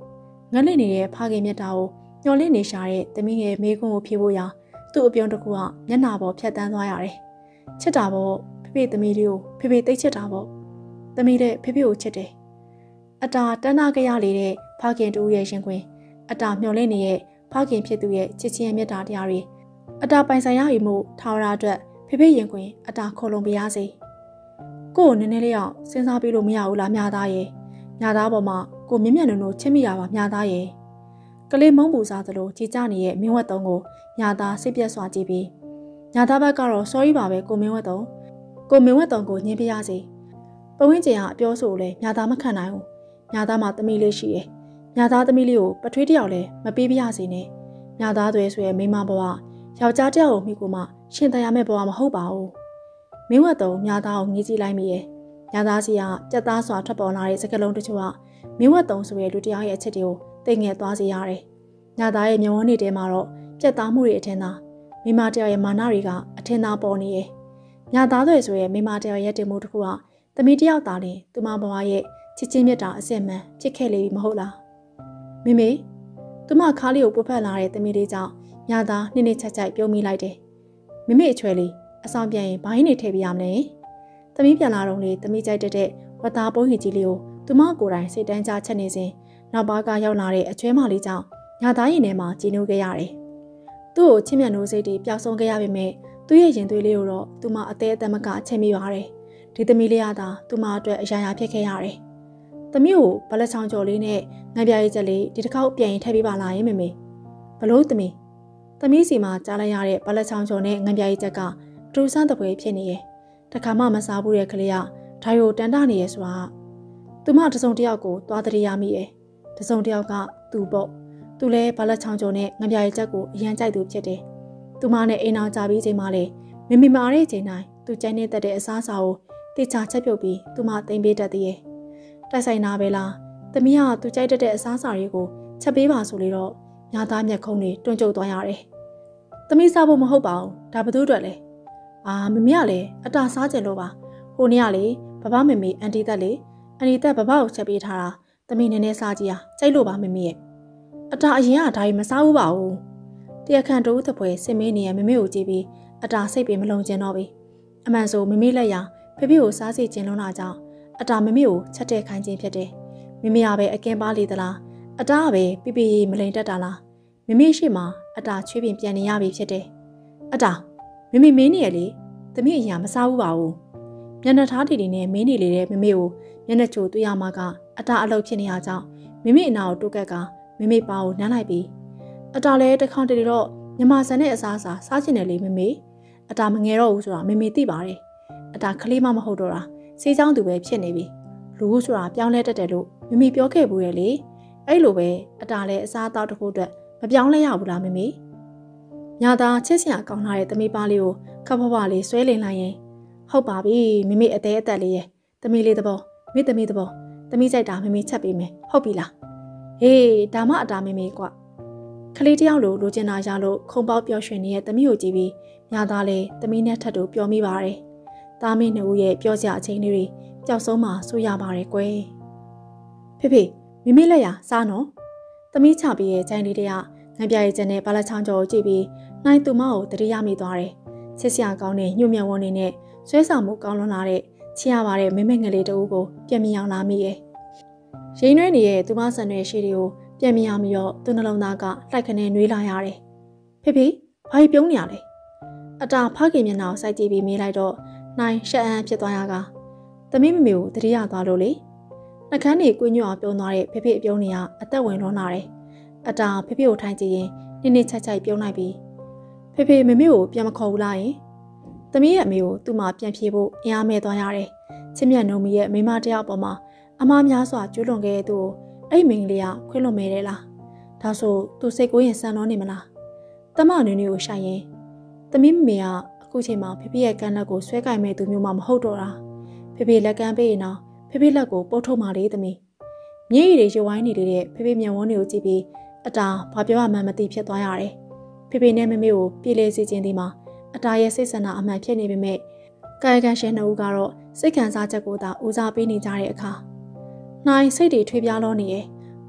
ငလင့်နေတဲ့ဖခင်မြတ်တာကိုညှော်လင့်နေရှာတဲ့သမီးငယ်မိခွန်းကိုဖြေဖို့ရာသူ့အပြုံးတစ်ခုကမျက်နှာပေါ်ဖြတ်တန်းသွားရတယ်ချစ်တာပေါ့ဖေဖေသမီးလေးကိုဖေဖေသိချစ်တာပေါ့သမီးတဲ့ဖေဖေကိုချစ်တယ်အတာတန်းနာကြရလေတဲ့ဖခင်တူရဲ့ရှင်ခွင်အတာမျှော်လင့်နေတဲ့ဖခင်ဖြစ်သူရဲ့ချစ်ချင်းမြတ်တာတရားတွေအတာပိုင်ဆိုင်ရပြီမို့ထာဝရအတွက်ဖေဖေရင်ခွင်အတာခေါ်လုံပြရစေကို့ကိုနည်းနည်းလေးအောင်စဉ်းစားပြီးလို့မရဘူးလားမြသားရဲ့မြသားပေါ်မှာကိုမြင့်မြတ်နုံတို့ချစ်မိရပါမြသားရဲ့ကလေးမုံပူစားသလိုကြည်ကြနေတဲ့မင်းဝက်တုံးကိုမြသားစိတ်ပြက်စွာကြည့်ပြီးမြသားဘက်ကတော့ sorry ပါပဲကိုမင်းဝက်တုံးကိုမင်းဝက်တုံးကိုညှင်းပြရစေပဝင်းကျင်ကအပြောဆိုလဲမြသားမခံနိုင်ဘူးမြသားမှသမီးလေးရှိရဲ့မြသားသမီးလေးကိုပထွေးတယောက်လဲမပေးပြရစေနဲ့မြသားသွဲဆိုရဲ့မိမဘဝယောက်ျားတယောက်ကိုမိကိုမှရှင်တရားမဲ့ဘဝမဟုတ်ပါဘူးမင်းဝက်တုံးမြသားကိုငေးကြည့်လိုက်မိရဲ့မြသားစီကကြက်သားစွာထွက်ပေါ်လာတဲ့စကလုံးတချို့ကမင်းဝက်တုံးဆိုရဲ့လူတရားရဲ့အချက်တွေကိုသိငယ်သွားစေရတယ်မြသားရဲ့မျက်ဝန်းတွေထဲမှာတော့ကြက်သားမှုတွေအထင်သာမိမတယောက်ရဲ့မာနတွေကအထင်သာပေါ်နေရဲ့မြသားသွဲဆိုရဲ့မိမတယောက်ရဲ့တင်မှုတစ်ခုကသမီးတယောက်သားနဲ့သူမဘဝရဲ့ချစ်ချင်းမြတ်တာအစစ်မှန်ဖြစ်ခဲ့လေပြီမဟုတ်လားမိမိသူမခါးလေးကိုပုတ်ဖက်လာတဲ့သမီးလေးကြောင့်မြသားနှိမ့်နှိမ့်ချက်ချက်ပြုံးမိလိုက်တယ်မိမိအချွဲလေးအဆောင်ပြန်ရင်ဘိုင်းနေထည့်ပြရမလဲသမီးပြန်လာတော့လေသမီးကြိုက်တဲ့ဝတ်သားပုံးဟီကြီးလေးကိုသူမကိုယ်တိုင်စိတ်တန်းချချက်နေစဉ်နောက်ပါးကရောက်လာတဲ့အချွဲမလေးကြောင့်ညသားရင်ထဲမှာကြည်နူးခဲ့ရတယ်သူ့ကိုချစ်မြတ်နိုးစိတ်တွေပျောက်ဆုံးခဲ့ရပေမဲ့သူ့ရဲ့ရင်သွေးလေးကိုတော့သူမအသေးအသက်မကအချက်မိပါတယ်ဒီသမီးလေးကသာသူမအတွက်အရာရာဖြစ်ခဲ့ရတယ်သမီးကိုဘလက်ချောင်းကျော်လေးနဲ့ငပြရေးချက်လေးဒီတစ်ခေါက်ပြန်ရင်ထည့်ပေးပါလားယင်မေမေဘလို့သမီးသမီးစီမှာကြားလိုက်ရတဲ့ဘလက်ချောင်းကျော်နဲ့ငပြရေးချက်ကဒူးဆန်းတပွဲဖြစ်နေရဲ့တခါမှမစားဘူးတဲ့ကလေးကဓာရီကိုတန်တနေရဲ့ဆိုတာသူမတစုံတယောက်ကိုသွားတရရမိရဲ့တစုံတယောက်ကသူ့ပေါ့သူလဲဘလက်ချောင်းကျော်နဲ့ငပြရေးချက်ကိုအရန်ကြိုက်သူဖြစ်တယ်သူမနဲ့အိမ်အောင်ကြပြီးချိန်မှလေမမီမာတဲ့ချိန်တိုင်းသူကြိုက်နေတတ်တဲ့အစားအစာကိုတေချာချက်ပြုတ်ပြီးသူမသိမ့်ပေးတတ်သေးရဲ့တိုက်ဆိုင်နာပဲလားသမီးကသူကြိုက်တတ်တဲ့အစားအစာတွေကိုချက်ပေးပါဆိုလေတော့ညာသားမျက်ခုံးတွေတွန့်ကျုပ်သွားရတယ်သမီးစားဖို့မဟုတ်ပါဘူးဒါဘသူအတွက်လဲအာမမေကလည်းအတာစားကြလို့ပါဟိုနေ့ကလေဘဘမမေအန်တီတက်လေအန်တီတက်ဘဘကိုချက်ပေးထားတာသမီးနည်းနည်းစားကြည့်ရကြိုက်လို့ပါမမေရဲ့အတာအရင်ကဒါကြီးမစားဘူးပါဘူးတရားခံတို့သပွဲစင်မင်းနေရမမေကိုကြည့်ပြီးအတာစိတ်ပေမလုံကျင်တော့ပြီအမှန်ဆိုမမေလက်ရဖေဖေကိုစားစီကျင်လုံးလာကြောင်းအတာမမေကိုချက်တဲ့ခိုင်းခြင်းဖြစ်တယ်မမေကပဲအကင်းပါလေသလားအတာကပဲပြပြမလိန်တက်တာလားမမေရှိမှအတာချွေးပင်ပြန်နေရပြီဖြစ်တယ်အတာမမေမင်းနေရလေသမီးအရာမစားဘူးပါဘူးမျက်နှာထားတီတီနဲ့မင်းနေလေတဲ့မမေကိုမျက်နှာချိုတွေ့ရမှကအတာအလုပ်ဖြစ်နေရကြောင်းမမေအနာကိုတိုးကက်ကမမေပါကိုနမ်းလိုက်ပြီးအတာလည်းတခေါင်တည်းတော့မြမဆန်တဲ့အစားအစာစားချင်တယ်လေမမေအတာမငယ်တော့ဘူးဆိုတာမမေသိပါတယ်အတာကလေးမမဟုတ်တော့တာစေးချောင်းသူပဲဖြစ်နေပြီလူဆိုတာပြောင်းလဲတတ်တယ်လို့မမေပြောခဲ့ဘူးရဲ့လေအဲ့လိုပဲအတာလည်းအစားအသောက်တစ်ခုအတွက်မပြောင်းလဲရဘူးလားမမေညာသာချစ်စရာကောင်းလာတဲ့သမီးပါလေးကိုခပ်ဖွားဖွားလေးဆွဲလင်လိုက်ရင်ဟုတ်ပါပြီမမေအသေးအသက်လေးရဲ့သမီးလေးသဘောမိသမီးသဘောသမီးကြိုက်တာမမေချက်ပေးမယ်ဟုတ်ပြီလားဟေးဒါမှအတာမမေကွခလေးတယောက်လိုလိုချင်တာရလို့ခုံပေါက်ပျော်ရွှင်နေတဲ့သမီးကိုကြည့်ပြီးညာသားလေးသမီးနဲ့ထပ်တူပျော်မိပါတယ်သားမင်းနှစ်ဦးရဲ့ပျော်စရာအချိန်လေးတွေပျောက်ဆုံးမှဆိုရပါတယ်ကွယ်ဖေဖေမိမိလက်ရစားနော်သမီးချပြီးရဲ့ဂျိုင်းလေးတရငပြရဲ့ကျန်တဲ့ဘာလက်ချောင်းကျော်ကိုကြည့်ပြီးနိုင်သူမကိုတတိယမိသွားတယ်ချစ်စရာကောင်းတဲ့ညှို့မြတ်ဝန်းနေနဲ့ဆွဲဆောင်မှုကောင်းလွန်လာတဲ့ချစ်ရပါတဲ့မိမငယ်လေးတဦးကိုပြန်မြင်အောင်လာမိရဲ့ရင်းနှွေးနေတဲ့သူမဆန်တဲ့ရှေ့တွေကိုပြန်မြင်အောင်ပြီးတော့သူနှလုံးသားကလှိုက်ခနဲ့နှွေးလာရတယ်ဖေဖေဘာကြီးပြုံးနေရလဲအတာဖခင်မျက်နှာကိုစိုက်ကြည့်ပြီးမေးလိုက်တော့နိုင်ရှက်အံ့ဖြစ်သွားရကသမီးမမေကိုတတိယသွားလို့လေနှကန်းတွေကွင်းညွတ်အောင်ပြုံးသွားတဲ့ဖေဖေအပြုံးတွေကအသက်ဝင်လွန်လာတယ်အတာဖေဖေကိုထိုင်ကြည့်ရင်နင်းနေချက်ချိုက်ပြုံးလိုက်ပြီးဖေဖေမမေကိုပြန်မခေါ်ဘူးလားယင်သမီးရဲ့အမေကိုသူ့မှာပြန်ဖြေဖို့အင်အားမဲ့သွားရတယ်ချစ်မြတ်နိုမီရဲ့မိမတယောက်ပေါ်မှာအမားများစွာကျွလွန်ခဲ့တဲ့သူကိုအဲ့မိန်းကလေးကခွင့်လွန်မဲတယ်လားဒါဆိုသူစိတ်ကိုရင်ဆန်တော့နေမလားတမနွေနွေကိုရှိုင်ရင်သမီးမမေကအခုချိန်မှာဖေဖေရဲ့ကမ်းလက်ကိုဆွဲကင်မဲ့သူမျိုးမှမဟုတ်တော့တာဖေဖေလက်ကမ်းပေးရင်တော့ဖေဖေလက်ကိုပုတ်ထုတ်မှလေသမီးမျက်ရည်တွေရွှိုင်းနေလေတဲ့ဖေဖေမျက်ဝန်းတွေကိုကြည့်ပြီးအတာဘာပြောမှမသိဖြစ်သွားရတယ်ဖေဖေနဲ့မမေကိုပြေးလေစီခြင်းဒီမှာအတာရဲ့စိတ်ဆန္ဒအမှန်ဖြစ်နေပေမဲ့ကာယကံရှင်နှစ်ဦးကတော့စိတ်ခံစားချက်ကိုသာဦးစားပေးနေကြတဲ့အခါနိုင်စိတ်တွေထွေးပြားလို့နေရဲ့မ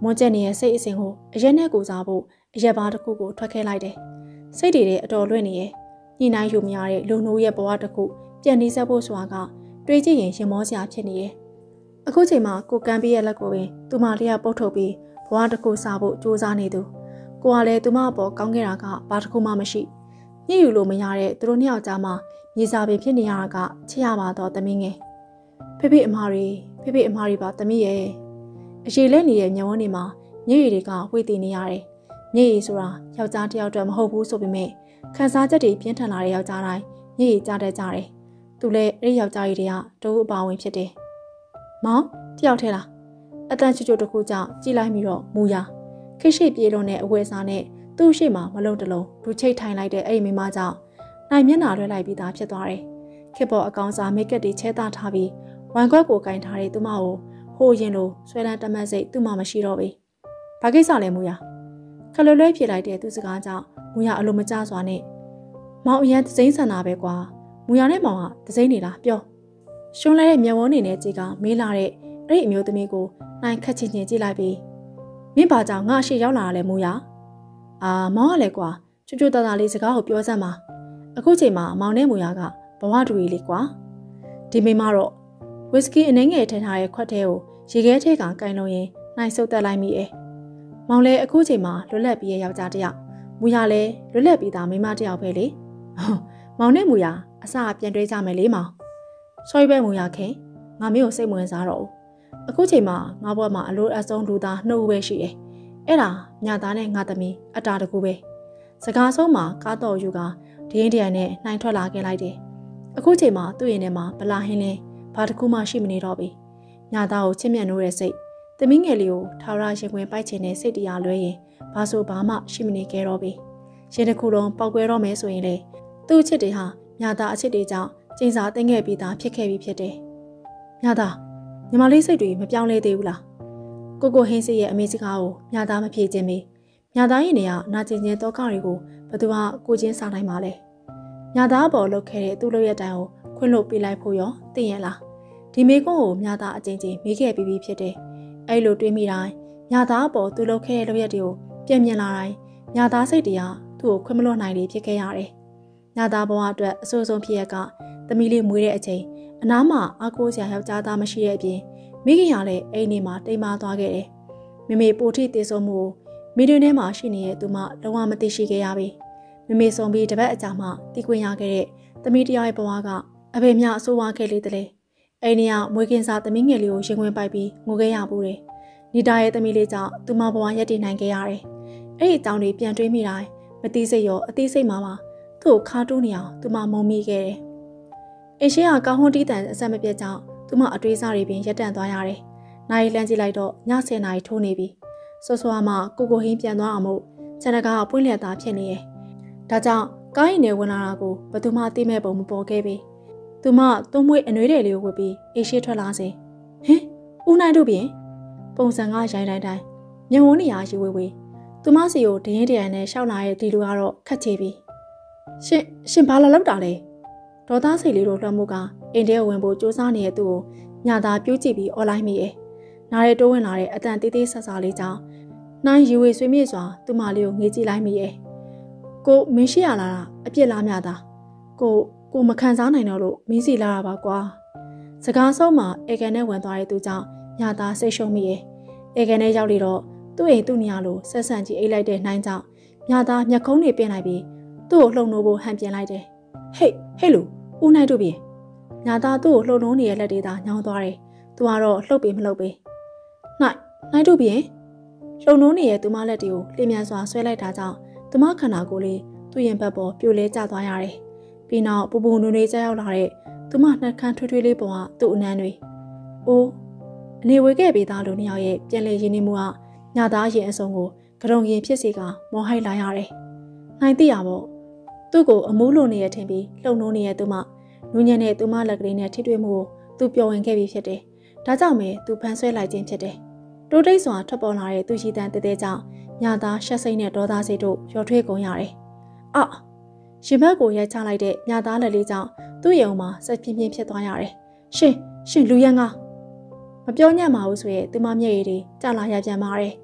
မွန်ကျက်နေရဲ့စိတ်အစဉ်ကိုအရက်နဲ့ကိုစားဖို့အရက်ပါတစ်ခုကိုထွက်ခဲ့လိုက်တယ်စိတ်တွေတဲ့အတော်လွင့်နေရဲ့ညှိနှိုင်းယူမရတဲ့လူနှိုးရဲ့ဘဝတစ်ခုပြန်နှီးဆက်ဖို့ဆိုတာကတွေးကြည့်ရင်ရင်မောစရာဖြစ်နေရဲ့အခုချိန်မှာကိုကမ်းပြီးရဲ့လက်ကိုပင်သူမလျှောက်ပုတ်ထုတ်ပြီးဘဝတစ်ခုစားဖို့ကြိုးစားနေသူကိုကလည်းသူမအပေါ်ကောင်းခဲ့တာကဘာတစ်ခုမှမရှိညှိယူလို့မရတဲ့သူတို့နှစ်ယောက်ကြားမှာမြေစာပင်ဖြစ်နေရတာကချစ်ရပါတော့သမီးငယ်ဖေဖေအမရီဖေဖေအမရီပါသမီးရဲ့အရေးလဲနေတဲ့မျက်ဝန်းတွေမှာမျက်ရည်တွေကဝှေ့တည်နေရတယ်မျက်ရည်ဆိုတာယောက်ျားတစ်ယောက်တည်းမဟုတ်ဘူးဆိုပေမဲ့ခံစားချက်တွေပြင်းထန်လာတဲ့ယောက်ျားတိုင်းမျက်ရည်ကျတတ်ကြတယ်သူလည်းအဲ့ဒီယောက်ျားကြီးတွေကဒုအပါဝင်ဖြစ်တယ်မောင်တယောက်ထဲလားအတန်ချွတ်ချွတ်တစ်ခုကြောင့်ကြည်လိုက်ပြီးတော့မူရခိရှိပြေလုံးတဲ့အဝဲစားနဲ့သူ့ရှိမှမလုံးတလုံးဒူချိတ်ထိုင်လိုက်တဲ့အဲ့ဒီမိမကြောင့်နိုင်မျက်နှာလွှဲလိုက်ပြီးသားဖြစ်သွားတယ်ခေပေါ်အကောင်စားမိတ်ကပ်တွေချဲသားထားပြီးဝမ်ခွက်ကိုကင်ထားတဲ့သူမကိုဟိုရင်လိုဆွဲလန်းတမတ်စိတ်သူ့မှမရှိတော့ဘူးဘာကိစ္စလဲမူရခလွယ်လွဲဖြစ်လိုက်တဲ့သူစကားကြောင့်မူရအလိုမကျစွာနဲ့မောင်အရန်သစိမ့်ဆန်တာပဲကွာမူရနဲ့မောင်ကသစိမ့်နေလားပြောရှုံးလဲတဲ့မျက်ဝန်းနေနဲ့ကြည်ကမေးလာတဲ့အဲ့ဒီအမျိုးသမီးကိုနိုင်ခက်ချင်းချင်းကြည့်လိုက်ပြီးမင်းဘာကြောင့်ငါအရှိရောက်လာတာလဲမူရအာမောင်ကလည်းကွာချွတ်ချွတ်သားသားလေးစကားကိုပြောစမ်းပါအခုချိန်မှာမောင်နဲ့မူရကဘဝတူကြီးလေးကွာဒီမိမတော့ဝစ်စကီအနှဲငယ်ထည့်ထားတဲ့ခွက်ထဲကိုရေခဲထဲကကင်လုံးရင်နိုင်ဆုပ်တက်လိုက်မိရဲ့မောင်လည်းအခုချိန်မှာလွတ်လပ်ပြီးရဲ့ယောက်ျားတစ်ယောက်မူရလည်းလွတ်လပ်ပြီးသားမိမတစ်ယောက်ပဲလေမောင်နဲ့မူရအစအပြန်တွေးကြမယ်လေမောင်sorryပဲမူရခင်ငါမင်းကိုစိတ်မဝင်စားတော့ဘူးအခုချိန်မှာငါဘွားမှာအလိုအဆုံးလူသားနှုတ်ပဲရှိတယ်အဲ့ဒါညသားနဲ့ငါသမီးအတားတကူပဲစကားဆုံးမှာကားတော်ယူကဒင်းဒရိုင်နဲ့နှိုင်းထွက်လာခဲ့လိုက်တယ်အခုချိန်မှာသူ့ရင်ထဲမှာဗလာဟင်းလဲဘာတစ်ခုမှရှိမနေတော့ဘူးညသားကိုချစ်မြတ်နိုးတဲ့စိတ်သမီးငယ်လေးကိုထာဝရရှင်ဝင်ပိုက်ချင်တဲ့စိတ်တရားလွဲရင်ဘာဆိုဘာမှရှိမနေခဲ့တော့ဘူးရှင်တစ်ခုလုံးပောက်ကွဲတော့မယ်ဆိုရင်လေသူ့အချစ်တွေဟာညသားအချစ်တွေကြောင့်ကျင်းစာသိမ့်ခဲ့ပြီးသားဖြစ်ခဲ့ပြီးဖြစ်တယ်ညသားညီမလေးစိတ်တွေမပြောင်းလဲသေးဘူးလားကိုကိုဟင်းစီရဲ့အမေစကားကိုညသားမဖြေခြင်းပဲညသားရင်တွေကနာကျင်ခြင်းတောကတွေကိုဘသူကကိုချင်းစားနိုင်ပါလဲညသားပေါ်လုတ်ခဲ့တဲ့သူ့လိုရဲ့တိုင်ကိုခွင့်လို့ပေးလိုက်ဖို့ရောသိရင်လားဒီမေကွန်းကိုညသားအချင်းချင်းမေးခဲ့ပြီးပြီးဖြစ်တယ်အဲ့လိုတွေးမိတိုင်းညသားပေါ်သူ့လုတ်ခဲ့တဲ့လိုရက်တွေကိုပြည့်မြင်လာတိုင်းညသားစိတ်တွေကသူ့ကိုခွင့်မလွတ်နိုင်လေဖြစ်ခဲ့ရတယ်ညသားဘဝအတွက်အဆိုးဆုံးဖြစ်ရကသမီးလေးမွေးတဲ့အချိန်အနားမှာအားကိုးစရာယောက်ျားသားမရှိတဲ့အပြင်မိခင်ကလည်းအိမ်နေမှာတိမ်မာသွားခဲ့တယ်မိမေပိုထိတေဆုံးမှုကိုမိတွင်ထဲမှာရှိနေတဲ့သူမှလုံးဝမသိရှိခဲ့ရပြီမိမေဆုံးပြီးတပတ်အကြာမှတီးခွင့်ရခဲ့တဲ့သမီးတယောက်ရဲ့ဘဝကအဖေမြအဆိုးဝါးခဲ့လေတလေအိမ်နေကမွေးကင်းစားသမီးငယ်လေးကိုရင်ခွင်ပိုက်ပြီးငိုခဲ့ရဘူးတယ်နီတာရဲ့သမီးလေးကြောင့်သူမဘဝရက်တည်နိုင်ခဲ့ရတယ်အဲ့ဒီအကြောင်းတွေပြန်တွေးမိတိုင်းမသိစိတ်ရောအသိစိတ်မှာပါသူ့ကိုခါတူးနေအောင်သူမမုံမိခဲ့တယ်အရှင်ကကောင်းဟွန်းတီးတန်အဆက်မပြတ်ကြောင့်သူမအတွေးစားတွေပင်ရပ်တန့်သွားရတယ်။နိုင်လန်းကြည့်လိုက်တော့ညဆယ်နာရီထိုးနေပြီ။စောစောမှကိုကိုဟင်းပြန်သွားအောင်မို့ခြံတကားပွင့်လျက်သားဖြစ်နေရဲ့။ဒါကြောင့်ကားရင်ထဲဝင်လာတာကိုဘသူမှသိမဲ့ပုံမပေါ်ခဲ့ပြီ။သူမသွုံးမွေးအနှွေးတယ်လေးကိုဝတ်ပြီးအေးရှိထွက်လာစဉ်ဟင်ဦးနိုင်တို့ပြင်ပုံစံကရိုင်းတိုင်းတိုင်းညဝန်းနေရာရှိဝေးဝေးသူမစီကိုဒင်းဒရန်နဲ့ရှောက်လာတဲ့ဒီလူကတော့ခက်ချေပြီ။ရှင်ရှင်ဘာလာလောက်တာလဲ။ဒေါသစိတ်လေးတို့လွှမ်းမိုးကအိမ်ထဲဝင်ဖို့စူးစမ်းနေတဲ့သူကိုညသာပြိုးကြည့်ပြီးအော်လိုက်မိရဲ့။နားရဲတိုးဝင်လာတဲ့အတန်သေးသေးဆဆလေးကြောင့်နိုင်ရီဝေဆွေးမြေ့စွာသူမလေးကိုငေးကြည့်လိုက်မိရဲ့။ကိုမင်းရှိရလာတာအပြစ်လားမြတာ။ကိုကိုမခံစားနိုင်တော့လို့မင်းစီလာတာပါကွာ။စကားဆုံးမှာအေကန်နဲ့ဝင်သွားတဲ့သူကြောင့်ညသာစိတ်ရှုံးမိရဲ့။အေကန်နဲ့ရောက်လေတော့သူ့အိမ်သူ့နေရာလိုဆက်ဆန့်ကြည့်အိတ်လိုက်တဲ့နှိုင်းကြောင့်ညသာမျက်ခုံးတွေပြင်လိုက်ပြီးသူ့ကိုလှုံလို့ဖို့ဟန်ပြင်လိုက်တယ်။ဟေးဟေးလူဦးနိုင်တို့ပြင်ညသာသူ့ကိုလှုံလုံးနေတဲ့လက်တွေသာညောင်းသွားတယ်။သူကတော့လှုပ်ပြီးမလှုပ်ပြီးနိုင်နိုင်တို့ပြင်လှုံလုံးနေတဲ့သူမလက်တွေကိုလျင်မြန်စွာဆွဲလိုက်တာကြောင့်သူမခန္ဓာကိုယ်လေးသူ့ရင်ဘက်ပေါ်ပြိုလဲကျသွားရတယ်။ပြီးနောက်ပူပူနွေးနွေးကျရောက်လာတဲ့သူမနှက်ခမ်းထွေးထွေးလေးပေါ်ကသူ့အနံတွေအိုးအနေဝေခဲ့ပြီးသားလူနှစ်ယောက်ရဲ့ပြန်လဲရင်းနှီးမှုကညသားရင်အစုံကိုကရုံရင်ဖြစ်စီကမောဟိုက်လာရတယ်။နိုင်သိရပေါ့သူ့ကိုအမိုးလိုနေရထင်ပြီးလှုံလုံးနေတဲ့သူမနူးညံ့တဲ့သူမလက်ကလေးနဲ့ထိတွေ့မှုကိုသူပျော်ဝင်ခဲ့ပြီးဖြစ်တယ်။ဒါကြောင့်ပဲသူဖန်ဆွဲလိုက်ခြင်းဖြစ်တယ်။တိုးတိတ်စွာထွက်ပေါ်လာတဲ့သူရှိတန်တဲတဲကြောင့်ညသားရှက်စိမ့်နဲ့ဒေါသစိတ်တို့ရော်ထွေးကုန်ရတယ်။အာရှင်ဘက်ကိုရိုက်ချလိုက်တဲ့ညသားလက်လေးကြောင့်သူ့ရုံမှာစက်ပြင်းပြင်းဖြစ်သွားရတယ်။ရှင်ရှင်လူရန်ကမပြောညံ့ပါဘူးဆိုရဲ့သူမမျက်ရည်တွေကျလာရပြန်ပါတယ်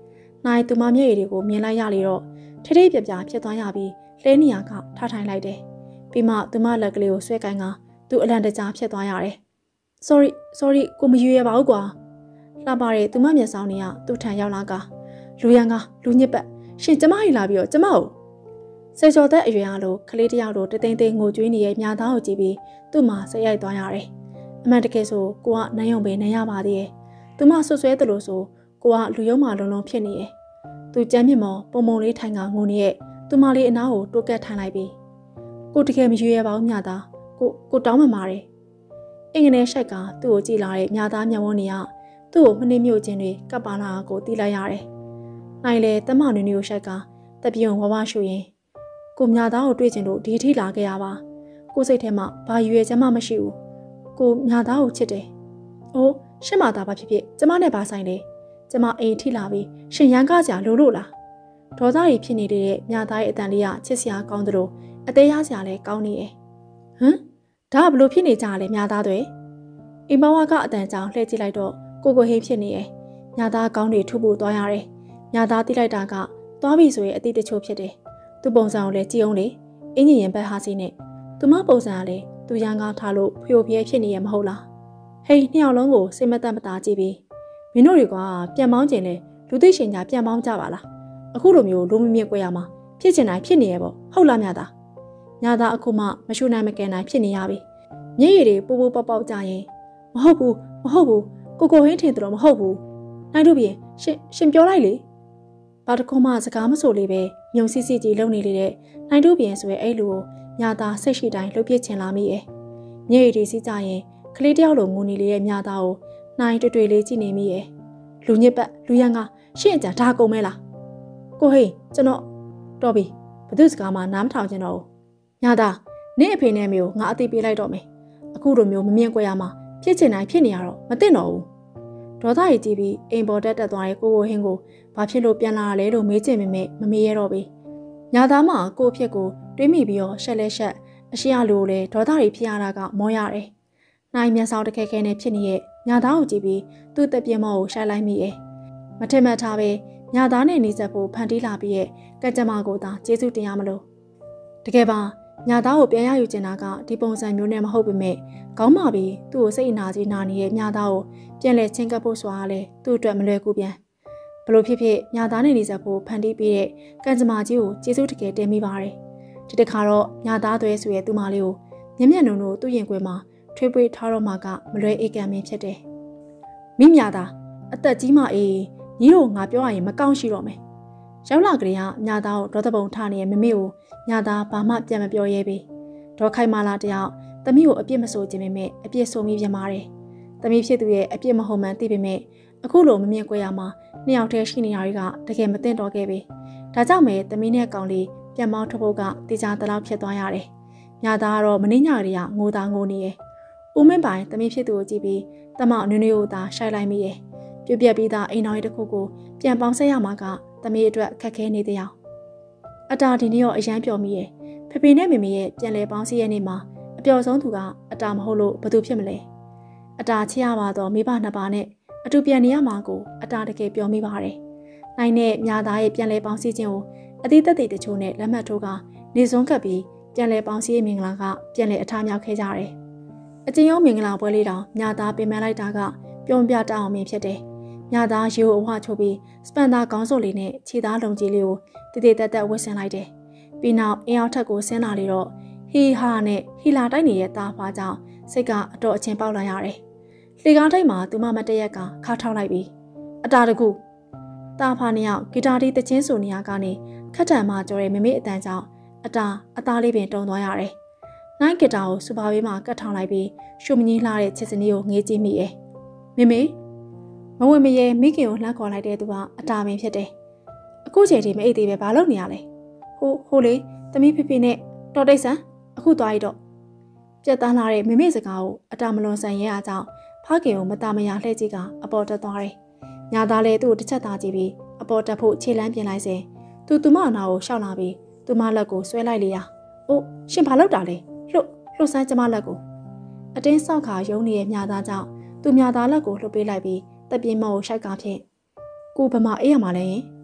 နိုင်သူမမျက်ရည်တွေကိုမြင်လိုက်ရလေတော့ထိထိပြပြဖြစ်သွားရပြီးလဲနေရကထားထိုင်လိုက်တယ်ပြီးမှသူမလက်ကလေးကိုဆွဲကိုင်းကသူ့အလံတကြားဖြစ်သွားရတယ် sorry sorry ကိုမယူရပါဘူးကွာလှပတဲ့သူမမျက်စောင်းတွေကသူ့ထံရောက်လာကလူရန်ကလူညစ်ပတ်ရှင်ကျမဟိလာပြီးတော့ကျမကိုစေချော်သက်အရွယ်အားလို့ကလေးတယောက်တို့တသိန်းသိန်းငိုကြွေးနေတဲ့မြာသားကိုကြည့်ပြီးသူ့မှာစိတ်ရိုက်သွားရတယ်အမှန်တကယ်ဆိုကိုကနိုင်ရုံပဲနိုင်ရပါသေးတယ်သူမဆွဆွဲတယ်လို့ဆိုကိုကလူယုံမှလုံးလုံးဖြစ်နေတယ်သူကြမ်းမြင့်မော်ပုံပုံလေးထိုင်ကငိုနေတဲ့သူမလေးအနားကိုတိုးကက်ထိုင်လိုက်ပြီးကိုတကယ်မယူရပါဘူးမြာသားကိုကိုတောင်းမှမာတယ်အင်္ဂနဲ့ရှိုက်ကသူ့ကိုကြည့်လာတဲ့မြာသားမျက်ဝန်းတွေကသူ့ကိုမနှိမ့်မြို့ခြင်းတွေကပ်ပါလာကိုတီးလိုက်ရတယ်နိုင်လေတမနွေနွေကိုရှိုက်ကတပြုံဝဝရှူရင်ကိုမြာသားကိုတွေ့ချင်လို့ဒီထိလာခဲ့ရပါကိုစိတ်ထဲမှာဘာရွယ်ချက်မှမရှိဘူးကိုမြာသားကိုချစ်တယ်အိုးရှင့်မသားဘာဖြစ်ဖြစ်ကျမနဲ့ဘာဆိုင်လဲကျမအိမ်ထိလာပြီးရှင်ရန်ကားစရာလိုလို့လားဒေါသကြီးဖြစ်နေတဲ့မြာသားရဲ့အတန်လေးကချစ်စရာကောင်းတယ်လို့အသေးရစရာလည်းကောင်းနေတယ်ဟမ်ဒါကဘလို့ဖြစ်နေကြလဲမြာသားတွေအိမ်ဘဝကအတန်ကြောင်လှည့်ကြည့်လိုက်တော့ကိုကိုဟင်းဖြစ်နေတယ်မြာသားကောင်းတွေထုဖို့သွားရတယ်မြာသားတိလိုက်တာကသွားပြီဆိုရင်အတိတချို့ဖြစ်တယ်သူပုံစံကိုလည်းကြည့်အောင်လေအင်းကြီးရင်ဘက်ဟာစီနဲ့သူမပုံစံကလည်းသူရန်ကားထားလို့ဖျို့ဖျဲဖြစ်နေရမဟုတ်လားဟေးနှစ်ယောက်လုံးကိုစိတ်မသက်မသာကြည့်ပြီးမင်းတို့တွေကပြန်မောင်းကျင်လေလူသိရှင်ညာပြန်မောင်းကြပါလားအခုလိုမျိုးလူမမြင့်ကြွယ်ရမှာဖြစ်ချင်တိုင်းဖြစ်နေရပေါ့ဟုတ်လားမြသားညာသားအခုမှမရှုနိုင်မကယ်နိုင်ဖြစ်နေရပြီမျက်ရည်တွေပူပူပေါက်ပေါက်ကြရင်မဟုတ်ဘူးမဟုတ်ဘူးကိုကိုဟင်းထင်တယ်လို့မဟုတ်ဘူးနိုင်တို့ပြင်ရှင်ရှင်ပြောလိုက်လေဘာတခုမှစကားမဆိုလေးပဲမြုံစစ်စစ်ကြီးလုံနေလေတဲ့နိုင်တို့ပြင်ဆိုရဲအဲ့လိုညာသားစိတ်ရှိတိုင်းလှုပ်ပြစ်ချင်လာမိရဲ့မျက်ရည်တွေစီးကြရင်ကလေးတယောက်လိုငိုနေလေရဲ့ညာသားကိုနိုင်တွေ့တွေ့လေးကြည့်နေမိရဲ့လူညစ်ပတ်လူရန်ကရှင့်အကြဒါကုန်မဲလားကိုဟိကျွန်တော်တော်ပြီဘသူစကားမှနားမထောင်ချင်တော့ဘူးညာသားနင့်အဖေနဲ့မျိုးငါအသိပေးလိုက်တော့မယ်အခုလိုမျိုးမမြင်ကြရမှာဖြစ်ချင်တိုင်းဖြစ်နေရတော့မသိတော့ဘူးဒေါသကြီးကြည့်ပြီးအိမ်ပေါ်တက်တက်သွားတဲ့ကိုကိုဟင်းကိုဘာဖြစ်လို့ပြန်လာရလဲလို့မေးချင်ပေမဲ့မမေးရတော့ဘူးညာသားမကိုအဖြစ်ကိုတွေးမိပြီးတော့ရှက်လဲရှက်အရှိရလိုလဲဒေါသကြီးဖြစ်ရတာကမောရတယ်နိုင်မျက်စောင်းတခဲခဲနဲ့ဖြစ်နေတဲ့ညာသားကိုကြည့်ပြီးသူ့တပြင်းမောကိုရှိုက်လိုက်မိရဲ့မထင်မှတ်ထားပဲညာသားနဲ့နေဆက်ဖို့ဖန်တီးလာပြီးရဲ့ကကြမကိုသာကျေးဇူးတင်ရမလို့တကယ်ပါညာသားကိုပြန်ရယူကျင်တာကဒီပုံစံမျိုးနဲ့မဟုတ်ပေမဲ့ခေါင်းမာပြီးသူ့ကိုစိတ်အနာကြီးနာနေတဲ့ညာသားကိုပြန်လဲချင်းကပ်ဖို့ဆိုတာလဲသူ့အတွက်မလွယ်ကူပြန်ဘလို့ဖြစ်ဖြစ်ညာသားနဲ့နေဆက်ဖို့ဖန်တီးပြီးတဲ့ကကြမကြီးကိုကျေးဇူးတကယ်တင်မိပါတယ်ဒီတစ်ခါတော့ညာသားသွဲဆိုရဲ့သူမလေးကိုမျက်မျက်နှုံတို့သူ့ရင်ခွင်မှာထွေးပွေးထားတော့မှကမလွယ်အေးကံမင်းဖြစ်တယ်မိမြသားအသက်ကြီးမှအေးညီတို့ငါပြောရရင်မကောင်းရှိတော့မယ်ရောက်လာကလေးကညာသားကိုဒေါသပုံထားနေရဲ့မမေကိုညာသားဘာမှပြန်မပြောရဲပြီဒေါ်ခိုင်မာလာတယောက်သမီးကိုအပြစ်မဆိုခြင်းပေမဲ့အပြစ်ဆိုမိပြန်ပါတယ်သမီးဖြစ်သူရဲ့အပြစ်မဟုတ်မှန်သိပေမဲ့အခုလိုမမြင်ကြရမှာနှစ်ယောက်တည်းရှိနေရတွေကတကယ်မသိတော့ခဲ့ပြီဒါကြောင့်မဲသမီးနဲ့ကောင်လေးပြန်မောင်းထုတ်ဖို့ကတေချာတလောက်ဖြစ်သွားရတယ်ညာသားကတော့မနှင်းညကလေးကငိုသားငိုနေရဲ့ဦးမင်းပိုင်သမီးဖြစ်သူကိုကြည့်ပြီးတမနွေနွေကိုသာရှိုက်လိုက်မိရဲ့ပြပြပြီးသားအိမ်တော်ရဲ့တစ်ခုကိုပြန်ပေါင်းဆက်ရမှာကသမီးအတွက်ခက်ခဲနေတဲ့အအတာဒီနေ့ရောအရန်ပျော်မိရဲ့ဖေဖေနဲ့မေမေရဲ့ပြန်လဲပေါင်းစည်းရဲ့နေ့မှာအပျော်ဆုံးသူကအတာမဟုတ်လို့ဘာသူဖြစ်မလဲအတာချစ်ရပါတော့မိဘနှစ်ပါးနဲ့အတူပြန်နေရမှာကိုအတာတကယ်ပျော်မိပါတယ်နိုင်နဲ့မြာသားရဲ့ပြန်လဲပေါင်းစည်းခြင်းကိုအသေးသက်တချို့နဲ့လက်မှတ်ထိုးကနေစုံကပ်ပြီးပြန်လဲပေါင်းစည်းရေးမင်္ဂလာကပြန်လဲအထားမြောက်ခဲ့ကြတယ်အကျဉ်းရုံးမင်္ဂလာပွဲလေးတောင်မြာသားပင်ပန်းလိုက်တာကပြုံးပြတအောင်မြင်ဖြစ်တယ်မြာသားရေကိုအဝချိုးပြီးစပန်သားကောင်းစိုးလေးနဲ့ခြေသားလုံကြီးလေးကိုတည်တည်တက်တက်ဝတ်ဆင်လိုက်တယ်ပြီးနောက်အင်အောင်ထက်ကိုဆင်းလာလေတော့ဟီဟာနဲ့ဟီလာတိုက်နေတဲ့သားဖွားကြောင့်စိတ်ကအတော်အချင်းပေါက်လာရတယ်လေကားထိတ်မှာသူမမတရက်ကခါထောက်လိုက်ပြီးအတာတကူသားဖွားနှစ်ယောက်ဂီတာတီးတချင်းဆိုနေရကနေခက်တံမှကြော်တဲ့မမေအတန်ကြောင့်အတာအသားလေးပင်တုံသွားရတယ်နိုင်ဂီတာကိုစူပါဘေးမှာကတ်ထောင်လိုက်ပြီးရှုမကြီးလှတဲ့ချစ်စနီးကိုငေးကြည့်မိရဲ့မမေမဝင်မရဲမိခင်ကိုလှမ်းခေါ်လိုက်တဲ့သူကအတာမင်းဖြစ်တယ်အခုချိန်ထိမအိတ်သေးပဲဘာလုပ်နေရလဲဟိုဟိုလေသမီးဖေဖေနဲ့တော်တိတ်ဆန်အခုသွားရတော့ပြတ်သားလာတဲ့မမေစကားကိုအတာမလွန်ဆန်ရဲအားကြောင့်ဖခင်ကိုမတာမယာလှည့်ကြည့်ကအပေါ်တက်သွားတယ်ညာသားလည်းသူ့ကိုတစ်ချက်သားကြည့်ပြီးအပေါ်တက်ဖို့ခြေလမ်းပြင်လိုက်စဉ်သူသူမအနာကိုရှောက်လာပြီးသူမလက်ကိုဆွဲလိုက်လေရအိုးရှင်ဘာလုပ်တာလဲလှုပ်လှုပ်ဆန်းကျမလက်ကိုအတင်းဆောက်ခါယုံနေတဲ့မြာသားကြောင့်သူမြာသားလက်ကိုလှုပ်ပေးလိုက်ပြီးတက်ပြင်းမောကိုရှိုက်ကားဖြင့်ကိုဗမာအေးရမှာလဲ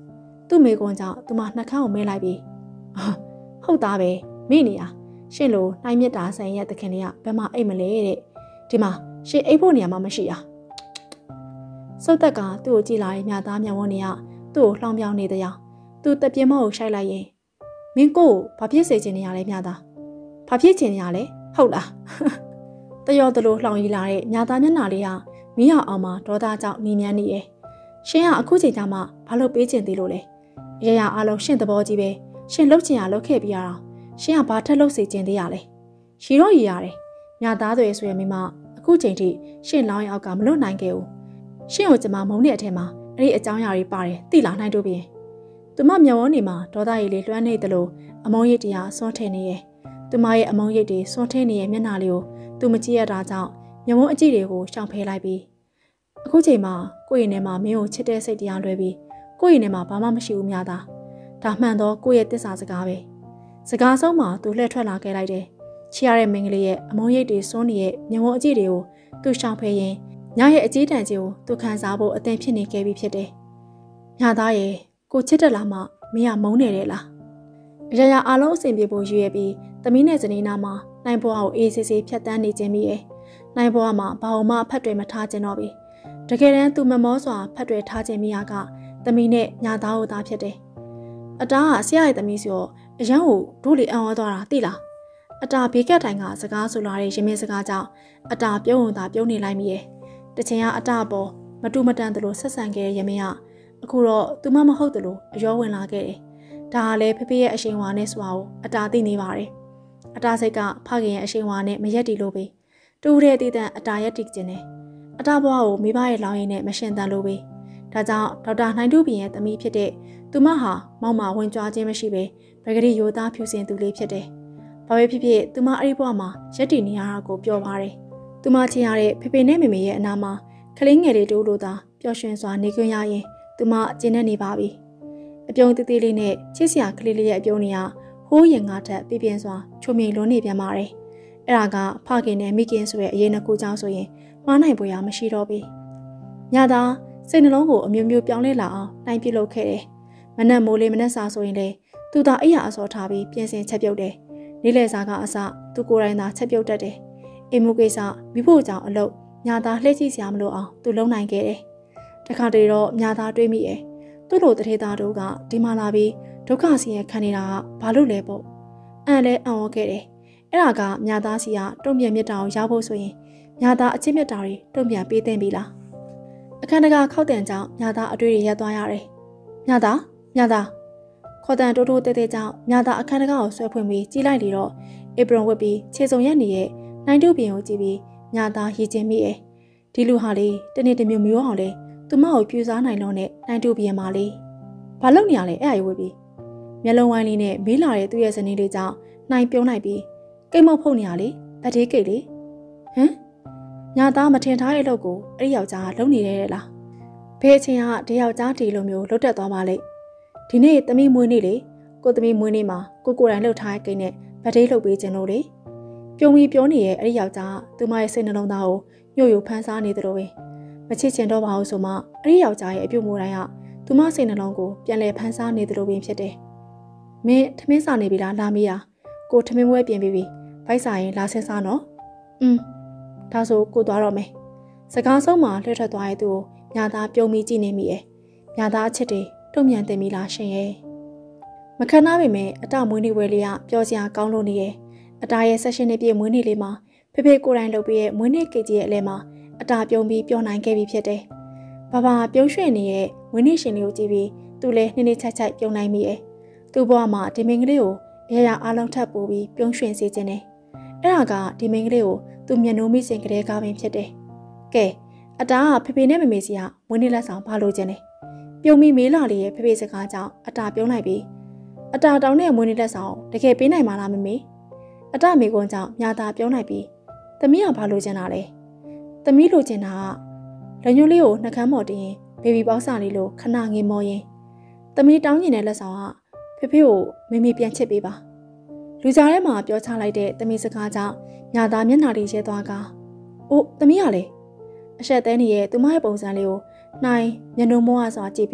သူ့မိကွန်ကြောင့်သူမနှက်ခမ်းကိုမဲလိုက်ပြီးဟုတ်သားပဲမိနေရရှင်လိုနိုင်မြတ်တာဆန်ရဲ့တခင်လေးကဘယ်မှအိတ်မလဲတဲ့ဒီမှာရှင်အိတ်ဖို့နေရာမှမရှိရစုတ်သက်ကသူ့ကိုကြည့်လာတဲ့မြသားမျက်ဝန်းတွေကသူ့ကိုလှောင်ပြောင်နေတဲ့အသူ့တပြင်းမောကိုရှိုက်လိုက်ရင်မင်းကိုဘာဖြစ်စေချင်နေရလဲမြသားဘာဖြစ်ချင်နေရလဲဟုတ်လားတယောတလို့လှောင်ရီလာတဲ့မြသားမျက်နှာလေးကမီးရအောင်မှဒေါသကြောင့်နီမြန်းနေရဲ့ရှင်ကအခုချိန်ကျမှဘာလို့ပေးချင်သေးလို့လဲရရအားလုံးရှင်သဘောကြီးပဲရှင်လှုပ်ချင်ရလှုပ်ခဲ့ပြီးရအောင်ရှင်ကဘာထက်လှုပ်စေချင်သေးရလဲရီတော့ရီရတယ်မြသားတွေဆိုရင်မိမအခုချိန်ထိရှင်လောင်းရောက်ကမလွတ်နိုင်ခဲ့ဘူးရှင်ကိုကျမမုန်းတဲ့အထက်မှာအဲ့ဒီအကြောင်းအရာတွေပါတယ်သိလာနိုင်တော့ပြင်သူမမျက်ဝန်းနေမှာဒေါသရည်လေးလွှမ်းနေတယ်လို့အမုန်းရိပ်တရားစွန့်ထင်းနေရဲ့သူမရဲ့အမုန်းရိပ်တွေစွန့်ထင်းနေတဲ့မျက်နှာလေးကိုသူမကြည့်ရတာကြောင့်မျက်ဝန်းအကြည့်တွေကိုရှောင်ဖယ်လိုက်ပြီးအခုချိန်မှာကိုယ့်ရင်ထဲမှာမင်းကိုချစ်တဲ့စိတ်တရားလွှဲပြီးကိုယ့်ရင်ထဲမှာဘာမှမရှိဘူးများတာဒါမှန်တော့ကိုယ့်ရဲ့တစ္ဆာစကားပဲစကားဆုံးမှာသူလှည့်ထွက်လာခဲ့လိုက်တယ်ချီရတဲ့မိန်းကလေးရဲ့အမုန်းရိပ်တွေစွန့်နေတဲ့မျက်ဝန်းအကြည့်တွေကိုသူရှောင်ဖယ်ရင်ညရဲ့အကြီးတန်းကြီးကိုသူခံစားဖို့အသင်ဖြစ်နေခဲ့ပြီဖြစ်တယ်ညသားရဲ့ကိုချစ်တက်လာမှမင်းကမုန်းနေတယ်လားအရာရာအားလုံးအဆင်ပြေဖို့ရွေးရပြီးသမီးနဲ့ဇနီးနာမှာနိုင်ဘွားကိုအေးဆေးဆေးဖြတ်တန်းနေခြင်းပြီးရဲ့နိုင်ဘွားမှာဘာအောင်မှဖတ်တွေမထားခြင်းတော့ပြီတကယ်တမ်းသူမမောစွာဖတ်တွေထားခြင်းမိရကသမီးနဲ့ညာသားကိုသားဖြစ်တယ်အတားကဆရာရဲ့သမီးဆိုအရန်ကိုတို့လေအံ့ဩသွားတာသိလားအတားဘေးကတ်တိုင်ကစကားဆိုလာတဲ့ရမင်းစကားကြောင့်အတားပြုံးုံသာပြုံးနေလိုက်မိရဲ့တချင်ကအတားပေါ်မတူမတန်သလိုဆက်ဆံခဲ့တဲ့ရမင်းကအခုတော့သူမမဟုတ်သလိုအရောဝင်လာခဲ့တယ်ဒါကလည်းဖေဖေရဲ့အရှိန်ဝါနဲ့ဆိုတာကိုအတားသိနေပါတယ်အတားစိတ်ကဖခင်ရဲ့အရှိန်ဝါနဲ့မရက်တီလို့ပဲတူတဲ့တည်တဲ့အတားရက်တီခြင်းနဲ့အတားဘွားကိုမိဘရဲ့လောင်းရင်းနဲ့မရှင်တန်လို့ပဲဒါကြောင့်ဒေါက်တာနိုင်တူဘီရဲ့သမီးဖြစ်တဲ့သူမဟာမောင်မဝင်ကြွားခြင်းမရှိပဲပဂရီရိုသားဖြူစင်သူလေးဖြစ်တယ်ဘာပဲဖြစ်ဖြစ်သူမအဲ့ဒီဘွားမှာရက်တီနေရတာကိုပြောပါတယ်သူမချင်ရတဲ့ဖေဖေနဲ့မေမေရဲ့အနာမှာကလေးငယ်လေးတို့လိုသာပျော်ရွှင်စွာနေခွင့်ရရင်သူမကျင်းနေနေပါပြီအပြုံးသေးသေးလေးနဲ့ချစ်စရာကလေးလေးရဲ့အပြုံးတွေကဟိုးရင်ငါထက်ပြပြင်းစွာချုံမြိန်လွန်းနေပြန်ပါတယ်အဲ့ဒါကဖခင်နဲ့မိခင်ဆိုရဲ့အရေးနှစ်ခုကြောင့်ဆိုရင်မှားနိုင်ပွဲရမရှိတော့ပြီညသာစိတ်နှလုံးကိုအမျိုးမျိုးပြောင်းလဲလာအောင်နိုင်ပြလုပ်ခဲ့တယ်မနက်မိုးလေးမနက်စာဆိုရင်လေသူသာအိယာအစောထားပြီးပြင်ဆင်ချက်ပြုတ်တယ်နေ့လယ်စာကအစသူကိုယ်တိုင်သာချက်ပြုတ်တတ်တယ်အိမ်မှုကိစ္စမိဖို့ကြောင့်အလုပ်ညသာလှည့်ကြည့်စရာမလိုအောင်သူလုံနိုင်ခဲ့တယ်တခါတည်းတော့ညသာတွေးမိရဲ့သူ့လိုတထေသားတို့ကဒီမှာလာပြီးဒုက္ခဆင်းရဲခံနေတာကဘာလို့လဲပေါ့အန်လဲအံ့ဩခဲ့တယ်အဲ့ဒါကညသားစီကတုံ့ပြန်မြတ်တာကိုရဖို့ဆိုရင်ညသားအချင်းမြတ်တာတွေတုံ့ပြန်ပေးသင့်ပြီလားအခန်းတကာခောက်တန်ကြောင့်ညသားအတွေ့တွေရက်သွားရတယ်ညသားညသားခေါ်တန်တိုးတိုးတဲတဲကြောင့်ညသားအခန်းတကာကိုဆွဲဖွင့်ပြီးကြီးလိုက်လေတော့ဧပရွန်ဝတ်ပြီးခြေစုံရက်နေတဲ့နိုင်တုပြင်ကိုကြည့်ပြီးညသားရည်ကျင်မိရဲ့ဒီလူဟာလေတနေ့တစ်မျိုးမျိုးအောင်လေသူမကိုပြူစားနိုင်လို့နဲ့နိုင်တူပြင်ပါလေဘာလုပ်နေရလဲအဲ့အရွေးပြီးမျက်လုံးဝိုင်းလေးနဲ့မေးလာတဲ့သူ့ရဲ့ဇနီးလေးကြောင့်နိုင်ပြုံးလိုက်ပြီးကိတ်မောက်ဖုတ်နေရလေဗတ်သေးကိတ်လေဟမ်ညာသားမထင်ထားရဲ့လို့ကိုအဲ့ဒီယောက်ျားလုံနေတယ်လားဘယ်အချိန်ကဒီယောက်ျားဒီလိုမျိုးလှုပ်တက်သွားပါလိမ့်ဒီနေ့သမီးမွေးနေ့လေကိုသမီးမွေးနေ့မှာကိုကိုယ်တိုင်လှုပ်ထားတဲ့ကိတ်နဲ့ဗတ်သေးလှုပ်ပေးခြင်းလို့လေပြုံးပြီးပြောနေရဲ့အဲ့ဒီယောက်ျားသူမရဲ့စိတ်နှလုံးသားကိုညှို့ယိုဖန်းစားနေတယ်လို့ပဲမချစ်ချင်တော့ပါဘူးဆိုမှအဲ့ဒီယောက်ျားရဲ့အပြုတ်မူတိုင်းကသူမစိတ်နှလုံးကိုပြန်လည်ဖန်ဆားနေသလိုပင်ဖြစ်တယ်။မင်းထမင်းစာနေပြီလားလာမီးယာကိုထမင်းပွဲပြင်ပြီးပြီ။ဘိုက်စာရင်လာဆင်းစားနော်။อืมဒါဆိုကိုသွားတော့မယ်။စကားဆုံးမှာလွှတ်ထွက်သွားရဲ့သူကိုညာသားပြုံးပြီးကြည့်နေမိရဲ့။ညာသားအချစ်တွေတုံ့ပြန်တင်ပြီလားရှင်ရဲ့။မခဏပေမဲ့အတမွေးနေ့ဝဲလေးကပျော်စရာကောင်းလို့နေရဲ့။အတားရဲ့ဆက်ရှင်နေ့ပြည့်မွေးနေ့လေးမှာဖေဖေကိုယ်တိုင်လုပ်ပြီးရဲ့မွေးနေ့ကေကြီးရဲ့အလဲမှာအတာပြုံးပြီးပြောနိုင်ခဲ့ပြီဖြစ်တယ်။ဘာဘာပြုံးရွှင်နေရဲ့ဝင်းနေရှင်လေးကိုကြည့်ပြီးသူလည်းနှင်းနှင်းချိုက်ချိုက်ပြုံးနိုင်မိရဲ့။သူ့ဘဝမှာဒီမင်းကလေးကိုအရာရာအားလုံးထပ်ပို့ပြီးပြုံးရွှင်စေခြင်းနဲ့အဲ့ဒါကဒီမင်းကလေးကိုသူမျက်နှာမိစဉ်ကလေးကပင်ဖြစ်တယ်။ကဲအတားကဖေဖေနဲ့မမေစီကဝင်းနေလက်ဆောင်ဘာလို့ခြင်းလဲ။ပြုံးပြီးမေးလာလေရဲ့ဖေဖေစကားကြောင့်အတာပြုံးလိုက်ပြီးအတာတောင်းနဲ့ဝင်းနေလက်ဆောင်တကယ်ပေးနိုင်မှာလားမမေ။အတာမေကွန်ကြောင့်ညာသာပြုံးလိုက်ပြီးသမီးကဘာလို့ခြင်းတာလဲ။သမီးလိုချင်တာကလက်ညှိုးလေးကိုနှကမ်းမော်တင်ရင်ဘေဘီပေါက်စာလေးလိုခဏငေးမော်ရင်သမီးတောင်းကျင်တဲ့လက်ဆောင်ကဖေဖေကိုမေမေပြန်ချစ်ပေးပါလူကြားထဲမှာပြောချလိုက်တဲ့သမီးစကားကြောင့်ညာသားမျက်နှာလေးရဲသွားကအိုးသမီးကလေအဆက်သေးနေရဲ့သူမရဲ့ပုံစံလေးကိုနှိုင်းမျက်နှာမောရစွာကြည့်ပြီး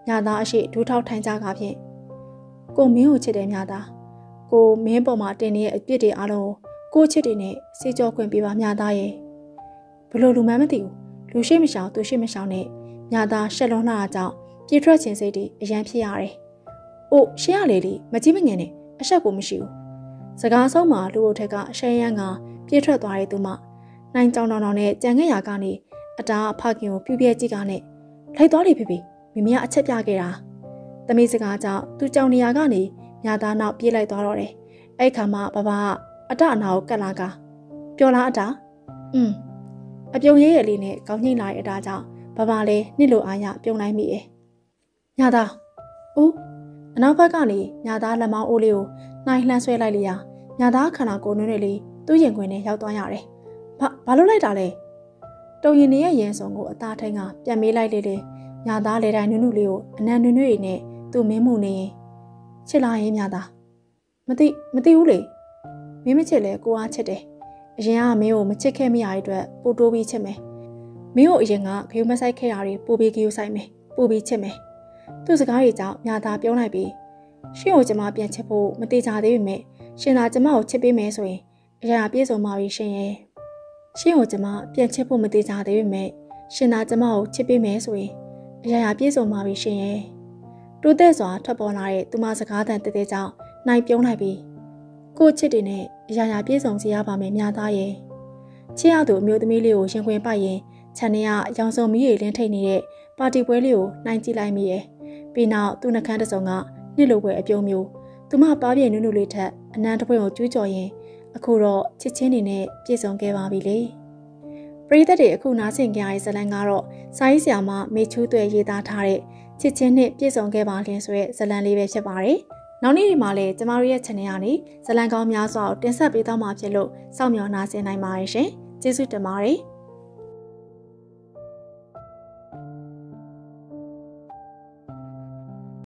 ညာသားအရှိဒူးထောက်ထိုင်ကြကားဖြင့်ကိုမင်းကိုချစ်တယ်ညာသားကိုမင်းပေါ်မှာတင်နေတဲ့အပြစ်တွေအားလုံးကိုချစ်တွေနဲ့စေကြောခွင့်ပေးပါညာသားရဲ့ဘလို့လူမှန်းမသိဘူးလူရှိမရှောင်သူရှိမရှောင်နဲ့ညာသားရှက်လွန်လာတာကြောင့်ပြေထွက်ခြင်းစိတ်တွေအရန်ဖြစ်ရတယ်။အိုးရှင်းရလေလေမကြီးမငယ်နဲ့အဆက်ကိုမရှိဘူး။စကားဆုံးမှာလူအုပ်ထက်ကအရှရန်ကပြေထွက်သွားတဲ့သူမနိုင်ကြောင်တောင်တောင်နဲ့ကြံခဲ့ရာကနေအတားအဖခင်ကိုပြူပြဲကြည့်ကားနဲ့လိုက်သွားလေဖေဖေမိမိကအချက်ပြခဲ့တာ။သမီးစကားကြောင့်သူကြောင်နေရာကနေညာသားနောက်ပြေးလိုက်သွားတော့တယ်။အဲ့ခါမှဘဘကအတအနာကိုကတ်လာကပျော်လားအတာอืมအပြုံရဲရဲလေးနဲ့ကောင်းညှိလာတဲ့အတာကြောင့်ဘဘလည်းနှစ်လိုအားရပြုံလိုက်မိရဲ့ညာသားဦးအနောက်ဘက်ကနေညာသားလက်မောင်းအိုးလေးကိုနိုင်လှမ်းဆွဲလိုက်လျာညာသားခန္ဓာကိုယ်နွေးနေလေသူ့ရင်ခွင်နဲ့ရောက်သွားရတယ်ဘာဘာလို့လိုက်တာလဲတုံရင်နေရဲ့ရင်စုံကိုအသားထိန်ကပြန်မေးလိုက်လေလေညာသားလေတိုင်းနုနုလေးကိုအနံနွေနွေနဲ့သူ့မင်းမှုနေရင်ချစ်လာရင်ညာသားမသိမသိဘူးလေမင်းမချစ်လဲကိုအားချစ်တယ်အရင်ကမင်းကိုမချစ်ခဲ့မိရတဲ့အတွက်ပို့တိုးပြီးချစ်မယ်မင်းကိုအရင်ကဂယုမဆိုင်ခဲ့ရတွေပို့ပြီးဂယုဆိုင်မယ်ပို့ပြီးချစ်မယ်သူ့စကားတွေကြောင့်ညာသားပြောလိုက်ပြီးရှင်ကိုကျမပြန်ချစ်ဖို့မတိကြသေးပေမဲ့ရှင်သာကျမကိုချစ်ပေးမယ်ဆိုရင်အရာပြည့်စုံပါပြီရှင်ရဲ့ရှင်ကိုကျမပြန်ချစ်ဖို့မတိကြသေးပေမဲ့ရှင်သာကျမကိုချစ်ပေးမယ်ဆိုရင်အရာပြည့်စုံပါပြီရှင်ရဲ့တိုးတဲ့စွာထွက်ပေါ်လာတဲ့သူမစကားတန်တဲတဲကြောင့်နိုင်ပြုံးလိုက်ပြီးကိုချစ်တွေနဲ့အရာရာပြည့်စုံစေရပါမယ်များသားရဲ့ချစ်ရသူအမျိုးသမီးလေးကိုရှင်ခွင်ပိုက်ရင်ခြံထဲကရောင်စုံမီးရည်လင်းထိတ်နေတဲ့ပါတီပွဲလေးကိုနိုင်ကြည့်လိုက်မိရဲ့ပြီးနောက်သူ့နှကန်းတစ်စုံကနှစ်လိုပွဲအပြုံးမျိုးသူမပါပြည့်နုနုလေးထက်အနံတစ်ပွင့်ကိုကျူးကျော်ရင်အခုတော့ချစ်ချင်းတွေနဲ့ပြည့်စုံခဲ့ပါပြီလေပရိသတ်တွေအခုနားဆင်ကြရတဲ့ဇာတ်လမ်းကတော့စာရေးဆရာမမေချူးသွဲရေးသားထားတဲ့ချစ်ချင်းနဲ့ပြည့်စုံခဲ့ပါလင်းဆိုတဲ့ဇာတ်လမ်းလေးပဲဖြစ်ပါတယ်နောက်နေ့ဒီမှာလည်းကျမတို့ရဲ့ channel ကနေဇာတ်လမ်းကောင်းများစွာတင်ဆက်ပေးသွားမှာဖြစ်လို့စောင့်မျှော်နားဆင်နိုင်ပါရရှင်ကျေးဇူးတင်ပါတယ်